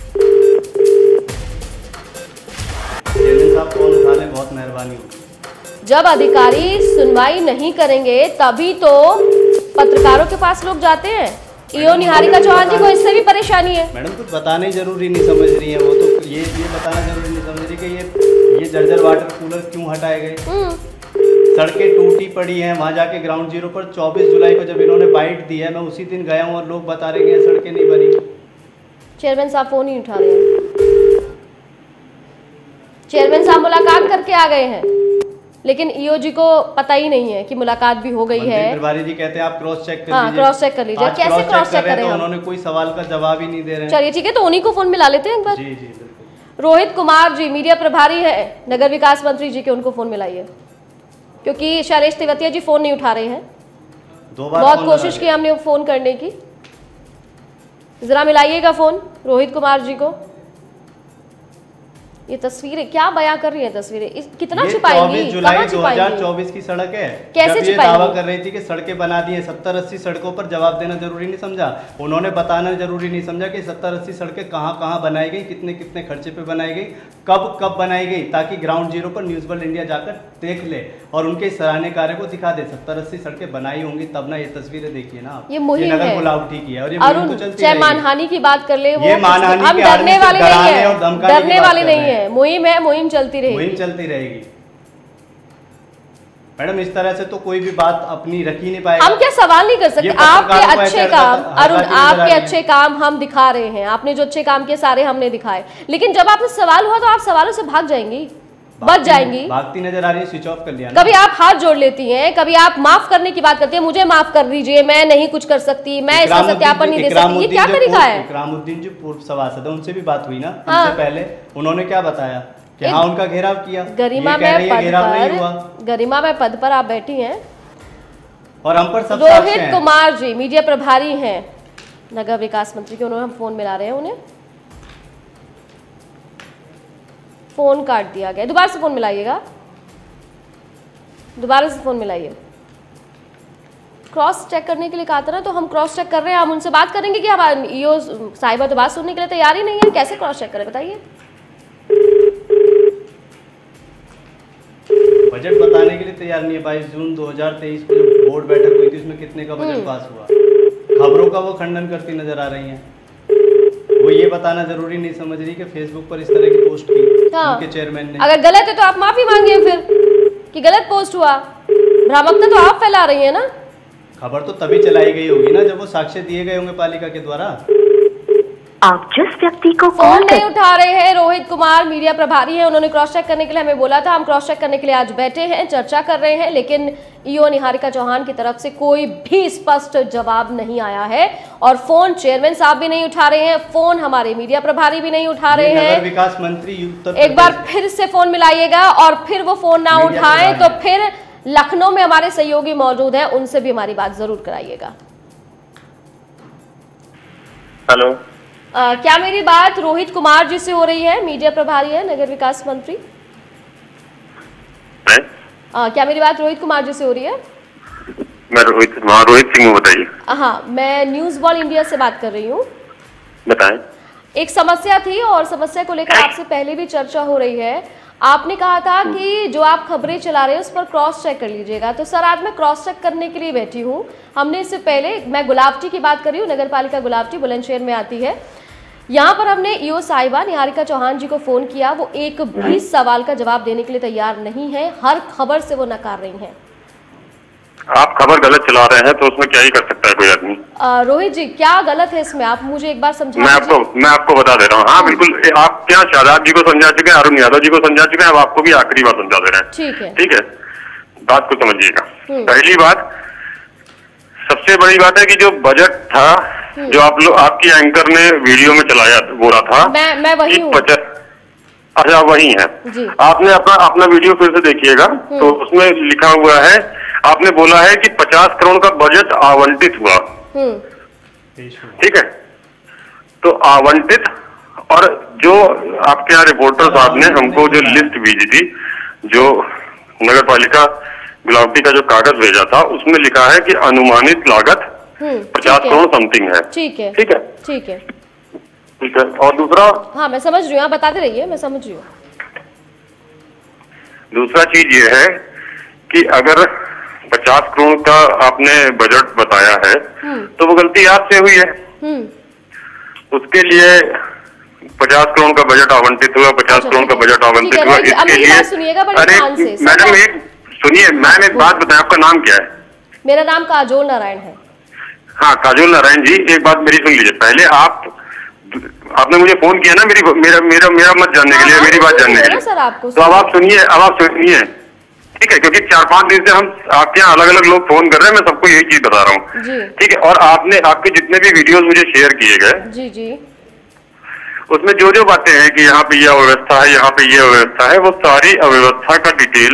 साहब फोन उठाने बहुत मेहरबानी होगी। जब अधिकारी सुनवाई नहीं करेंगे तभी तो पत्रकारों के पास लोग जाते हैं। ईओ निहारिका चौहान जी को इससे भी परेशानी है। मैडम कुछ बताना ही जरूरी नहीं समझ रही है वो तो, ये बताना जरूरी नहीं समझ रही कि ये जर्जर वाटर कूलर क्यों हटाए गए। सड़कें टूटी पड़ी हैं, वहाँ जाके ग्राउंड जीरो पर 24 जुलाई को जब इन्होंने बाइट दी है, मैं उसी दिन गया हूँ और लोग बता रहे हैं सड़कें नहीं बनी। चेयरमैन साहब फोन ही उठा रहे हैं। चेयरमैन साहब मुलाकात करके आ गए हैं, लेकिन ईओ जी को पता ही नहीं है कि मुलाकात भी हो गई है। प्रभारी जी कहते हैं आप क्रॉस चेक कर लीजिए। क्रॉस चेक कर लीजिए। कैसे क्रॉस चेक करें? उन्होंने कोई सवाल का जवाब ही नहीं दे रहे हैं। चलिए ठीक है, तो उन्हीं को फोन मिला लेते हैं एक बार। जी जी बिल्कुल। रोहित कुमार जी मीडिया प्रभारी है नगर विकास मंत्री जी के, उनको फोन मिलाइए, क्योंकि शैलेश तेवतिया जी फोन नहीं उठा रहे हैं। बहुत कोशिश की हमने फोन करने की। जरा मिलाइएगा फोन रोहित कुमार जी को। ये तस्वीरें क्या बयां कर रही हैं तस्वीरें, कितना छिपाएंगी? 24 जुलाई 2024 की सड़क है। कैसे ये दावा कर रही थी कि सड़कें बना दी है, 70-80 सड़कों पर जवाब देना जरूरी नहीं समझा। उन्होंने बताना जरूरी नहीं समझा कि 70-80 सड़कें कहां बनाई गई, कितने कितने खर्चे पे बनाई गई, कब बनाई गई, ताकि ग्राउंड जीरो पर न्यूज वर्ल्ड इंडिया जाकर देख ले और उनके सराहनीय कार्य को दिखा दे। 70-80 सड़कें बनाई होंगी तब ना। ये तस्वीरें देखिए ना, ये मुहिम है। गुलावटी की है और ये मुहिम तो चलती चाहे मानहानि की बात कर ले, ये मानहानि हम डरने वाले नहीं है, डरने वाले नहीं है। मुहिम है, मुहिम चलती रहेगी, मुहिम चलती रहेगी। मैडम इस तरह से तो कोई भी बात अपनी रख ही नहीं पाएगा। हम क्या सवाल नहीं कर सकते? आपके अच्छे काम अरुण, आपके अच्छे काम हम दिखा रहे हैं, आपने जो अच्छे काम किए सारे हमने दिखाए, लेकिन जब आपसे सवाल हुआ तो आप सवालों से भाग जाएंगी, बच जाएंगी, भागती नजर आ रही है, स्विच ऑफ कर लिया। कभी आप हाथ जोड़ लेती हैं, कभी आप माफ करने की बात करती हैं, मुझे माफ कर दीजिए, मैं नहीं कुछ कर सकती, मैं इसका सत्यापन नहीं दे सकती। ये क्या तरीका है? इकरामुद्दीन जो पूर्व सभासद है उनसे भी बात हुई ना इससे पहले, उन्होंने क्या बताया कि हाँ उनका घेराव किया। गरिमा में पद पर आप बैठी हैं और हम पर सब रोहित कुमार जी मीडिया प्रभारी हैं नगर विकास मंत्री के, उन्होंने हम फोन मिला रहे हैं, उन्हें फोन काट दिया गया। दोबारा से फोन मिलाइएगा, दोबारा से फोन मिलाइए। क्रॉस चेक करने के लिए कहा था ना, तो हम क्रॉस चेक कर रहे हैं। हम उनसे बात करेंगे कि हम ईओ साहिबा तो बात सुनने के लिए तैयार ही नहीं है। कैसे क्रॉस चेक करें बताइए? बजट बताने के लिए तैयार नहीं है। 22 जून 2023 को जो बोर्ड बैठक हुई थी उसमें कितने का बजट पास हुआ, खबरों का वो खंडन करती नजर आ रही हैं। वो ये बताना जरूरी नहीं समझ रही कि फेसबुक पर इस तरह की पोस्ट की उनके चेयरमैन ने। अगर गलत है तो आप माफी मांगिए फिर कि गलत पोस्ट हुआ। भ्रामकता तो आप फैला रही है ना। खबर तो तभी चलाई गई होगी ना जब वो साक्ष्य दिए गए होंगे पालिका के द्वारा। आप जिस व्यक्ति को फोन नहीं उठा रहे हैं, रोहित कुमार मीडिया प्रभारी हैं, उन्होंने क्रॉस चेक करने के लिए हमें बोला था। हम क्रॉस चेक करने के लिए आज बैठे हैं, चर्चा कर रहे हैं, लेकिन ईओ निहारिका चौहान की तरफ से कोई भी स्पष्ट जवाब नहीं आया है। और फोन चेयरमैन साहब भी नहीं उठा रहे हैं, फोन हमारे मीडिया प्रभारी भी नहीं उठा रहे हैं। नगर विकास मंत्री एक बार फिर से फोन मिलाइएगा, और फिर वो फोन ना उठाएं तो फिर लखनऊ में हमारे सहयोगी मौजूद है, उनसे भी हमारी बात जरूर कराइएगा। हेलो, क्या मेरी बात रोहित कुमार जी से हो रही है? मीडिया प्रभारी है नगर विकास मंत्री। क्या मेरी बात रोहित कुमार जी से हो रही है? मैं रोहित सिंह हूँ, बताइए। हाँ, मैं न्यूज वर्ल्ड इंडिया से बात कर रही हूँ। बताएं। एक समस्या थी और समस्या को लेकर आपसे पहले भी चर्चा हो रही है। आपने कहा था कि जो आप खबरें चला रहे हैं उस पर क्रॉस चेक कर लीजिएगा, तो सर आज मैं क्रॉस चेक करने के लिए बैठी हूँ। हमने इससे पहले, मैं गुलावटी की बात कर रही हूँ, नगर पालिका गुलावटी बुलंदशहर में आती है। यहाँ पर हमने ईओ साहिबा निहारिका चौहान जी को फोन किया, वो एक भी सवाल का जवाब देने के लिए तैयार नहीं है। हर खबर से वो नकार रही हैं। आप खबर गलत चला रहे हैं तो उसमें क्या ही कर सकता है कोई आदमी। रोहित जी क्या गलत है इसमें, आप मुझे एक बार समझा। मैं आपको बता दे रहा हूँ। हाँ बिल्कुल, आप क्या शाहजाद जी को समझा चुके हैं, अरुण यादव जी को समझा चुके हैं, अब आपको भी आखिरी बार समझा दे रहे हैं। ठीक है, ठीक है, बात को समझिएगा। पहली बात, सबसे बड़ी बात है कि जो बजट था, जो आप लोग, आपकी एंकर ने वीडियो में चलाया बोला था, मैं वही हूँ। अच्छा वही है जी। आपने अपना वीडियो फिर से देखिएगा तो उसमें लिखा हुआ है, आपने बोला है कि 50 करोड़ का बजट आवंटित हुआ। ठीक है, तो आवंटित, और जो आपके यहाँ रिपोर्टर साहब ने हमको जो लिस्ट भेजी थी, जो नगर पालिका गुलावटी का जो कागज भेजा था, उसमें लिखा है कि अनुमानित लागत 50 करोड़ समथिंग है। ठीक है, ठीक है, ठीक है, ठीक है। और दूसरा, हाँ मैं समझ रही हूँ, आप बताते रहिए, मैं समझ रही हूँ। दूसरा चीज ये है कि अगर 50 करोड़ का आपने बजट बताया है तो वो गलती आपसे हुई है। उसके लिए 50 करोड़ का बजट आवंटित हुआ, 50 करोड़ का बजट आवंटित हुआ, इसके लिए अरे मैडम एक सुनिए, मैम एक बात बताएं, आपका नाम क्या है? मेरा नाम काजोल नारायण है। हाँ काजोल नारायण जी, एक बात मेरी सुन लीजिए। पहले आपने मुझे फोन किया ना मेरा मत जानने के लिए, मेरी बात जानने के लिए, तो अब आप सुनिए, ठीक है? क्योंकि 4-5 दिन से हम आपके यहाँ अलग अलग लोग फोन कर रहे हैं, मैं सबको यही चीज बता रहा हूँ, ठीक है? और आपके जितने भी वीडियोस मुझे शेयर किए गए, उसमें जो जो बातें हैं कि यहाँ पे ये अव्यवस्था है, यहाँ पे ये अव्यवस्था है, वो सारी अव्यवस्था का डिटेल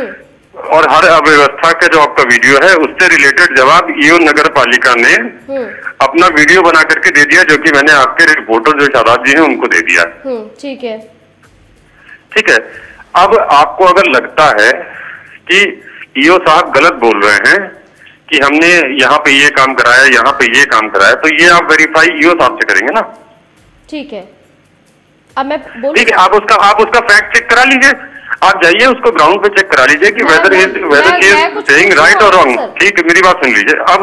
और हर अव्यवस्था का जो आपका वीडियो है उससे रिलेटेड जवाब ईओ नगर पालिका ने अपना वीडियो बना करके दे दिया, जो कि मैंने आपके रिपोर्टर जो शादाब जी हैं उनको दे दिया। ठीक है, ठीक है। अब आपको अगर लगता है कि ईओ साहब गलत बोल रहे हैं कि हमने यहाँ पे ये काम कराया, यहाँ पे ये काम कराया, तो ये आप वेरीफाई ईओ साहब से करेंगे ना? ठीक है, अब मैं बोलूं? ठीक है, आप उसका फैक्ट चेक करा लीजिए, आप जाइए उसको ग्राउंड पे चेक करा लीजिए कि वेदर इज सेइंग राइट और रॉन्ग। ठीक है, मेरी बात सुन लीजिए। अब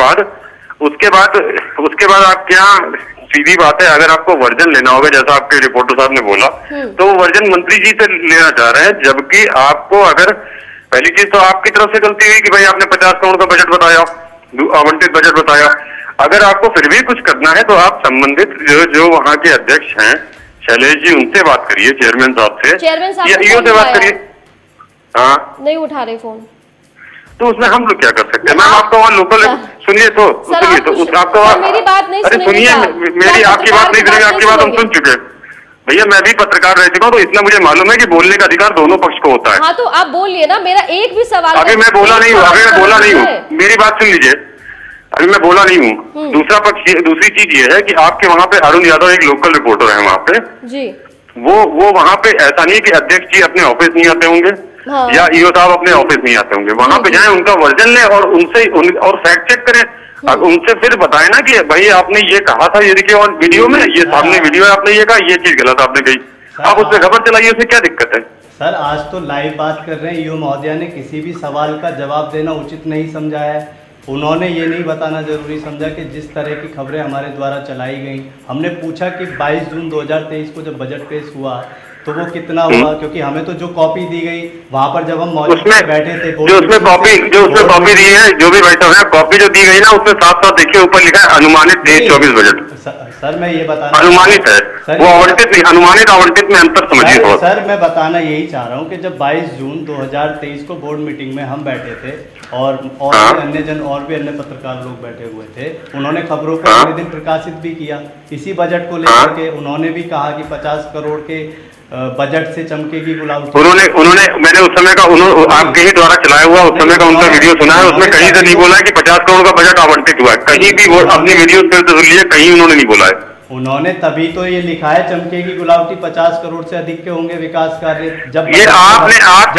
उसके बाद आप क्या, सीधी बात है, अगर आपको वर्जन लेना होगा जैसा आपके रिपोर्टर साहब ने बोला, तो वो वर्जन मंत्री जी से लेना चाह रहे हैं, जबकि आपको अगर पहली चीज तो आपकी तरफ से गलती हुई कि भाई आपने 50 करोड़ का बजट बताया, आवंटित बजट बताया। अगर आपको फिर भी कुछ करना है तो आप संबंधित जो वहाँ के अध्यक्ष हैं शैलेश जी, उनसे बात करिए, चेयरमैन साहब से या ईओ से बात करिए। हाँ, नहीं उठा रहे फोन, तो उसमें हम लोग क्या कर सकते हैं? मैम आपका वहाँ लोकल सुनिए तो आपका वहाँ, मेरी बात नहीं अरे सुनिए, मेरी आपकी बात नहीं सुनेंगे, आपकी बात हम सुन चुके हैं भैया। मैं भी पत्रकार रह चुका हूँ, तो इतना मुझे मालूम है कि बोलने का अधिकार दोनों पक्ष को होता है। हाँ, तो आप बोलिए ना, मेरा एक भी सवाल अभी मैं बोला नहीं हूँ, मेरी बात सुन लीजिए, अभी मैं बोला नहीं हूँ। दूसरी चीज ये है कि आपके वहाँ पे अरुण यादव एक लोकल रिपोर्टर है वहाँ पे जी, वो वहाँ पे ऐसा नहीं कि अध्यक्ष जी अपने ऑफिस नहीं आते होंगे या ईओ साहब अपने ऑफिस नहीं आते होंगे, वहाँ पे जाएं, उनका वर्जन लें और और फैक्ट चेक करें, उनसे फिर बताएं ना कि भाई आपने ये कहा था, ये देखिए और वीडियो में ये सामने वीडियो है, आपने ये कहा, ये चीज गलत आपने कही, आप उस पर खबर चलाइए, उससे क्या दिक्कत है? सर आज तो लाइव बात कर रहे हैं, ईओ महोदया ने किसी भी सवाल का जवाब देना उचित नहीं समझा है। उन्होंने ये नहीं बताना जरूरी समझा कि जिस तरह की खबरें हमारे द्वारा चलाई गई, हमने पूछा कि 22 जून 2023 को जब बजट पेश हुआ तो वो कितना हुआ, क्योंकि हमें तो जो कॉपी दी गई वहाँ पर जब हम मौजूद बैठे थे, जो उसमें कॉपी दी है, जो भी भाई साहब कॉपी जो दी गई ना, उसमें साथ देखिए ऊपर लिखा है अनुमानित 23-24 बजट। सर मैं ये बताना, अनुमानित है वो, आवंटित नहीं, अनुमानित आवंटित में अंतर समझिए। सर मैं बताना यही चाह रहा हूँ कि जब 22 जून 2023 को बोर्ड मीटिंग में हम बैठे थे और भी अन्य पत्रकार लोग बैठे हुए थे, उन्होंने खबरों को अगले दिन प्रकाशित भी किया इसी बजट को लेकर के। उन्होंने भी कहा कि 50 करोड़ के बजट से चमकेगी गुलाब। उन्होंने मैंने उस समय का आपके ही द्वारा चलाया हुआ उस समय का उनका वीडियो सुना है, उसमें कहीं से नहीं बोला है कि 50 करोड़ का बजट आवंटित हुआ है, कहीं भी वो अपनी वीडियो फिर सुन लिए, कहीं उन्होंने नहीं बोला है। उन्होंने तभी तो ये लिखा है चमकेगी गुलावटी 50 करोड़ से अधिक के होंगे विकास कार्य। जब ये आपके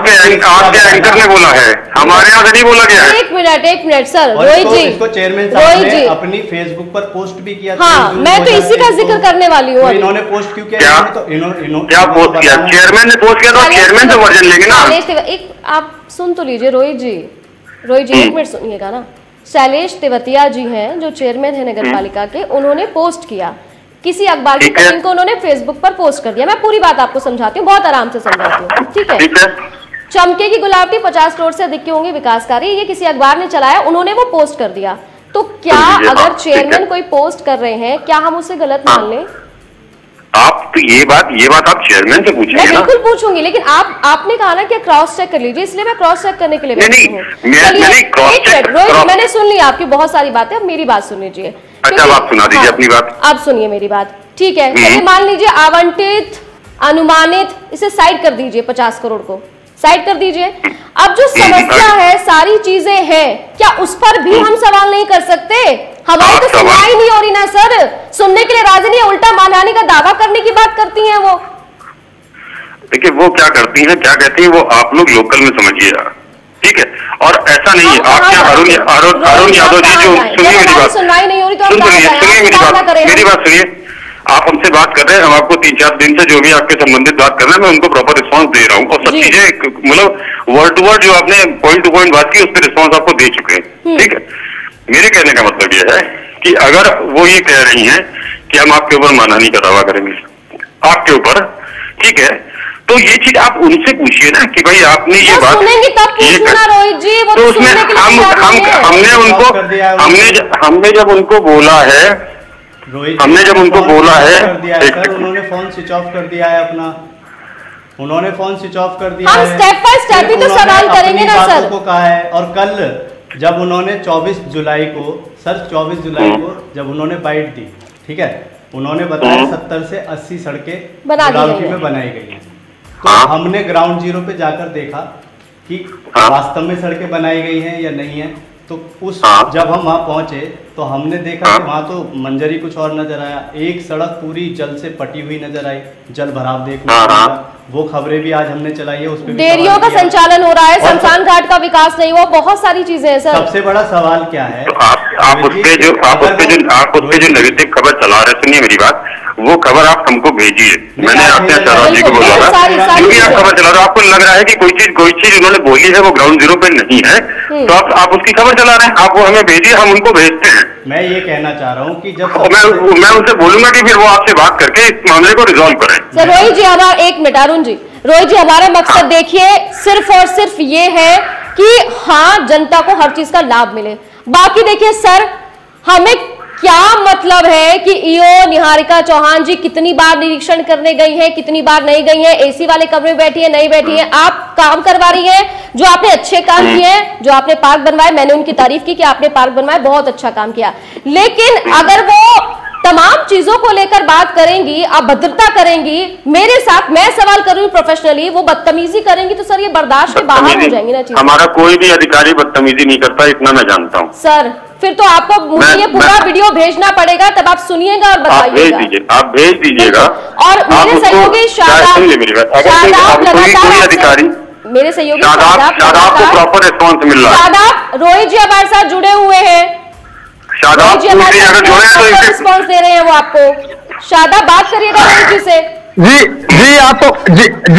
एंकर ने बोला है, हमारे यहाँ से नहीं बोला गया है। एक मिनट सर, रोहित जी, इसको चेयरमैन साहब ने अपनी फेसबुक पर पोस्ट भी किया। हाँ, मैं तो इसी का जिक्र करने वाली हूँ। इन्होंने पोस्ट क्यों किया? क्या पोस्ट किया? चेयरमैन ने पोस्ट किया, तो चेयरमैन से वर्जन लेंगे ना। एक आप सुन तो लीजिए रोहित जी, एक मिनट सुनिएगा ना। शैलेश तेवतिया जी हैं जो चेयरमैन है नगर पालिका के, उन्होंने पोस्ट किया किसी अखबार की कटिंग को, उन्होंने फेसबुक पर पोस्ट कर दिया। मैं पूरी बात आपको समझाती हूँ, बहुत आराम से समझाती हूँ, ठीक है? चमकेगी गुलाबटी 50 करोड़ से अधिक के होंगे विकास कार्य, ये किसी अखबार ने चलाया, उन्होंने वो पोस्ट कर दिया। तो क्या अगर चेयरमैन कोई पोस्ट कर रहे हैं, क्या हम उसे गलत मान लें? आप ये बात आप चेयरमैन से पूछेंगे ना? मैं बिल्कुल पूछूंगी, लेकिन आपने कहा ना कि क्रॉस चेक कर लीजिए, इसलिए मैं क्रॉस चेक करने के लिए रोहित, मैंने सुन ली आपकी बहुत सारी बातें, अब मेरी बात सुन लीजिए। अच्छा, आप सुना दीजिए अपनी बात। आप सुनिए मेरी बात, ठीक है? चलिए मान लीजिए आवंटित, अनुमानित, इसे साइड कर दीजिए, 50 करोड़ को साइड कर दीजिए। अब जो समस्या है, सारी चीजें हैं, क्या उस पर भी हम सवाल नहीं कर सकते? हमारी तो सुनवाई नहीं हो रही ना सर, सुनने के लिए राजी नहीं, उल्टा मानहानि का दावा करने की बात करती हैं वो। देखिए वो क्या करती हैं, क्या कहती हैं, वो आप लोग लोकल में समझिएगा, ठीक है? और ऐसा नहीं है आपके अरुण यादव जी जो, सुनिए मेरी बात, सुनवाई नहीं हो रही तो सुनिए मेरी बात सुनिए, आप हमसे बात कर रहे हैं, हम आपको 3-4 दिन से जो भी आपके संबंधित बात कर रहे हैं मैं उनको प्रॉपर रिस्पांस दे रहा हूँ और सब चीजें मतलब वर्ड टू वर्ड जो आपने पॉइंट टू पॉइंट बात की उस पर रिस्पांस आपको दे चुके हैं। ठीक है, मेरे कहने का मतलब यह है कि अगर वो ये कह रही हैं कि हम आपके ऊपर मानहानि का दावा करेंगे आपके ऊपर, ठीक है, तो ये चीज आप उनसे पूछिए ना कि भाई आपने ये बात रोहित जी, वो तो उसमें हमने जब उनको बोला है, हमने जब उनको बोला है, उन्होंने फोन स्विच ऑफ कर दिया है अपना, उन्होंने फोन स्विच ऑफ कर दिया है। हम स्टेप बाय स्टेप ही तो सवाल करेंगे ना सर। को कहा है और कल जब उन्होंने 24 जुलाई को जब उन्होंने बाइट दी, ठीक है, उन्होंने बताया 70 से 80 सड़कें गुलावटी में बनाई गई हैं। तो हमने ग्राउंड जीरो पे जाकर देखा कि वास्तव में सड़कें बनाई गई हैं या नहीं है। तो जब हम वहाँ पहुंचे तो हमने देखा कि वहाँ तो मंजरी कुछ और नजर आया, एक सड़क पूरी जल से पटी हुई नजर आई, जल भराव देखने को मिला। वो खबरें भी आज हमने चलाई है, उसपे डेयरियों का संचालन हो रहा है, शमशान घाट का विकास नहीं हुआ, बहुत सारी चीजें हैं सर। सबसे बड़ा सवाल क्या है, आप उस पे जो नेगेटिव खबर चला रहे, सुनिए मेरी बात, वो खबर आप हमको भेजिए। मैंने आपके शहजाद जी को बोला था, क्योंकि आप खबर चला रहे हो, आपको लग रहा है कि कोई चीज उन्होंने बोली है वो ग्राउंड जीरो पे नहीं है, तो आप उसकी खबर चला रहे हैं, आप वो हमें भेजिए, हम उनको भेजते हैं। मैं ये कहना चाह रहा हूँ कि जब मैं उनसे बोलूंगा कि फिर वो आपसे बात करके इस मामले को रिजॉल्व करें। सर रोहित जी, हमारा एक मिनट, अरुण जी, रोहित जी, हमारा मकसद देखिए सिर्फ और सिर्फ ये है कि हाँ जनता को हर चीज का लाभ मिले। बाकी देखिए सर, हमें क्या मतलब है कि ईओ निहारिका चौहान जी कितनी बार निरीक्षण करने गई हैं, कितनी बार नहीं गई हैं, एसी वाले कमरे में बैठी है, नहीं बैठी है, आप काम करवा रही हैं, जो आपने अच्छे काम किए हैं, जो आपने पार्क बनवाए, मैंने उनकी तारीफ की कि आपने पार्क बनवाए, बहुत अच्छा काम किया। लेकिन अगर वो तमाम चीजों को लेकर बात करेंगी, अभद्रता करेंगी, मेरे साथ मैं सवाल करूंगी प्रोफेशनली, वो बदतमीजी करेंगी, तो सर ये बर्दाश्त से बाहर हो जाएंगी ना चीजें। हमारा कोई भी अधिकारी बदतमीजी नहीं करता, इतना मैं जानता हूँ सर। फिर तो आपको मुझे ये पूरा वीडियो भेजना पड़ेगा, तब आप सुनिएगा और बताइएगा। आप भेज दीजिएगा। और मेरे सहयोगी शादाब अधिकारी, मेरे सहयोगी शादाब को प्रॉपर रिस्पॉन्स मिल रहा है। शादाब, रोहित जी हमारे साथ जुड़े हुए हैं, शादाब जी हमारे साथ रिस्पॉन्स दे रहे हैं वो आपको। शादाब बात करिएगा रोहित जी से। जी आपको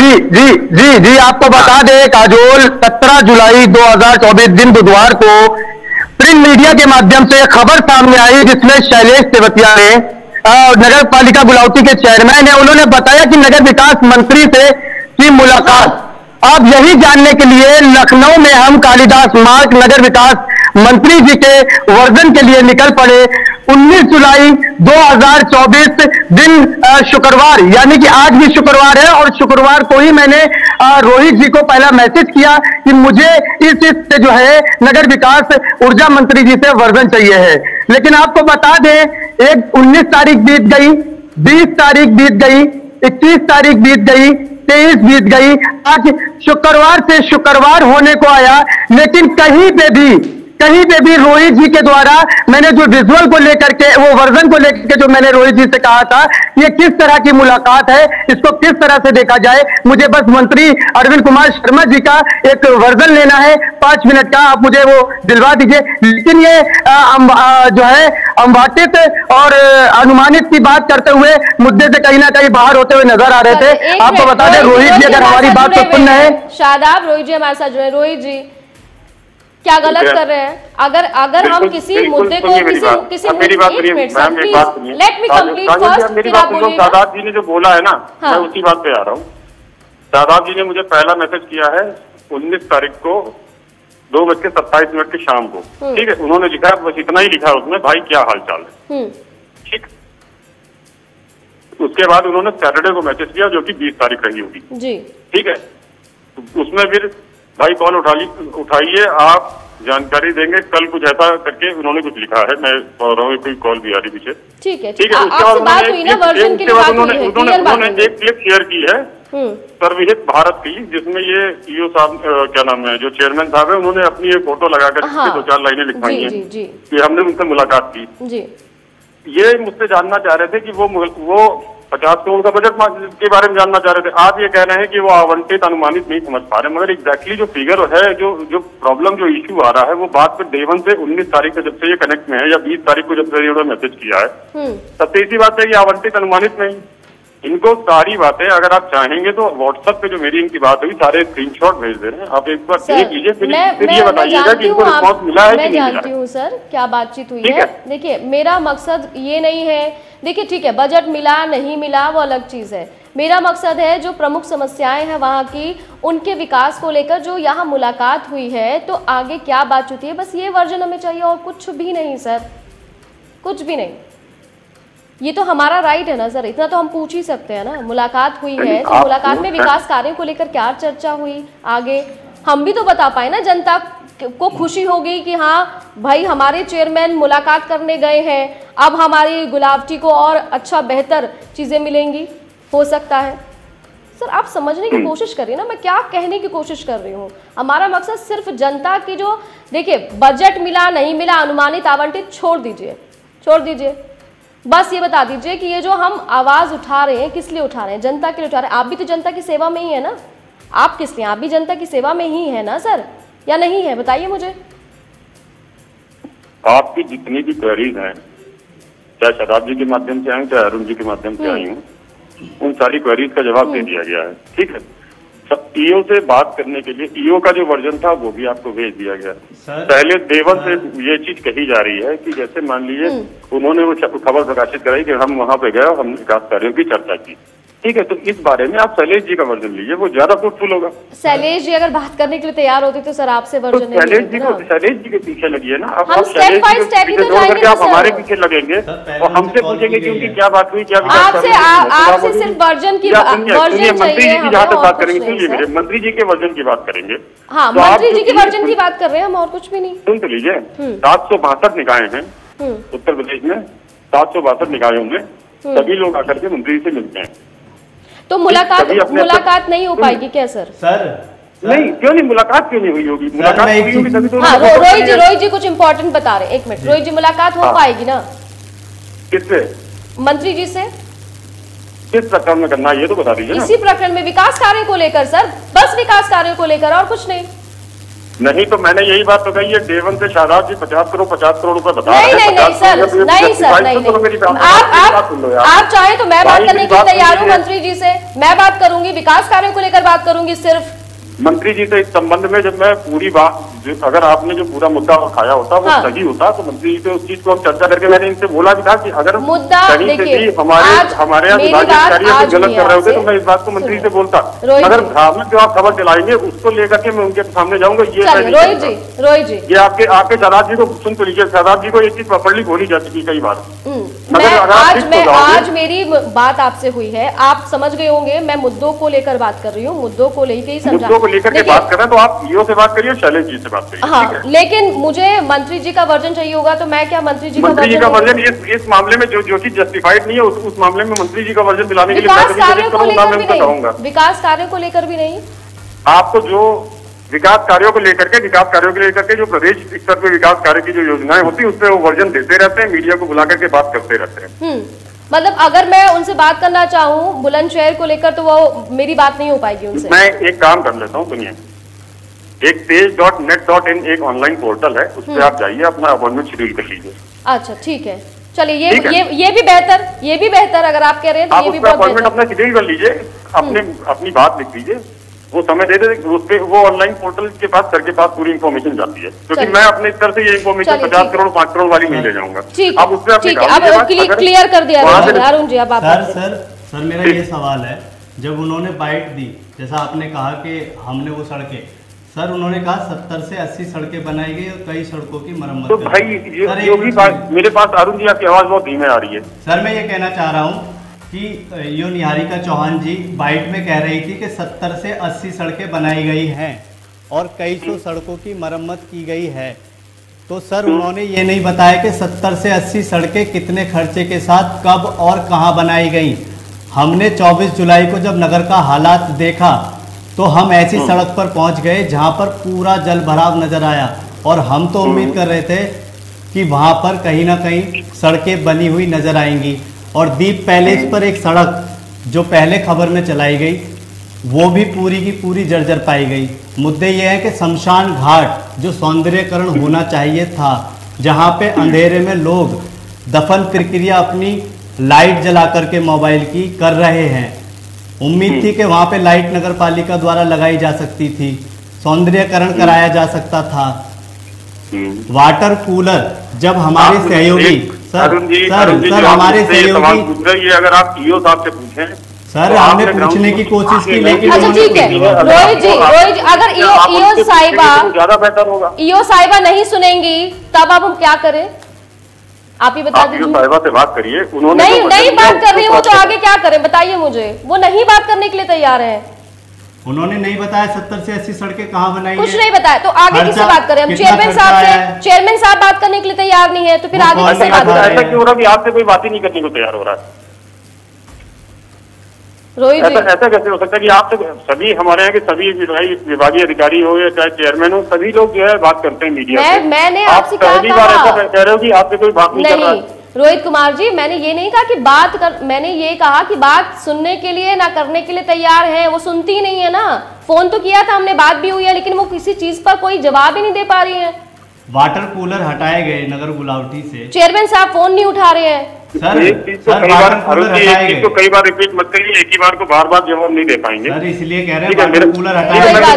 जी आपको बता दें, काजोल 17 जुलाई 2024 दिन बुधवार को प्रिंट मीडिया के माध्यम से खबर सामने आई, जिसमें शैलेश तेवतिया ने, नगर पालिका गुलावटी के चेयरमैन है, उन्होंने बताया कि नगर विकास मंत्री से की मुलाकात। अब यही जानने के लिए लखनऊ में हम कालिदास मार्ग नगर विकास मंत्री जी के वर्जन के लिए निकल पड़े। 19 जुलाई 2024 दिन शुक्रवार, यानी कि आज भी शुक्रवार है, और शुक्रवार को ही मैंने रोहित जी को पहला मैसेज किया कि मुझे इस से जो है नगर विकास ऊर्जा मंत्री जी से वर्जन चाहिए है। लेकिन आपको बता दें, 19 तारीख बीत गई, 20 तारीख बीत गई, 21 तारीख बीत गई, 23 बीत गई, आज शुक्रवार से शुक्रवार होने को आया, लेकिन कहीं पे भी रोहित जी के द्वारा मैंने जो विजुअल को लेकर के, वो वर्जन को लेकर के जो मैंने रोहित जी से कहा था, ये किस तरह की मुलाकात है, इसको किस तरह से देखा जाए, मुझे बस मंत्री अरविंद कुमार शर्मा जी का एक वर्जन लेना है 5 मिनट का, आप मुझे वो दिलवा दीजिए। लेकिन ये जो है अम्बाटित और अनुमानित की बात करते हुए मुद्दे से कहीं ना कहीं बाहर होते हुए नजर आ रहे थे। आपको बता दें रोहित जी अगर हमारी बात को सुन रहे हैं, शादाब रोहित जी हमारे साथ जुड़े। रोहित जी क्या गलत कर रहे हैं? अगर हम किसी मुद्दे को मेरी बात सुनिए, लेट मी कंप्लीट फर्स्ट, फिर आप बोलिए। शादाब जी ने जो बोला है ना, मैं उसी बात पे आ रहा हूँ। शादाब जी ने मुझे पहला मैसेज किया है 19 तारीख को 2:27 की शाम को, ठीक है, उन्होंने लिखा, बस इतना ही लिखा उसमें, भाई क्या हाल चाल है, ठीक। उसके बाद उन्होंने सैटरडे को मैसेज किया जो कि 20 तारीख रही होगी जी, ठीक है। उसमें फिर भाई कॉल उठाइए, आप जानकारी देंगे कल, कुछ ऐसा करके उन्होंने कुछ लिखा है, मैं बोल रहा हूँ कोई कॉल भी आ रही पीछे, ठीक है। उसके बाद उन्होंने एक क्लिप शेयर की है सर्वहित भारत की, जिसमें ये ईओ साहब क्या नाम है, जो चेयरमैन साहब है, उन्होंने अपनी एक फोटो लगाकर 2-4 लाइनें लिखवाई हैं कि हमने उनसे मुलाकात की। ये मुझसे जानना चाह रहे थे कि वो 50 करोड़ का बजट के बारे में जानना चाह रहे थे। आप ये कह रहे हैं कि वो आवंटित अनुमानित नहीं समझ पा रहे, मगर एग्जैक्टली जो फिगर है, जो प्रॉब्लम, जो इश्यू आ रहा है, वो बात पे डे 1 से 19 तारीख से जब से ये कनेक्ट में है, या 20 तारीख को जब से इन्होंने मैसेज किया है, तब से इसी बात है कि आवंटित अनुमानित नहीं। इनको सारी बातें अगर आप चाहेंगे तो व्हाट्सएप पे जो मेरी इनकी बात हुई सारे स्क्रीनशॉट भेज दे रहे हैं, आप एक बार देख लीजिए, फिर ये बताइएगा कि इनको रिस्पॉन्स मिला है कि नहीं मिला। मैं जानती हूँ सर क्या बातचीत हुई है। देखिए मेरा मकसद ये नहीं है, देखिए ठीक है बजट मिला नहीं मिला वो अलग चीज़ है, मेरा मकसद है जो प्रमुख समस्याएं हैं वहाँ की, उनके विकास को लेकर जो यहाँ मुलाकात हुई है तो आगे क्या बातचीत हुई है, बस ये वर्जन हमें चाहिए और कुछ भी नहीं सर, कुछ भी नहीं। ये तो हमारा राइट है ना सर, इतना तो हम पूछ ही सकते हैं ना। मुलाकात हुई है तो मुलाकात में विकास कार्यों को लेकर क्या चर्चा हुई, आगे हम भी तो बता पाए ना, जनता को खुशी होगी कि हाँ भाई हमारे चेयरमैन मुलाकात करने गए हैं, अब हमारी गुलाबटी को और अच्छा बेहतर चीज़ें मिलेंगी, हो सकता है। सर आप समझने की कोशिश करिए ना मैं क्या कहने की कोशिश कर रही हूँ। हमारा मकसद सिर्फ जनता की जो, देखिए बजट मिला नहीं मिला, अनुमानित आवंटित छोड़ दीजिए, बस ये बता दीजिए कि ये जो हम आवाज़ उठा रहे हैं किस लिए उठा रहे हैं, जनता के लिए उठा रहे हैं। आप भी तो जनता की सेवा में ही है ना, आप किस लिए, आप भी जनता की सेवा में ही है ना सर, या नहीं है, बताइए मुझे। आपकी जितनी भी क्वेरीज हैं, चाहे शताब जी के माध्यम से आई, चाहे अरुण जी के माध्यम से आई हूँ, उन सारी क्वेरीज का जवाब दे दिया गया है। ठीक है, ईओ से बात करने के लिए ईओ का जो वर्जन था वो भी आपको भेज दिया गया। पहले देवन से ये चीज कही जा रही है कि जैसे मान लीजिए उन्होंने वो खबर प्रकाशित कराई कि हम वहां पे गए और हमने विकास कार्यों की चर्चा की। ठीक है, तो इस बारे में आप शैलेश जी का वर्जन लीजिए, वो ज्यादा फ्रूटफुल होगा। शैलेश जी अगर बात करने के लिए तैयार होते तो सर आपसे वर्जन तो शैलेश जी के पीछे लगिए ना, अब हम स्टेप बाय स्टेप ही तो जाएंगे, आप हमारे पीछे लगेंगे और हमसे पूछेंगे क्योंकि क्या बात हुई, क्या आपसे सिर्फ वर्जन की मंत्री जी की जहाँ तक बात करेंगे, सुनिए मेरे, मंत्री जी के वर्जन की बात करेंगे। हाँ, मंत्री जी के वर्जन की बात कर रहे हैं हम, और कुछ भी नहीं। सुन तो लीजिए, 762 निकाय हैं उत्तर प्रदेश में, 762 निकायों में सभी लोग आकर के मंत्री से मिलते हैं। तो मुलाकात नहीं हो पाएगी क्या सर? नहीं, क्यों नहीं, मुलाकात क्यों नहीं हुई होगी? मुलाकात हुई होगी तभी तो। हाँ, रोहित जी कुछ इम्पोर्टेंट बता रहे हैं, एक मिनट। रोहित जी मुलाकात हो पाएगी ना? किससे? मंत्री जी से। किस प्रकरण में करना ये तो बता दीजिए ना। इसी प्रकरण में विकास कार्यों को लेकर सर, बस विकास कार्यों को लेकर और कुछ नहीं। नहीं तो मैंने यही बात तो कही है, देवन से शादाब जी 50 करोड़ रुपए बता रहे हैं। नहीं सर, आप चाहे तो मैं बात करने के लिए तैयार हूँ मंत्री जी से, मैं बात करूंगी, विकास कार्यों को लेकर बात करूंगी सिर्फ। मंत्री जी से इस संबंध में जब मैं पूरी बात, अगर आपने जो पूरा मुद्दा उठाया होता वो सही होता तो मंत्री जी से उस चीज को हम चर्चा करके मैंने इनसे बोला भी था कि अगर मुद्दा देखिए हमारे यहाँ विभागीय गलत कर रहे होते तो मैं इस बात को मंत्री से बोलता, मगर भ्रामक जो आप खबर चलाएंगे उसको लेकर के मैं उनके सामने जाऊंगा। ये रोहित जी ये आपके शहजाद जी को सुन तो लीजिए, शहजाद जी को ये चीज प्रॉपर्ली बोली जा चुकी कई बार। आज मेरी बात आपसे हुई है, आप समझ गए होंगे मैं मुद्दों को लेकर बात कर रही हूँ, मुद्दों को लेकर ही समझा, मुद्दों को लेकर के बात कर रहे हैं तो आप ईओ से बात करिए, शैलेश जी से बात करिए। हाँ, लेकिन मुझे मंत्री जी का वर्जन चाहिए होगा तो मैं क्या मंत्री जी का वर्जन इस मामले में जो चीज जस्टिफाइड नहीं है उस मामले में मंत्री जी का वर्जन दिलाने के लिए विकास कार्यों को लेकर भी नहीं। आपको जो विकास कार्यों को लेकर के जो प्रदेश स्तर पे विकास कार्य की जो योजनाएं होती है उसपे वो वर्जन देते रहते हैं, मीडिया को बुला करके बात करते रहते हैं। मतलब अगर मैं उनसे बात करना चाहूँ बुलंदशहर को लेकर तो वो मेरी बात नहीं हो पाएगी उनसे। मैं एक काम कर लेता हूँ, सुनिए, एक page.net.in एक ऑनलाइन पोर्टल है, उस पर आप जाइए, अपना अपॉइंटमेंट शेड्यूल कर लीजिए। अच्छा ठीक है, चलिए ये भी बेहतर अगर आप कह रहे हैं तो ये भी बहुत अपॉइंटमेंट अपना शेड्यूल कर लीजिए, अपनी बात लिख लीजिए, वो समय दे दे, उस पे वो ऑनलाइन पोर्टल के पास सर के पास पूरी इन्फॉर्मेशन जाती है, क्योंकि मैं अपने स्तर से ये इन्फॉर्मेशन 50 करोड़ 5 करोड़ वाली नहीं ले जाऊंगा। अब उसमें क्लियर कर दिया अरुण जी। अब सर मेरा ये सवाल है, जब उन्होंने बाइट दी, जैसा आपने कहा कि हमने वो सड़कें, सर उन्होंने कहा 70 से 80 सड़कें बनाई गई और कई सड़कों की मरम्मत। तो भाई जो भी बात मेरे पास, अरुण जी आपकी आवाज बहुत धीमे आ रही है। सर मैं ये कहना चाह रहा हूँ कि यो निहारिका चौहान जी बाइट में कह रही थी कि 70 से 80 सड़कें बनाई गई हैं और कई सौ सड़कों की मरम्मत की गई है, तो सर उन्होंने ये नहीं बताया कि 70 से 80 सड़कें कितने खर्चे के साथ कब और कहाँ बनाई गई। हमने 24 जुलाई को जब नगर का हालात देखा तो हम ऐसी सड़क पर पहुंच गए जहां पर पूरा जल भराव नजर आया और हम तो उम्मीद कर रहे थे कि वहां पर कहीं ना कहीं सड़कें बनी हुई नजर आएंगी। और दीप पैलेस पर एक सड़क जो पहले खबर में चलाई गई वो भी पूरी की पूरी जर्जर पाई गई। मुद्दे ये है कि शमशान घाट जो सौंदर्यकरण होना चाहिए था, जहाँ पे अंधेरे में लोग दफन प्रक्रिया अपनी लाइट जला करके मोबाइल की कर रहे हैं, उम्मीद थी कि वहाँ पे लाइट नगर पालिका द्वारा लगाई जा सकती थी, सौंदर्यकरण कराया जा सकता था। वाटर कूलर जब हमारे सहयोगी सर हमारे सहयोगी, अगर आप ईओ साहब से पूछें सर, हमने पूछने की कोशिश की लेकिन अच्छा ठीक है रोहित जी, अगर ईओ साहिबा ज्यादा बेहतर होगा, ईओ साहिबा नहीं सुनेंगी तब अब हम क्या करें, आप ही बता दीजिए। साहिबा से बात करिए, उन्होंने नहीं बात कर रही है वो, तो आगे क्या करें बताइए मुझे। वो नहीं बात करने के लिए तैयार है। उन्होंने नहीं बताया 70 से 80 सड़कें कहाँ बनाई, कुछ नहीं बताया, तो आगे किससे बात करें हम? चेयरमैन साहब से, चेयरमैन साहब बात करने के लिए तैयार नहीं है तो फिर आगे किससे बात करें? ऐसा क्यों हो रहा है कि आपसे कोई बात ही नहीं करने को तैयार हो रहा है? रोहित जी, ऐसा कैसे हो सकता है कि आप सभी हमारे यहाँ के सभी विभागीय अधिकारी हो या चाहे चेयरमैन हो, सभी लोग जो है बात करते हैं मीडिया से। मैंने आपसे क्या पहली बार ऐसा कह रहे हो कि आपसे कोई बात नहीं कर रहा है। रोहित कुमार जी, मैंने ये नहीं कहा कि मैंने ये कहा कि बात सुनने के लिए ना करने के लिए तैयार है। वो सुनती नहीं है ना, फोन तो किया था हमने, बात भी हुई है, लेकिन वो किसी चीज पर कोई जवाब ही नहीं दे पा रही है। वाटर कूलर हटाए गए नगर गुलावटी से, चेयरमैन साहब फोन नहीं उठा रहे हैं। सर, एक चीज को कई बार रिपीट मत करिए, एक ही बार को बार बार जवाब नहीं दे पाएंगे सर, इसलिए कह रहे हैं वाटर कूलर हटाए।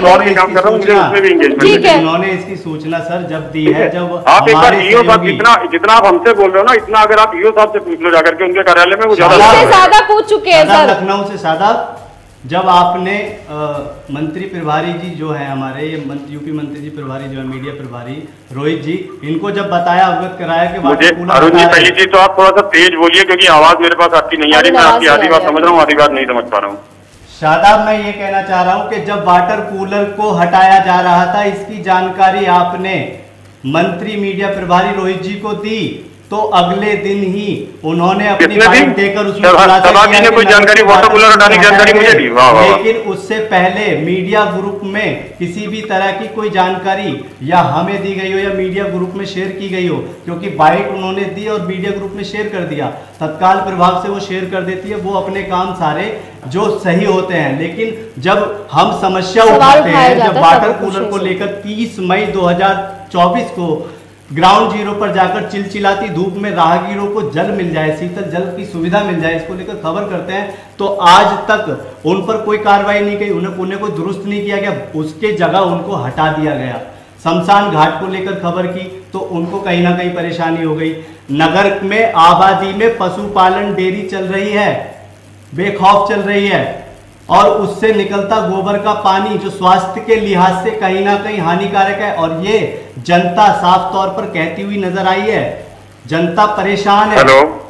उन्होंने इसकी सूचना सर जब दी है, जब आप एक बार ईओ साहब जितना आप हमसे बोल रहे हो ना, इतना अगर आप ईओ साहब से पूछ लो जाकर के उनके कार्यालय में, वो ज्यादा पूछ चुके हैं सर। लखनऊ से सादा जब आपने मंत्री प्रभारी जी जो है हमारे, ये यूपी मंत्री जी प्रभारी जो है मीडिया प्रभारी रोहित जी, इनको जब बताया, अवगत कराया कि मुझे अरुण जी पहली चीज तो आप थोड़ा सा तेज बोलिए क्योंकि आवाज मेरे पास आपकी नहीं आ रही, मैं आपकी आधी बात समझ रहा हूँ, आधी बात नहीं समझ पा रहा हूँ। शादाब, मैं ये कहना चाह रहा हूँ कि जब वाटर कूलर को हटाया जा रहा था, इसकी जानकारी आपने मंत्री मीडिया प्रभारी रोहित जी को दी, तो अगले दिन ही उन्होंने अपनी बाइट देकर उसमें कोई जानकारी वाटर कूलर हटाने की जानकारी मुझे दी, लेकिन उससे पहले मीडिया ग्रुप में किसी भी तरह की कोई जानकारी या हमें दी गई हो या मीडिया ग्रुप में शेयर की गई हो, क्योंकि बाइट उन्होंने दी और मीडिया ग्रुप में शेयर कर दिया, तत्काल प्रभाव से वो शेयर कर देती है, वो अपने काम सारे जो सही होते हैं। लेकिन जब हम समस्या उठाते हैं, जब वाटर कूलर को लेकर 30 मई 2024 को ग्राउंड जीरो पर जाकर चिलचिलाती धूप में राहगीरों को जल मिल जाए, शीतल जल की सुविधा मिल जाए, इसको लेकर खबर करते हैं, तो आज तक उन पर कोई कार्रवाई नहीं की, उन्हें कोई दुरुस्त नहीं किया गया, उसके जगह उनको हटा दिया गया। शमशान घाट को लेकर खबर की तो उनको कहीं ना कहीं परेशानी हो गई। नगर में आबादी में पशुपालन डेयरी चल रही है, बेखौफ चल रही है, और उससे निकलता गोबर का पानी जो स्वास्थ्य के लिहाज से कहीं ना कहीं हानिकारक है, और ये जनता साफ तौर पर कहती हुई नजर आई है, जनता परेशान है।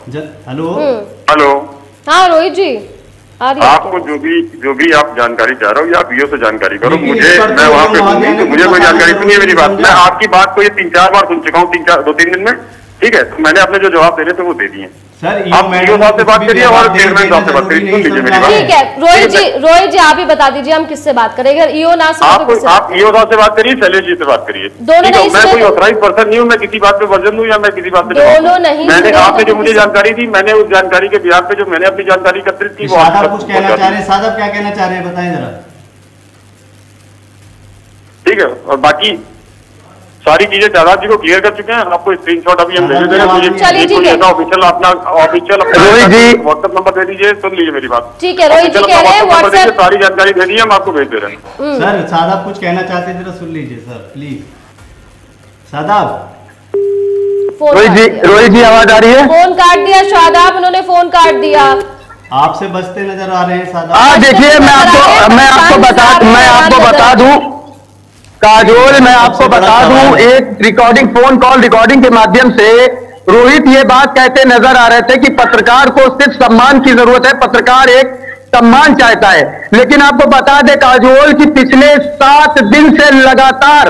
हेलो हाँ रोहित जी, आपको जो भी आप जानकारी चाह रहे हो या आप ईओ से जानकारी करो, मैं वहाँ पे हूँ, तो मुझे कोई जानकारी सुनिए मेरी बात। मैं आपकी बात को ये 3-4 बार सुन चुका हूँ, 2-3 दिन में, ठीक है, तो मैंने अपने जो जवाब देने थे वो दे दिए। सर, आप ईओ साहब से बात करिए और चेयरमैन साहब से बात करिए, सुन लीजिए मेरी बात। ठीक है रोहित जी आप ही बता दीजिए हम किससे बात करें, अगर ईओ ना सुने आप ईओ साहब से बात करिए, शैलेश जी से बात करिए। दोनों नहीं, मैं कोई ऑथराइज पर्सन नहीं हूँ, मैं किसी बात पे वर्जन दूँ या मैं किसी बात पे दोनों नहीं। मैंने आपने जो मुझे जानकारी दी, मैंने उस जानकारी के बिहार पे जो मैंने अपनी जानकारी एकत्रित की, कुछ कहना चाह रहे हैं साहब, क्या कहना चाह रहे हैं बताएं जरा। ठीक है, और बाकी सारी चीजें दादाजी जी को क्लियर कर चुके हैं, आपको स्क्रीनशॉट अभी हम भेज दे रहे हैं। ऑफिशियल अपना व्हाट्सएप नंबर दे दीजिए, सुन लीजिए मेरी बात। ठीक है रोहित जी कह रहे हैं व्हाट्सएप, सारी जानकारी दे दी हम आपको भेज दे रहे हैं। सर सादाब कुछ कहना चाहते हैं, जरा सुन लीजिए सर प्लीज। सादाब, रोहित जी आवाज आ रही है? फोन काट दिया शादाब, उन्होंने फोन काट दिया। आपसे बचते नजर आ रहे हैं सादाब। देखिए मैं आपको बता दूं काजोल, मैं आपको बता दूं, एक फोन कॉल रिकॉर्डिंग के माध्यम से रोहित ये बात कहते नजर आ रहे थे कि पत्रकार को सिर्फ सम्मान की जरूरत है, पत्रकार एक सम्मान चाहता है। लेकिन आपको बता दें काजोल कि पिछले 7 दिन से लगातार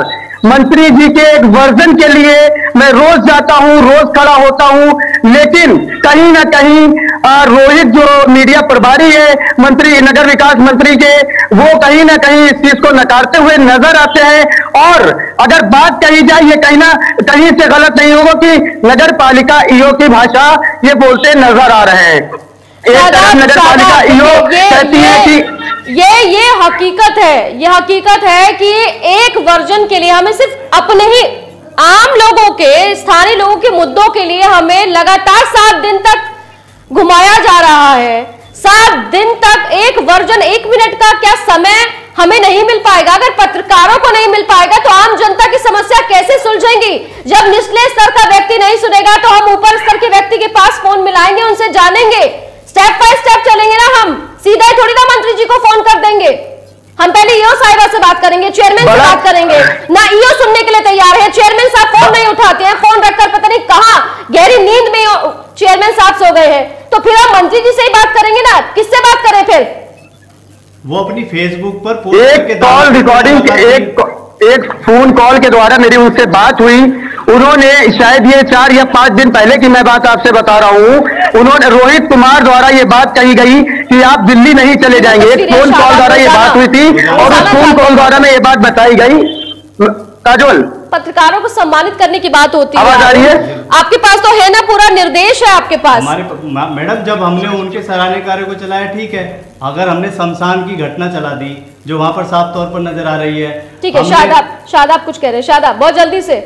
मंत्री जी के एक वर्जन के लिए मैं रोज जाता हूं, रोज खड़ा होता हूं, लेकिन कहीं ना कहीं रोहित जो मीडिया प्रभारी है मंत्री, नगर विकास मंत्री के, वो कहीं ना कहीं इस चीज को नकारते हुए नजर आते हैं। और अगर बात कही जाए, ये कहीं ना कहीं से गलत नहीं होगा कि नगर पालिका ईओ की भाषा ये बोलते नजर आ रहे हैं। एक तरफ नगर पालिका ईओ कहती है कि ये हकीकत है, ये हकीकत है कि एक वर्जन के लिए हमें सिर्फ अपने ही आम लोगों के, स्थानीय लोगों के मुद्दों के लिए हमें लगातार 7 दिन तक घुमाया जा रहा है। 7 दिन तक एक वर्जन, 1 मिनट का क्या समय हमें नहीं मिल पाएगा? अगर पत्रकारों को नहीं मिल पाएगा तो आम जनता की समस्या कैसे सुलझेंगी? जब निचले स्तर का व्यक्ति नहीं सुनेगा तो हम ऊपर स्तर के व्यक्ति के पास फोन मिलाएंगे, उनसे जानेंगे, स्टेप बाय स्टेप चलेंगे ना। हम सीधा थोड़ी ना मंत्री जी को फोन कर देंगे। हम पहले ईओ साहिबा से बात करेंगे, चेयरमैन से बात करेंगे ना। ईओ सुनने के लिए तैयार है, चेयरमैन साहब फोन नहीं उठाते हैं, फोन रखकर पता नहीं कहां गहरी नींद में चेयरमैन साहब सो गए हैं। तो फिर हम मंत्री जी से ही बात करेंगे ना, किससे बात करें फिर? वो अपनी फेसबुक पर एक कॉल रिकॉर्डिंग, एक फोन कॉल के द्वारा मेरी उनसे बात हुई। उन्होंने शायद ये 4 या 5 दिन पहले की मैं बात आपसे बता रहा हूं, उन्होंने रोहित कुमार द्वारा ये बात कही गई कि आप दिल्ली नहीं चले जाएंगे। एक फोन कॉल द्वारा ये बात हुई थी और उस फोन कॉल द्वारा में ये बात बताई गई। काजोल, पत्रकारों को सम्मानित करने की बात होती है, आवाज आ रही है? आपके पास तो है ना, पूरा निर्देश है आपके पास। मैडम, जब हमने उनके सराहनीय कार्य को चलाया ठीक है, अगर हमने शमशान की घटना चला दी जो वहां पर साफ तौर पर नजर आ रही है, ठीक है। शादाब कुछ कह रहे हैं, शादाब बहुत जल्दी से,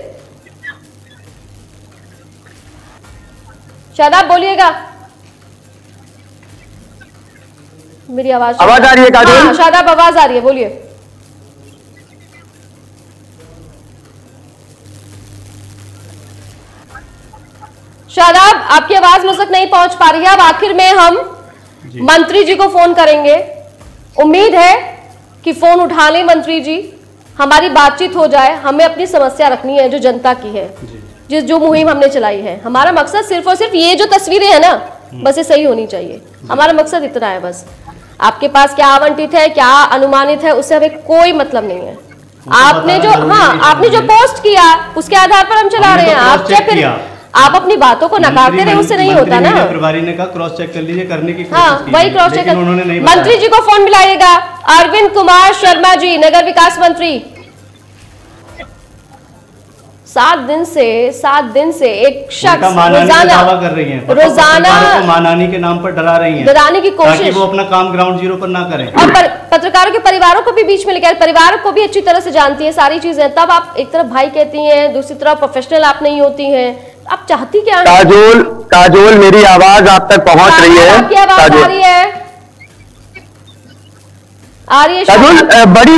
शादाब बोलिएगा। मेरी आवाज आ रही है काजोल? हाँ, शादाब आवाज आ रही है, बोलिए। शादाब, आपकी आवाज मुझ तक नहीं पहुंच पा रही है। अब आखिर में हम मंत्री जी को फोन करेंगे, उम्मीद है कि फोन उठा लें मंत्री जी, हमारी बातचीत हो जाए। हमें अपनी समस्या रखनी है जो जनता की है, जो मुहिम हमने चलाई है। हमारा मकसद सिर्फ और सिर्फ ये जो तस्वीरें है ना, बस ये सही होनी चाहिए। हमारा मकसद इतना है बस। आपके पास क्या आवंटित है, क्या अनुमानित है, उससे हमें कोई मतलब नहीं है। आपने जो आपने जो पोस्ट किया उसके आधार पर हम चला रहे हैं। आप फिर आप अपनी बातों को नकारते रहे, उससे नहीं होता ना। प्रभारी ने कहा क्रॉस चेक कर लीजिए, करने की वही क्रॉस चेक मंत्री जी को फोन मिलाइएगा। अरविंद कुमार शर्मा जी, नगर विकास मंत्री। 7 दिन से एक शख्स रोजाना मानहानि के नाम पर डरा रही है, डराने की कोशिश, ताकि वो अपना काम ग्राउंड जीरो पर ना करें। और पत्रकारों के परिवारों को भी बीच में लेकर, परिवार को भी अच्छी तरह से जानती है सारी चीजें, तब आप एक तरफ भाई कहती हैं, दूसरी तरफ प्रोफेशनल आप नहीं होती हैं। आप चाहती क्या? काजोल, मेरी आवाज आप तक पहुंच रही है? आपकी आवाज आ रही है? काजोल, बड़ी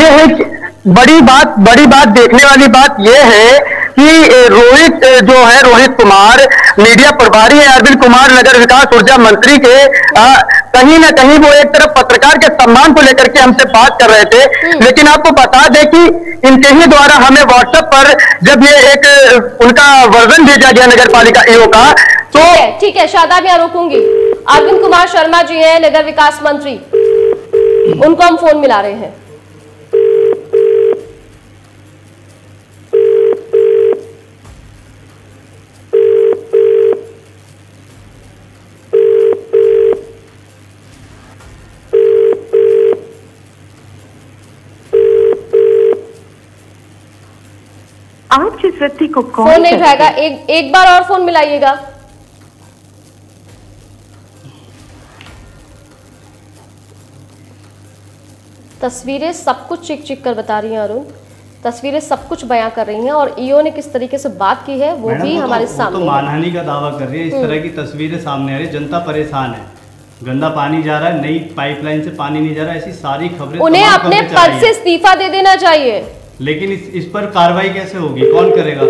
बात देखने वाली बात यह है कि रोहित कुमार मीडिया प्रभारी है, अरविंद कुमार नगर विकास ऊर्जा मंत्री के, कहीं ना कहीं वो एक तरफ पत्रकार के सम्मान को लेकर के हमसे बात कर रहे थे। लेकिन आपको बता दें कि इनके ही द्वारा हमें व्हाट्सएप पर जब ये एक उनका वर्जन भेजा गया नगर पालिका ईओ का, तो ठीक है शादाब, यहाँ रोकूंगी। अरविंद कुमार शर्मा जी है नगर विकास मंत्री, उनको हम फोन मिला रहे हैं। आप जिस व्यक्ति को फोन नहीं उठाएगा, एक बार और फोन मिलाइएगा। तस्वीरें सब कुछ चिक कर बता रही हैं अरुण, तस्वीरें सब कुछ बयां कर रही हैं, और ईओ ने किस तरीके से बात की है वो भी हमारे सामने। तो मानहानि का दावा कर रही है, इस तरह की तस्वीरें सामने आ रही है, जनता परेशान है, गंदा पानी जा रहा है, नई पाइपलाइन से पानी नहीं जा रहा है, ऐसी सारी खबरें उन्हें अपने पद से इस्तीफा दे देना चाहिए। लेकिन इस पर कार्रवाई कैसे होगी, कौन करेगा?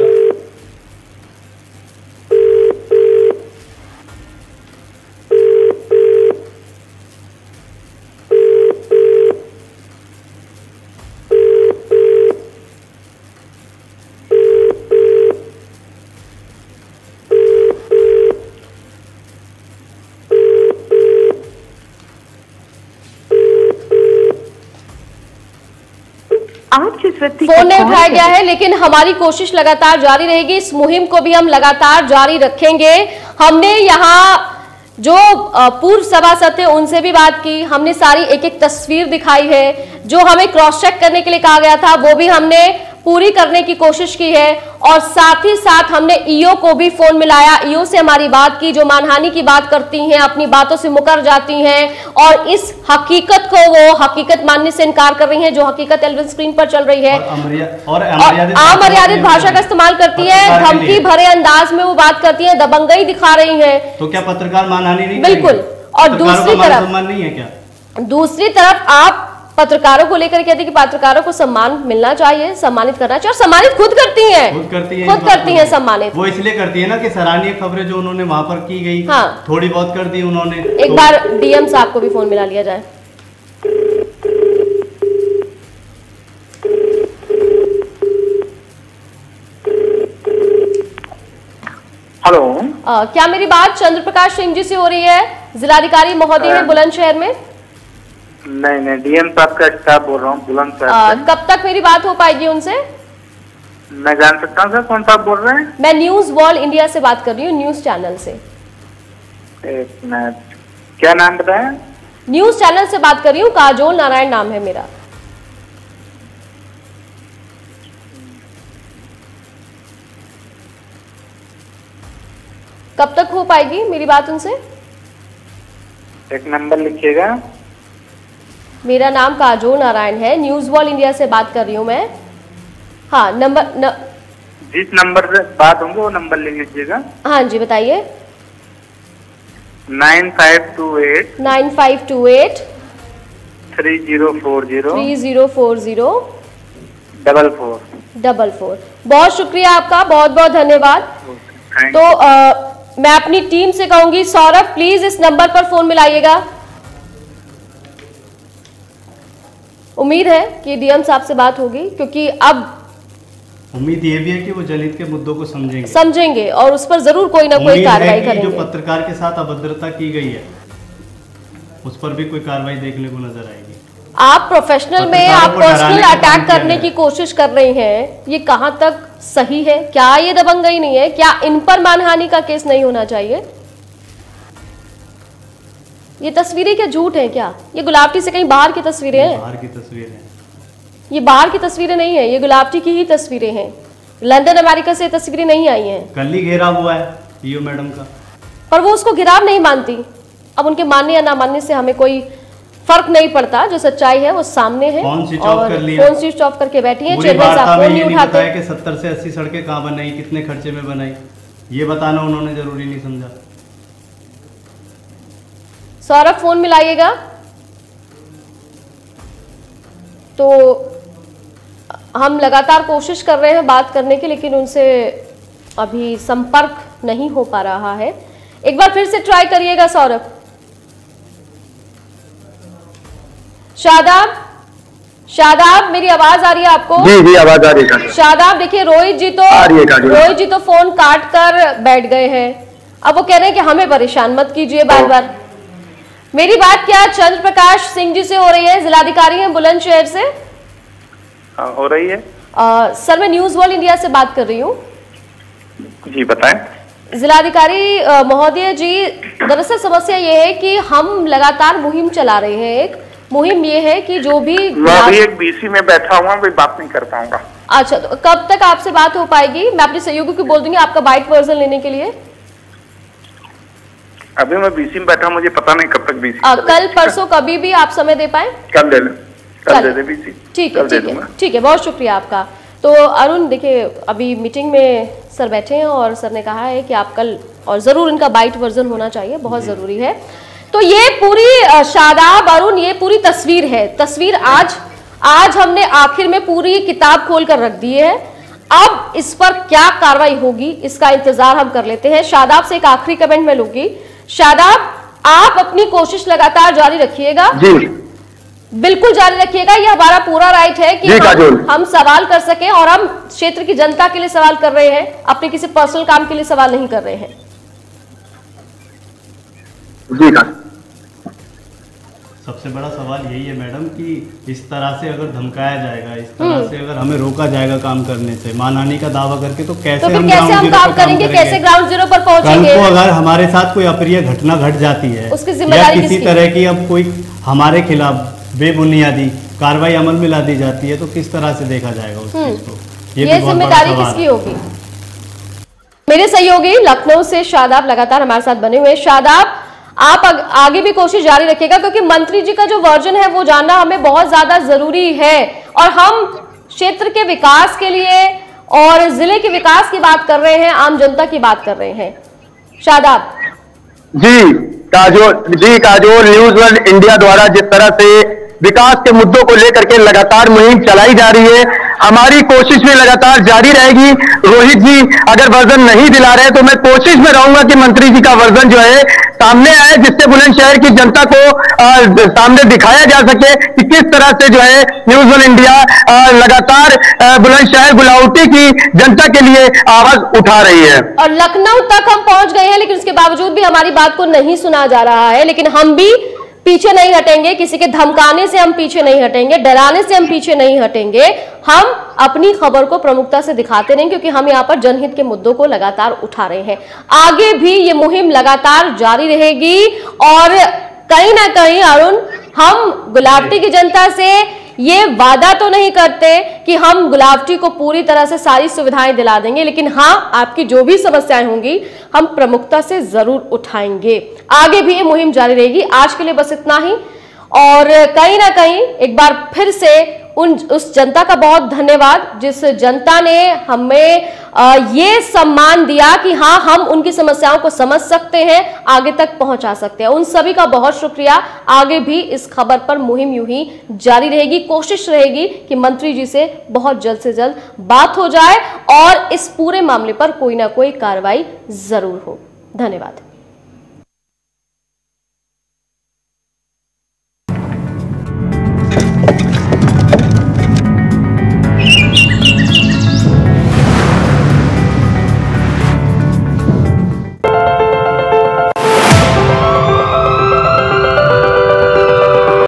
आप जिस व्यक्ति फोन नहीं उठाया गया है, लेकिन हमारी कोशिश लगातार जारी रहेगी। इस मुहिम को भी हम लगातार जारी रखेंगे। हमने यहाँ जो पूर्व सभासद थे उनसे भी बात की, हमने सारी एक एक तस्वीर दिखाई है। जो हमें क्रॉस चेक करने के लिए कहा गया था वो भी हमने पूरी करने की कोशिश की है, और साथ ही साथ हमने ईओ को भी फोन मिलाया, ईओ से हमारी बात की, जो मानहानि की बात करती हैं, अपनी बातों से मुकर जाती हैं और इस हकीकत को वो हकीकत मानने से इनकार कर रही हैं, जो हकीकत टेलीविजन स्क्रीन पर चल रही है, और अमर्यादित भाषा का इस्तेमाल करती है, धमकी भरे अंदाज में वो बात करती है, दबंगई दिखा रही है। तो क्या पत्रकार मानहानि नहीं? बिल्कुल। और दूसरी तरफ आप पत्रकारों को लेकर कहते हैं कि पत्रकारों को सम्मान मिलना चाहिए, सम्मानित करना चाहिए, और सम्मानित खुद करती हैं सम्मानित। वो इसलिए करती है ना कि सराहनीय खबरें जो उन्होंने वहां पर की गई, हाँ, थोड़ी बहुत कर दी उन्होंने। एक बार डीएम साहब को भी फोन मिला लिया जाए। हेलो, क्या मेरी बात चंद्र प्रकाश सिंह जी से हो रही है? जिलाधिकारी महोदय है बुलंदशहर में। नहीं, डीएम साहब का स्टाफ बोल रहा हूँ बुलंदशहर। कब तक मेरी बात हो पाएगी उनसे? मैं जान सकता हूँ सर कौन साहब बोल रहे हैं? मैं न्यूज वॉल इंडिया से बात कर रही हूँ, न्यूज चैनल से। एक मिनट, क्या नाम बताया? न्यूज चैनल से बात कर रही हूँ, काजोल नारायण नाम है मेरा। कब तक हो पाएगी मेरी बात उनसे? एक नंबर लिखिएगा। मेरा नाम काजोल नारायण है, न्यूज वॉल इंडिया से बात कर रही हूँ मैं। हाँ, जिस नंबर से बात होंगे वो नंबर लिख लीजिएगा। हाँ जी, बताइए। 9528 3040 44। बहुत शुक्रिया आपका, बहुत बहुत धन्यवाद। तो मैं अपनी टीम से कहूंगी, सौरभ प्लीज इस नंबर पर फोन मिलाइएगा। उम्मीद है कि डीएम साहब से बात होगी, क्योंकि अब उम्मीद ये भी है कि वो जनहित के मुद्दों को समझेंगे और उस पर जरूर कोई ना कोई कार्रवाई करेंगे। जो पत्रकार के साथ अभद्रता की गई है उस पर भी कोई कार्रवाई देखने को नजर आएगी। आप प्रोफेशनल में आप पर्सनल अटैक करने की कोशिश कर रहे हैं, ये कहां तक सही है? क्या ये दबंगई नहीं है? क्या इन पर मानहानि का केस नहीं होना चाहिए? ये तस्वीरें क्या झूठ है क्या? ये गुलाबटी से कहीं बाहर की तस्वीरें हैं? बाहर की तस्वीरें हैं। ये बाहर की तस्वीरें नहीं है, ये गुलाबटी की ही तस्वीरें हैं। लंदन अमेरिका से तस्वीरें नहीं आई हैं। कल ही घेराव हुआ है ईओ मैडम का, पर वो उसको घेराव नहीं मानती। अब उनके मानने या ना मानने से हमें कोई फर्क नहीं पड़ता, जो सच्चाई है वो सामने है। फोन स्विच ऑफ कर लिया, फोन स्विच ऑफ करके बैठी है। चेयरमैन साहब फोन नहीं उठाते कि 70 से 80 सड़कें कहाँ बनाई, कितने खर्चे में बनाई, ये बताना उन्होंने जरूरी नहीं समझा। सौरभ फोन मिलाइएगा। तो हम लगातार कोशिश कर रहे हैं बात करने की, लेकिन उनसे अभी संपर्क नहीं हो पा रहा है। एक बार फिर से ट्राई करिएगा सौरभ। शादाब मेरी आवाज आ रही है आपको? जी आवाज आ रही है। शादाब देखिए, रोहित जी तो फोन काट कर बैठ गए हैं। अब वो कह रहे हैं कि हमें परेशान मत कीजिए बार बार। मेरी बात क्या चंद्र प्रकाश सिंह जी से हो रही है? जिलाधिकारी हैं बुलंदशहर से। हो रही है। सर मैं न्यूज वॉल इंडिया से बात कर रही हूँ। जी बताएं। जिलाधिकारी महोदय जी, दरअसल समस्या ये है कि हम लगातार मुहिम चला रहे हैं। एक मुहिम ये है कि जो भी मैं अभी एक बीसी में बैठा हुआ हूँ, बात नहीं कर पाऊंगा। अच्छा, तो कब तक आपसे बात हो पाएगी? मैं अपने सहयोगी को बोल दूंगी आपका बाइट वर्जन लेने के लिए। अभी मैं बीसी में बैठा, मुझे पता नहीं कब तक बीसी। कल परसों कभी भी आप समय दे पाए? कल दे दे बीसी। ठीक है, बहुत शुक्रिया आपका। तो अरुण देखिए, अभी मीटिंग में सर बैठे हैं और सर ने कहा है कि आप कल, और जरूर इनका बाइट वर्जन होना चाहिए, बहुत जरूरी है। तो ये पूरी शादाब अरुण, ये पूरी तस्वीर है। तस्वीर आज हमने आखिर में पूरी किताब खोल कर रख दी है। अब इस पर क्या कार्रवाई होगी इसका इंतजार हम कर लेते हैं। शादाब से एक आखिरी कमेंट मैं लूंगी। शादाब, आप अपनी कोशिश लगातार जारी रखिएगा। बिल्कुल जारी रखिएगा, ये हमारा पूरा राइट है कि हम सवाल कर सकें, और हम क्षेत्र की जनता के लिए सवाल कर रहे हैं, अपने किसी पर्सनल काम के लिए सवाल नहीं कर रहे हैं। सबसे सबसे बड़ा सवाल यही है मैडम कि इस तरह से अगर धमकाया जाएगा, इस तरह से अगर हमें रोका जाएगा काम करने से, मानहानि का दावा करके, तो कैसे हम काम करेंगे, कैसे ग्राउंड जीरो पर पहुंचेंगे? कल को अगर हमारे साथ कोई अप्रिय घटना घट जाती है, उसकी जिम्मेदारी किसी तरह की अब कोई हमारे खिलाफ बेबुनियादी कार्रवाई अमल में ला दी जाती है, तो किस तरह से देखा जाएगा उस चीज को? ये जिम्मेदारी किसकी होगी? मेरे सहयोगी लखनऊ से शादाब लगातार हमारे साथ बने हुए। शादाब, आप आगे भी कोशिश जारी रखिएगा, क्योंकि मंत्री जी का जो वर्जन है वो जानना हमें बहुत ज्यादा जरूरी है, और हम क्षेत्र के विकास के लिए और जिले के विकास की बात कर रहे हैं, आम जनता की बात कर रहे हैं। Shadab ji Kajol, news world India द्वारा जिस तरह से विकास के मुद्दों को लेकर के लगातार मुहिम चलाई जा रही है, हमारी कोशिश भी लगातार जारी रहेगी। रोहित जी अगर वर्जन नहीं दिला रहे तो मैं कोशिश में रहूंगा कि मंत्री जी का वर्जन जो है सामने आए, जिससे बुलंदशहर की जनता को सामने दिखाया जा सके कि किस तरह से जो है न्यूज वर्ल्ड इंडिया लगातार बुलंदशहर गुलाउटी की जनता के लिए आवाज उठा रही है। और लखनऊ तक हम पहुंच गए हैं, लेकिन उसके बावजूद भी हमारी बात को नहीं सुना जा रहा है। लेकिन हम भी पीछे नहीं हटेंगे, किसी के धमकाने से हम पीछे नहीं हटेंगे, डराने से हम पीछे नहीं हटेंगे। हम अपनी खबर को प्रमुखता से दिखाते रहेंगे, क्योंकि हम यहाँ पर जनहित के मुद्दों को लगातार उठा रहे हैं। आगे भी ये मुहिम लगातार जारी रहेगी, और कहीं ना कहीं अरुण, हम गुलावटी की जनता से ये वादा तो नहीं करते कि हम गुलावटी को पूरी तरह से सारी सुविधाएं दिला देंगे, लेकिन हाँ, आपकी जो भी समस्याएं होंगी हम प्रमुखता से जरूर उठाएंगे। आगे भी ये मुहिम जारी रहेगी। आज के लिए बस इतना ही, और कहीं ना कहीं एक बार फिर से उस जनता का बहुत धन्यवाद, जिस जनता ने हमें ये सम्मान दिया कि हाँ, हम उनकी समस्याओं को समझ सकते हैं, आगे तक पहुंचा सकते हैं। उन सभी का बहुत शुक्रिया। आगे भी इस खबर पर मुहिम यूं ही जारी रहेगी। कोशिश रहेगी कि मंत्री जी से बहुत जल्द से जल्द बात हो जाए और इस पूरे मामले पर कोई ना कोई कार्रवाई जरूर हो। धन्यवाद।